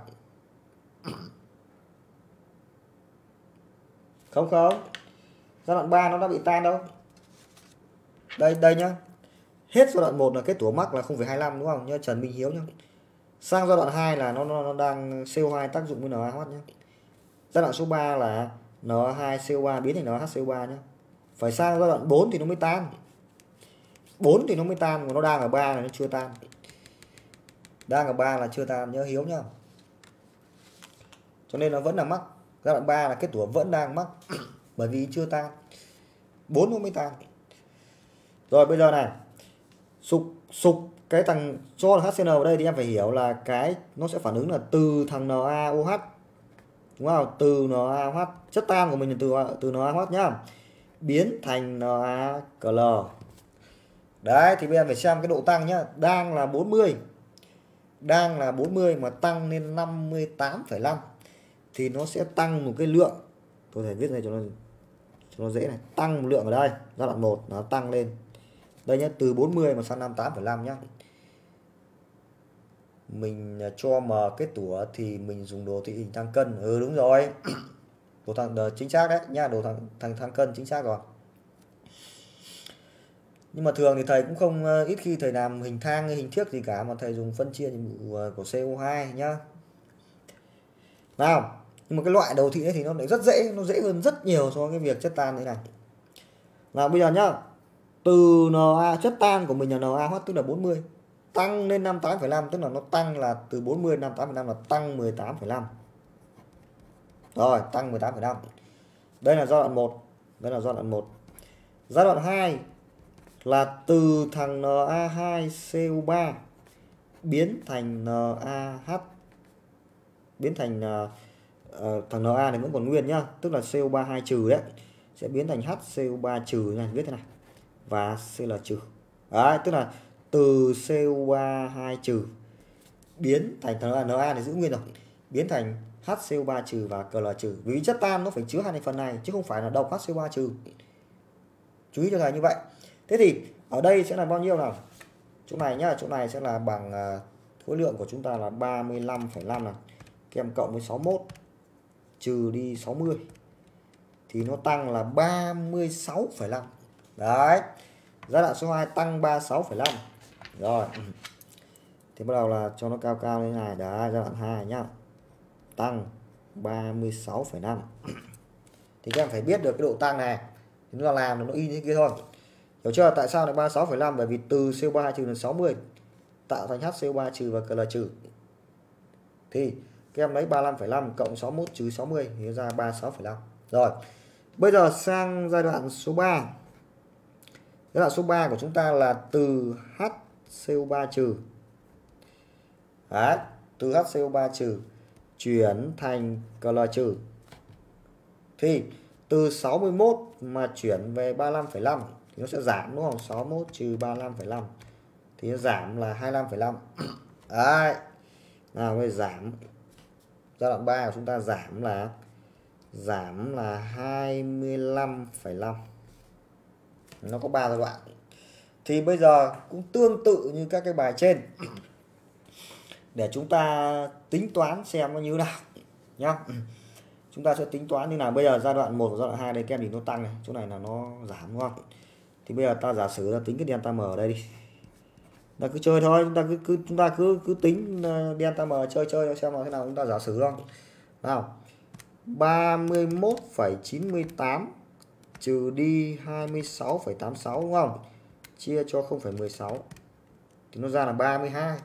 không không, giai đoạn ba nó đã bị tan đâu. Đây đây nhá. Hết giai đoạn một là kết tủa mắc là không phẩy hai mươi lăm, đúng không? Như Trần Minh Hiếu nhá. Sang giai đoạn hai là nó, nó, nó đang C O hai tác dụng với NaOH nhé. Giai đoạn số ba là N hai C O ba biến thành N H C O ba nhé. Phải sang giai đoạn bốn thì nó mới tan. bốn thì nó mới tan, mà nó đang ở ba là nó chưa tan. Đang ở ba là chưa tan, nhớ Hiếu nhá. cho nên nó vẫn là mắc. Giai đoạn ba là kết tủa vẫn đang mắc bởi vì chưa tan, bốn nó mới tan. Rồi bây giờ này, sụp sụp cái thằng cho hát xê en vào đây thì em phải hiểu là cái nó sẽ phản ứng là từ thằng NaOH, đúng không? Từ NaOH, chất tan của mình là từ từ NaOH nhá, biến thành NaCl. Đấy thì bây giờ phải xem cái độ tăng nhá, đang là bốn mươi, đang là bốn mươi mà tăng lên năm mươi tám phẩy năm thì nó sẽ tăng một cái lượng, tôi thể viết này cho nó cho nó dễ này, tăng một lượng ở đây, giai đoạn một nó tăng lên đây nhé, từ bốn mươi mà sang năm mươi tám phẩy năm nhá. Mình cho m kết tủa thì mình dùng đồ thị hình thang cân. Ừ đúng rồi. Đồ thang chính xác đấy nha, đồ thang thang thang cân chính xác rồi. Nhưng mà thường thì thầy cũng không, ít khi thầy làm hình thang hay hình thiếc gì cả, mà thầy dùng phân chia nhiệm vụ của xê o hai nhá. Nào, nhưng mà cái loại đồ thị ấy thì nó lại rất dễ, nó dễ hơn rất nhiều so với cái việc chất tan thế này. Nào bây giờ nhá, từ Na chất tan của mình là NaOH tức là bốn mươi, tăng lên năm mươi tám phẩy năm, tức là nó tăng là từ bốn mươi đến năm mươi tám phẩy năm là tăng mười tám phẩy năm. Rồi, tăng mười tám phẩy năm. Đây là giai đoạn một, đây là giai đoạn một. Giai đoạn hai là từ thằng Na hai C O ba biến thành NaH, biến thành uh, thằng Na này vẫn còn nguyên nhá, tức là C O ba hai trừ đấy, sẽ biến thành H C O ba trừ này, viết thế này, và Cl trừ. Đấy, tức là từ C O ba hai trừ biến thành thằng Na này giữ nguyên rồi, biến thành H C O ba trừ và Cl trừ. Vì chất tan nó phải chứa hai thành phần này chứ không phải là độc H C O ba trừ. Chú ý cho thầy như vậy. Thế thì ở đây sẽ là bao nhiêu nào? Chỗ này nhá, chỗ này sẽ là bằng uh, khối lượng của chúng ta là ba mươi lăm phẩy năm này, kem cộng với sáu mươi mốt trừ đi sáu mươi thì nó tăng là ba mươi sáu phẩy năm. Đấy. Giai đoạn số hai tăng ba mươi sáu phẩy năm. Rồi. Thì bắt đầu là cho nó cao cao như thế này. Đấy, giai đoạn hai nhá. Tăng ba mươi sáu phẩy năm. Thì các em phải biết được cái độ tăng này. Thì nó là làm nó y như thế kia thôi. Hiểu chưa? Tại sao lại ba mươi sáu phẩy năm? Bởi vì từ C O ba hai trừ là sáu mươi tạo thành H C O ba trừ và Cl trừ. Thì các em lấy ba mươi lăm phẩy năm cộng sáu mươi mốt trừ sáu mươi thì ra ba mươi sáu phẩy năm. Rồi. Bây giờ sang giai đoạn số ba. Giai đoạn số ba của chúng ta là từ H C O ba trừ. Đấy, từ H C O ba trừ chuyển thành Cl trừ. Thì từ sáu mươi mốt mà chuyển về ba mươi lăm phẩy năm thì nó sẽ giảm đúng không? sáu mươi mốt trừ ba mươi lăm phẩy năm thì nó giảm là hai mươi lăm phẩy năm. Đấy. Nào bây giờ giảm. Giai đoạn ba của chúng ta giảm là giảm là hai mươi lăm phẩy năm. Nó có ba giai đoạn. Thì bây giờ cũng tương tự như các cái bài trên. Để chúng ta tính toán xem nó như thế nào nhá. Chúng ta sẽ tính toán như nào. Bây giờ giai đoạn một và giai đoạn hai đây kem thì nó tăng này, chỗ này là nó giảm đúng không? Thì bây giờ ta giả sử là tính cái delta m ở đây đi. Ta cứ chơi thôi, chúng ta cứ, cứ chúng ta cứ cứ tính delta m chơi chơi xem là thế nào, chúng ta giả sử không? Nào. ba mươi mốt phẩy chín mươi tám trừ đi hai mươi sáu phẩy tám mươi sáu đúng không? Chia cho không phẩy mười sáu thì nó ra là ba mươi hai.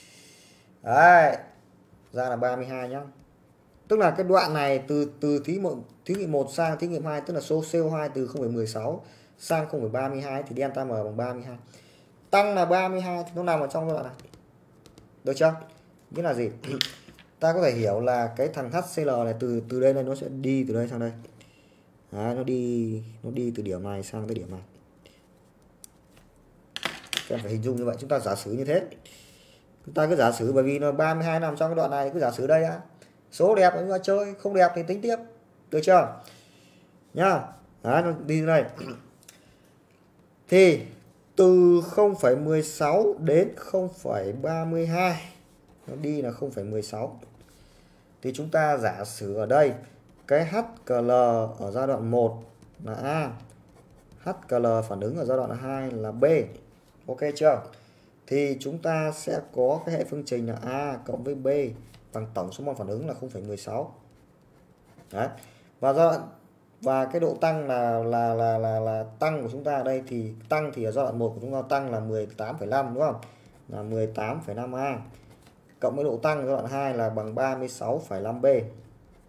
Đấy, ra là ba mươi hai nhá. Tức là cái đoạn này từ từ thí nghiệm thí nghiệm một sang thí nghiệm hai, tức là số C O hai từ không phẩy mười sáu sang không phẩy ba mươi hai thì delta m bằng ba mươi hai. Tăng là ba mươi hai thì nó nằm ở trong giai đoạn này. Được chưa? Nghĩa là gì? Ta có thể hiểu là cái thằng hát xê lờ này từ từ đây này nó sẽ đi từ đây sang đây. Đấy, nó đi nó đi từ điểm này sang tới điểm này. Các em phải hình dung như vậy, chúng ta giả sử như thế. Chúng ta cứ giả sử bởi vì nó ba mươi hai nằm trong cái đoạn này, cứ giả sử đây á. Số đẹp chúng ta chơi, không đẹp thì tính tiếp. Được chưa? Nhá. Đấy, nó đi từ đây. Thì từ không phẩy mười sáu đến không phẩy ba mươi hai nó đi là không phẩy mười sáu. Thì chúng ta giả sử ở đây cái hát xê lờ ở giai đoạn một là A, hát xê lờ phản ứng ở giai đoạn hai là B. Ok chưa? Thì chúng ta sẽ có cái hệ phương trình là A cộng với B bằng tổng số mol phản ứng là không phẩy mười sáu. Đấy. Và giai đoạn và cái độ tăng là là là là là tăng của chúng ta ở đây thì tăng thì ở giai đoạn một của chúng ta tăng là mười tám phẩy năm đúng không? Là mười tám phẩy năm A cộng với độ tăng giai đoạn hai là bằng ba mươi sáu phẩy năm B.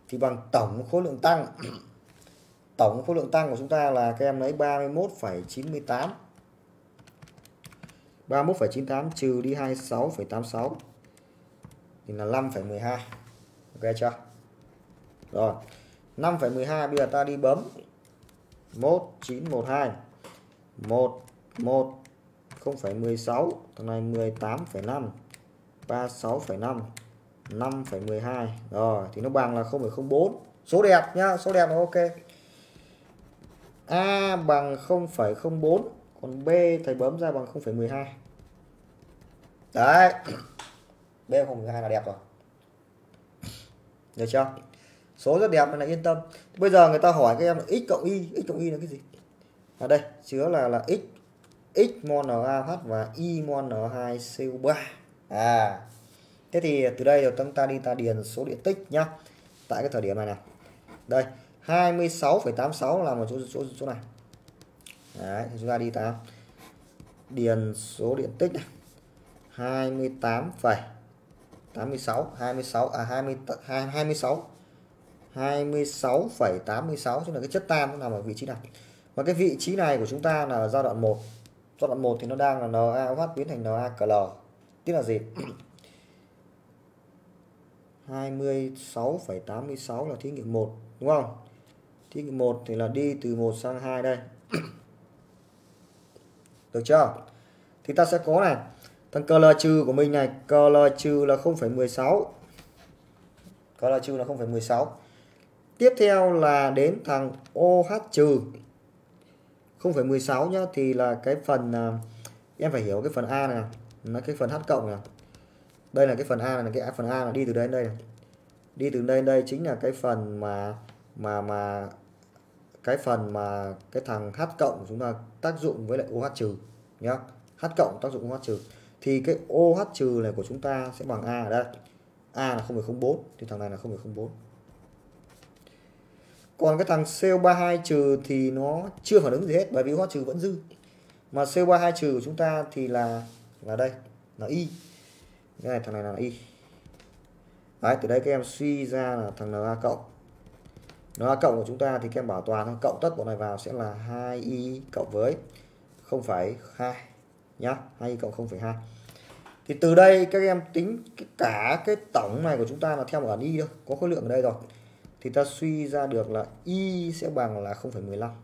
thì bằng tổng khối lượng tăng. Tổng khối lượng tăng của chúng ta là các em lấy ba mươi mốt phẩy chín mươi tám, ba mươi mốt phẩy chín mươi tám trừ đi hai mươi sáu phẩy tám mươi sáu thì là năm phẩy mười hai. Ok chưa? Rồi, năm phẩy mười hai bây giờ ta đi bấm một chín một hai một một không phẩy mười sáu, thằng này mười tám phẩy năm, ba mươi sáu phẩy năm, năm phẩy mười hai. Rồi thì nó bằng là không phẩy không bốn. Số đẹp nhá, số đẹp là ok. A bằng không phẩy không bốn, còn B thầy bấm ra bằng không phẩy mười hai. Đấy. B không phẩy mười hai là đẹp rồi. Được chưa? Số rất đẹp nên là yên tâm. Bây giờ người ta hỏi các em là x cộng y, x cộng y là cái gì? Ở đây chứa là là x x mol NaOH và y mol N hai C O ba. À. Thế thì từ đây rồi chúng ta đi ta điền số điện tích nhá. Tại cái thời điểm này này. Đây, hai mươi sáu phẩy tám mươi sáu là một chỗ chỗ chỗ này. Đấy, thì chúng ta đi ta điền số điện tích này. hai mươi tám phẩy tám mươi sáu, hai mươi sáu à hai mươi hai mươi sáu hai mươi sáu phẩy tám mươi sáu, tức là cái chất tan nó nằm ở vị trí này. Và cái vị trí này của chúng ta là giai đoạn một. Giai đoạn một thì nó đang là NaOH biến thành NaCl. Tức là gì? hai mươi sáu phẩy tám mươi sáu là thí nghiệm một, đúng không? Thí nghiệm một thì là đi từ một sang hai đây. Được chưa? Thì ta sẽ có này, thằng Cl trừ của mình này, Cl trừ là không phẩy mười sáu. Cl trừ là không phẩy mười sáu. Tiếp theo là đến thằng OH trừ không phẩy mười sáu nhá, thì là cái phần em phải hiểu cái phần A này, là cái phần H cộng này. Đây là cái phần A này, cái phần A là đi từ đây đến đây này. Đi từ đây đến đây chính là cái phần mà mà mà cái phần mà cái thằng H cộng chúng ta tác dụng với lại OH trừ nhá. H cộng tác dụng OH trừ thì cái OH trừ này của chúng ta sẽ bằng A ở đây. A là không phẩy không bốn thì thằng này là không phẩy không bốn. Còn cái thằng C O ba hai trừ thì nó chưa phản ứng gì hết bởi vì OH trừ vẫn dư. Mà C O ba hai trừ của chúng ta thì là là đây, là Y. Cái này thằng này là Y. Đấy, từ đây các em suy ra là thằng Na cộng. Na cộng của chúng ta thì các em bảo toàn cộng tất bộ này vào sẽ là hai y cộng với không phẩy hai nhá, hai y cộng không phẩy hai. Thì từ đây các em tính cái cả cái tổng này của chúng ta là theo một ẩn y thôi, có khối lượng ở đây rồi. Thì ta suy ra được là y sẽ bằng là không phẩy mười lăm.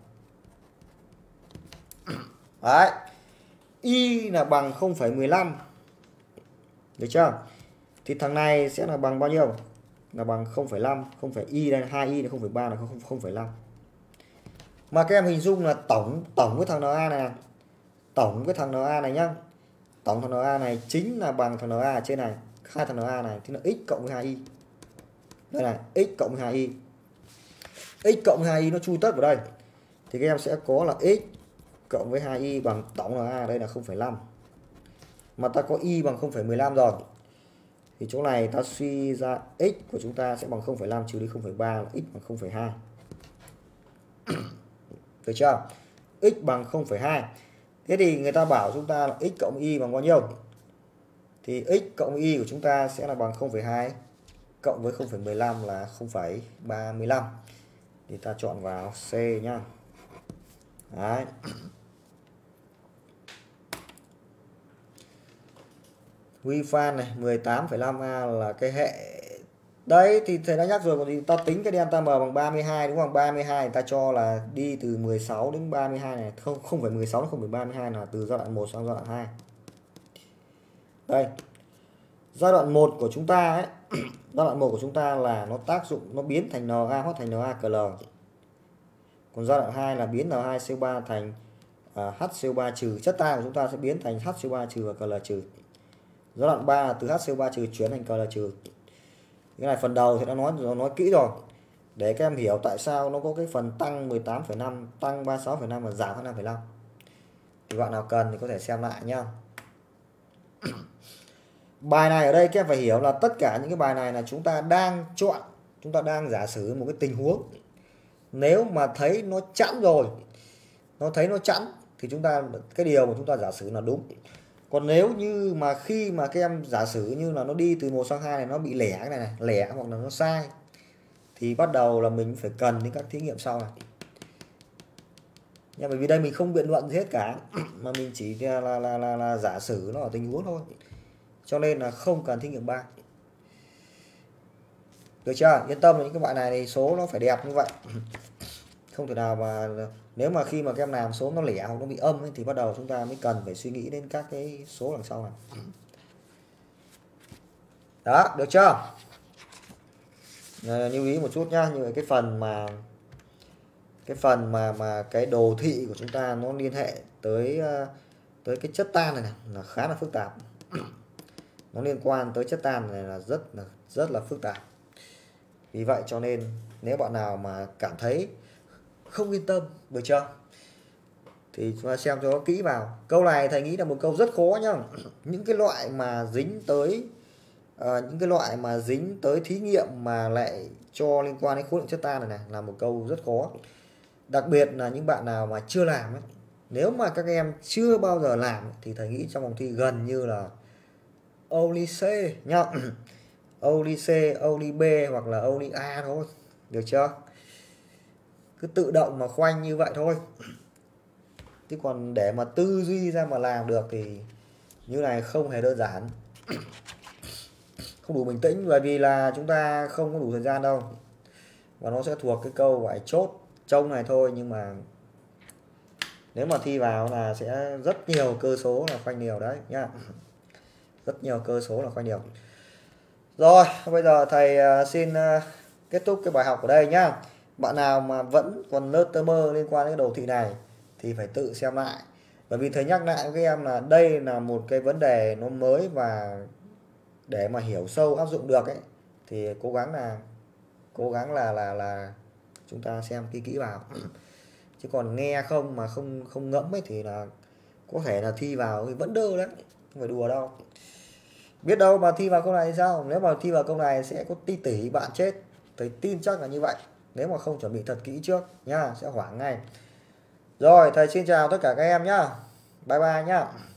Đấy. Y là bằng không phẩy mười lăm. Được chưa? Thì thằng này sẽ là bằng bao nhiêu? Là bằng không phẩy năm, không phẩy y đây, hai y là không phẩy ba là không phẩy năm. Mà các em hình dung là tổng tổng với thằng Na này, tổng với thằng Na này nhá. Tổng thằng Na này chính là bằng thằng Na ở trên này, hai thằng Na này thì là x cộng với hai y. Đây này, x cộng với hai y. X cộng với hai y nó chui tất vào đây. Thì các em sẽ có là x cộng với hai y bằng tổng Na đây là không phẩy năm. Mà ta có y bằng không phẩy mười lăm rồi. Thì chỗ này ta suy ra x của chúng ta sẽ bằng không phẩy năm trừ đi không phẩy ba là x bằng không phẩy hai. Được chưa? X bằng không phẩy hai. Thế thì người ta bảo chúng ta là x cộng y bằng bao nhiêu? Thì x cộng y của chúng ta sẽ là bằng không phẩy hai cộng với không phẩy mười lăm là không phẩy ba mươi lăm. Thì ta chọn vào C nhá. Đấy. Huy fan này mười tám phẩy năm A là cái hệ. Đấy thì thầy đã nhắc rồi, còn thì ta tính cái delta M bằng ba mươi hai đúng không? ba mươi hai ta cho là đi từ mười sáu đến ba mươi hai này, không không phải mười sáu đến không phải ba mươi hai là từ giai đoạn một sang giai đoạn hai. Đây. Giai đoạn một của chúng ta ấy, giai đoạn một của chúng ta là nó tác dụng nó biến thành NaOH thành NaCl. Còn giai đoạn hai là biến N hai C O ba thành uh, HCO ba trừ, chất tan của chúng ta sẽ biến thành HCO ba trừ và Cl trừ. Giai đoạn ba là từ HCO ba trừ chuyển thành Cl trừ. Cái này phần đầu thì đã nói rồi, nói kỹ rồi. Để các em hiểu tại sao nó có cái phần tăng mười tám phẩy năm, tăng ba mươi sáu phẩy năm và giảm năm phẩy năm. Thì bạn nào cần thì có thể xem lại nhá. Bài này ở đây các em phải hiểu là tất cả những cái bài này là chúng ta đang chọn, chúng ta đang giả sử một cái tình huống. Nếu mà thấy nó chẵn rồi, nó thấy nó chẵn thì chúng ta cái điều mà chúng ta giả sử là đúng. Còn nếu như mà khi mà các em giả sử như là nó đi từ một sang hai này nó bị lẻ cái này này, lẻ hoặc là nó sai thì bắt đầu là mình phải cần đến các thí nghiệm sau này. Nhưng bởi vì đây mình không biện luận gì hết cả mà mình chỉ là, là, là, là, là giả sử nó ở tình huống thôi, cho nên là không cần thí nghiệm ba. Được chưa? Yên tâm là những cái bạn này thì số nó phải đẹp như vậy. Không thể nào mà nếu mà khi mà các em làm số nó lẻ hoặc nó bị âm ấy, thì bắt đầu chúng ta mới cần phải suy nghĩ đến các cái số đằng sau này. Đó, được chưa? À, lưu ý một chút nhá, như cái phần mà cái phần mà mà cái đồ thị của chúng ta nó liên hệ tới tới cái chất tan này, này là khá là phức tạp. Nó liên quan tới chất tan này là rất là rất là phức tạp. Vì vậy cho nên nếu bạn nào mà cảm thấy không yên tâm, được chưa, thì chúng ta xem cho nó kỹ vào. Câu này thầy nghĩ là một câu rất khó nhá. Những cái loại mà dính tới uh, những cái loại mà dính tới thí nghiệm mà lại cho liên quan đến khối lượng chất tan này này là một câu rất khó. Đặc biệt là những bạn nào mà chưa làm ấy. Nếu mà các em chưa bao giờ làm thì thầy nghĩ trong vòng thi gần như là only C nhá. Only C, only B hoặc là only A thôi. Được chưa? Cứ tự động mà khoanh như vậy thôi. Chứ còn để mà tư duy ra mà làm được thì như này không hề đơn giản. Không đủ bình tĩnh, bởi vì là chúng ta không có đủ thời gian đâu. Và nó sẽ thuộc cái câu phải chốt trông này thôi. Nhưng mà nếu mà thi vào là sẽ rất nhiều cơ số là khoanh đều đấy nhá. Rất nhiều cơ số là khoanh đều. Rồi, bây giờ thầy xin kết thúc cái bài học ở đây nhá. Bạn nào mà vẫn còn lơ tơ mơ liên quan đến đồ thị này thì phải tự xem lại. Bởi vì thầy nhắc lại với em là đây là một cái vấn đề nó mới, và để mà hiểu sâu áp dụng được ấy thì cố gắng là cố gắng là là là chúng ta xem kỹ kỹ vào. Chứ còn nghe không mà không không ngẫm ấy thì là có thể là thi vào thì vẫn đơ đấy, không phải đùa đâu. Biết đâu mà thi vào câu này thì sao? Nếu mà thi vào câu này sẽ có tỷ tỷ bạn chết. Thầy tin chắc là như vậy. Nếu mà không chuẩn bị thật kỹ trước nhá, sẽ hoảng ngay. Rồi, thầy xin chào tất cả các em nhá. Bye bye nhá.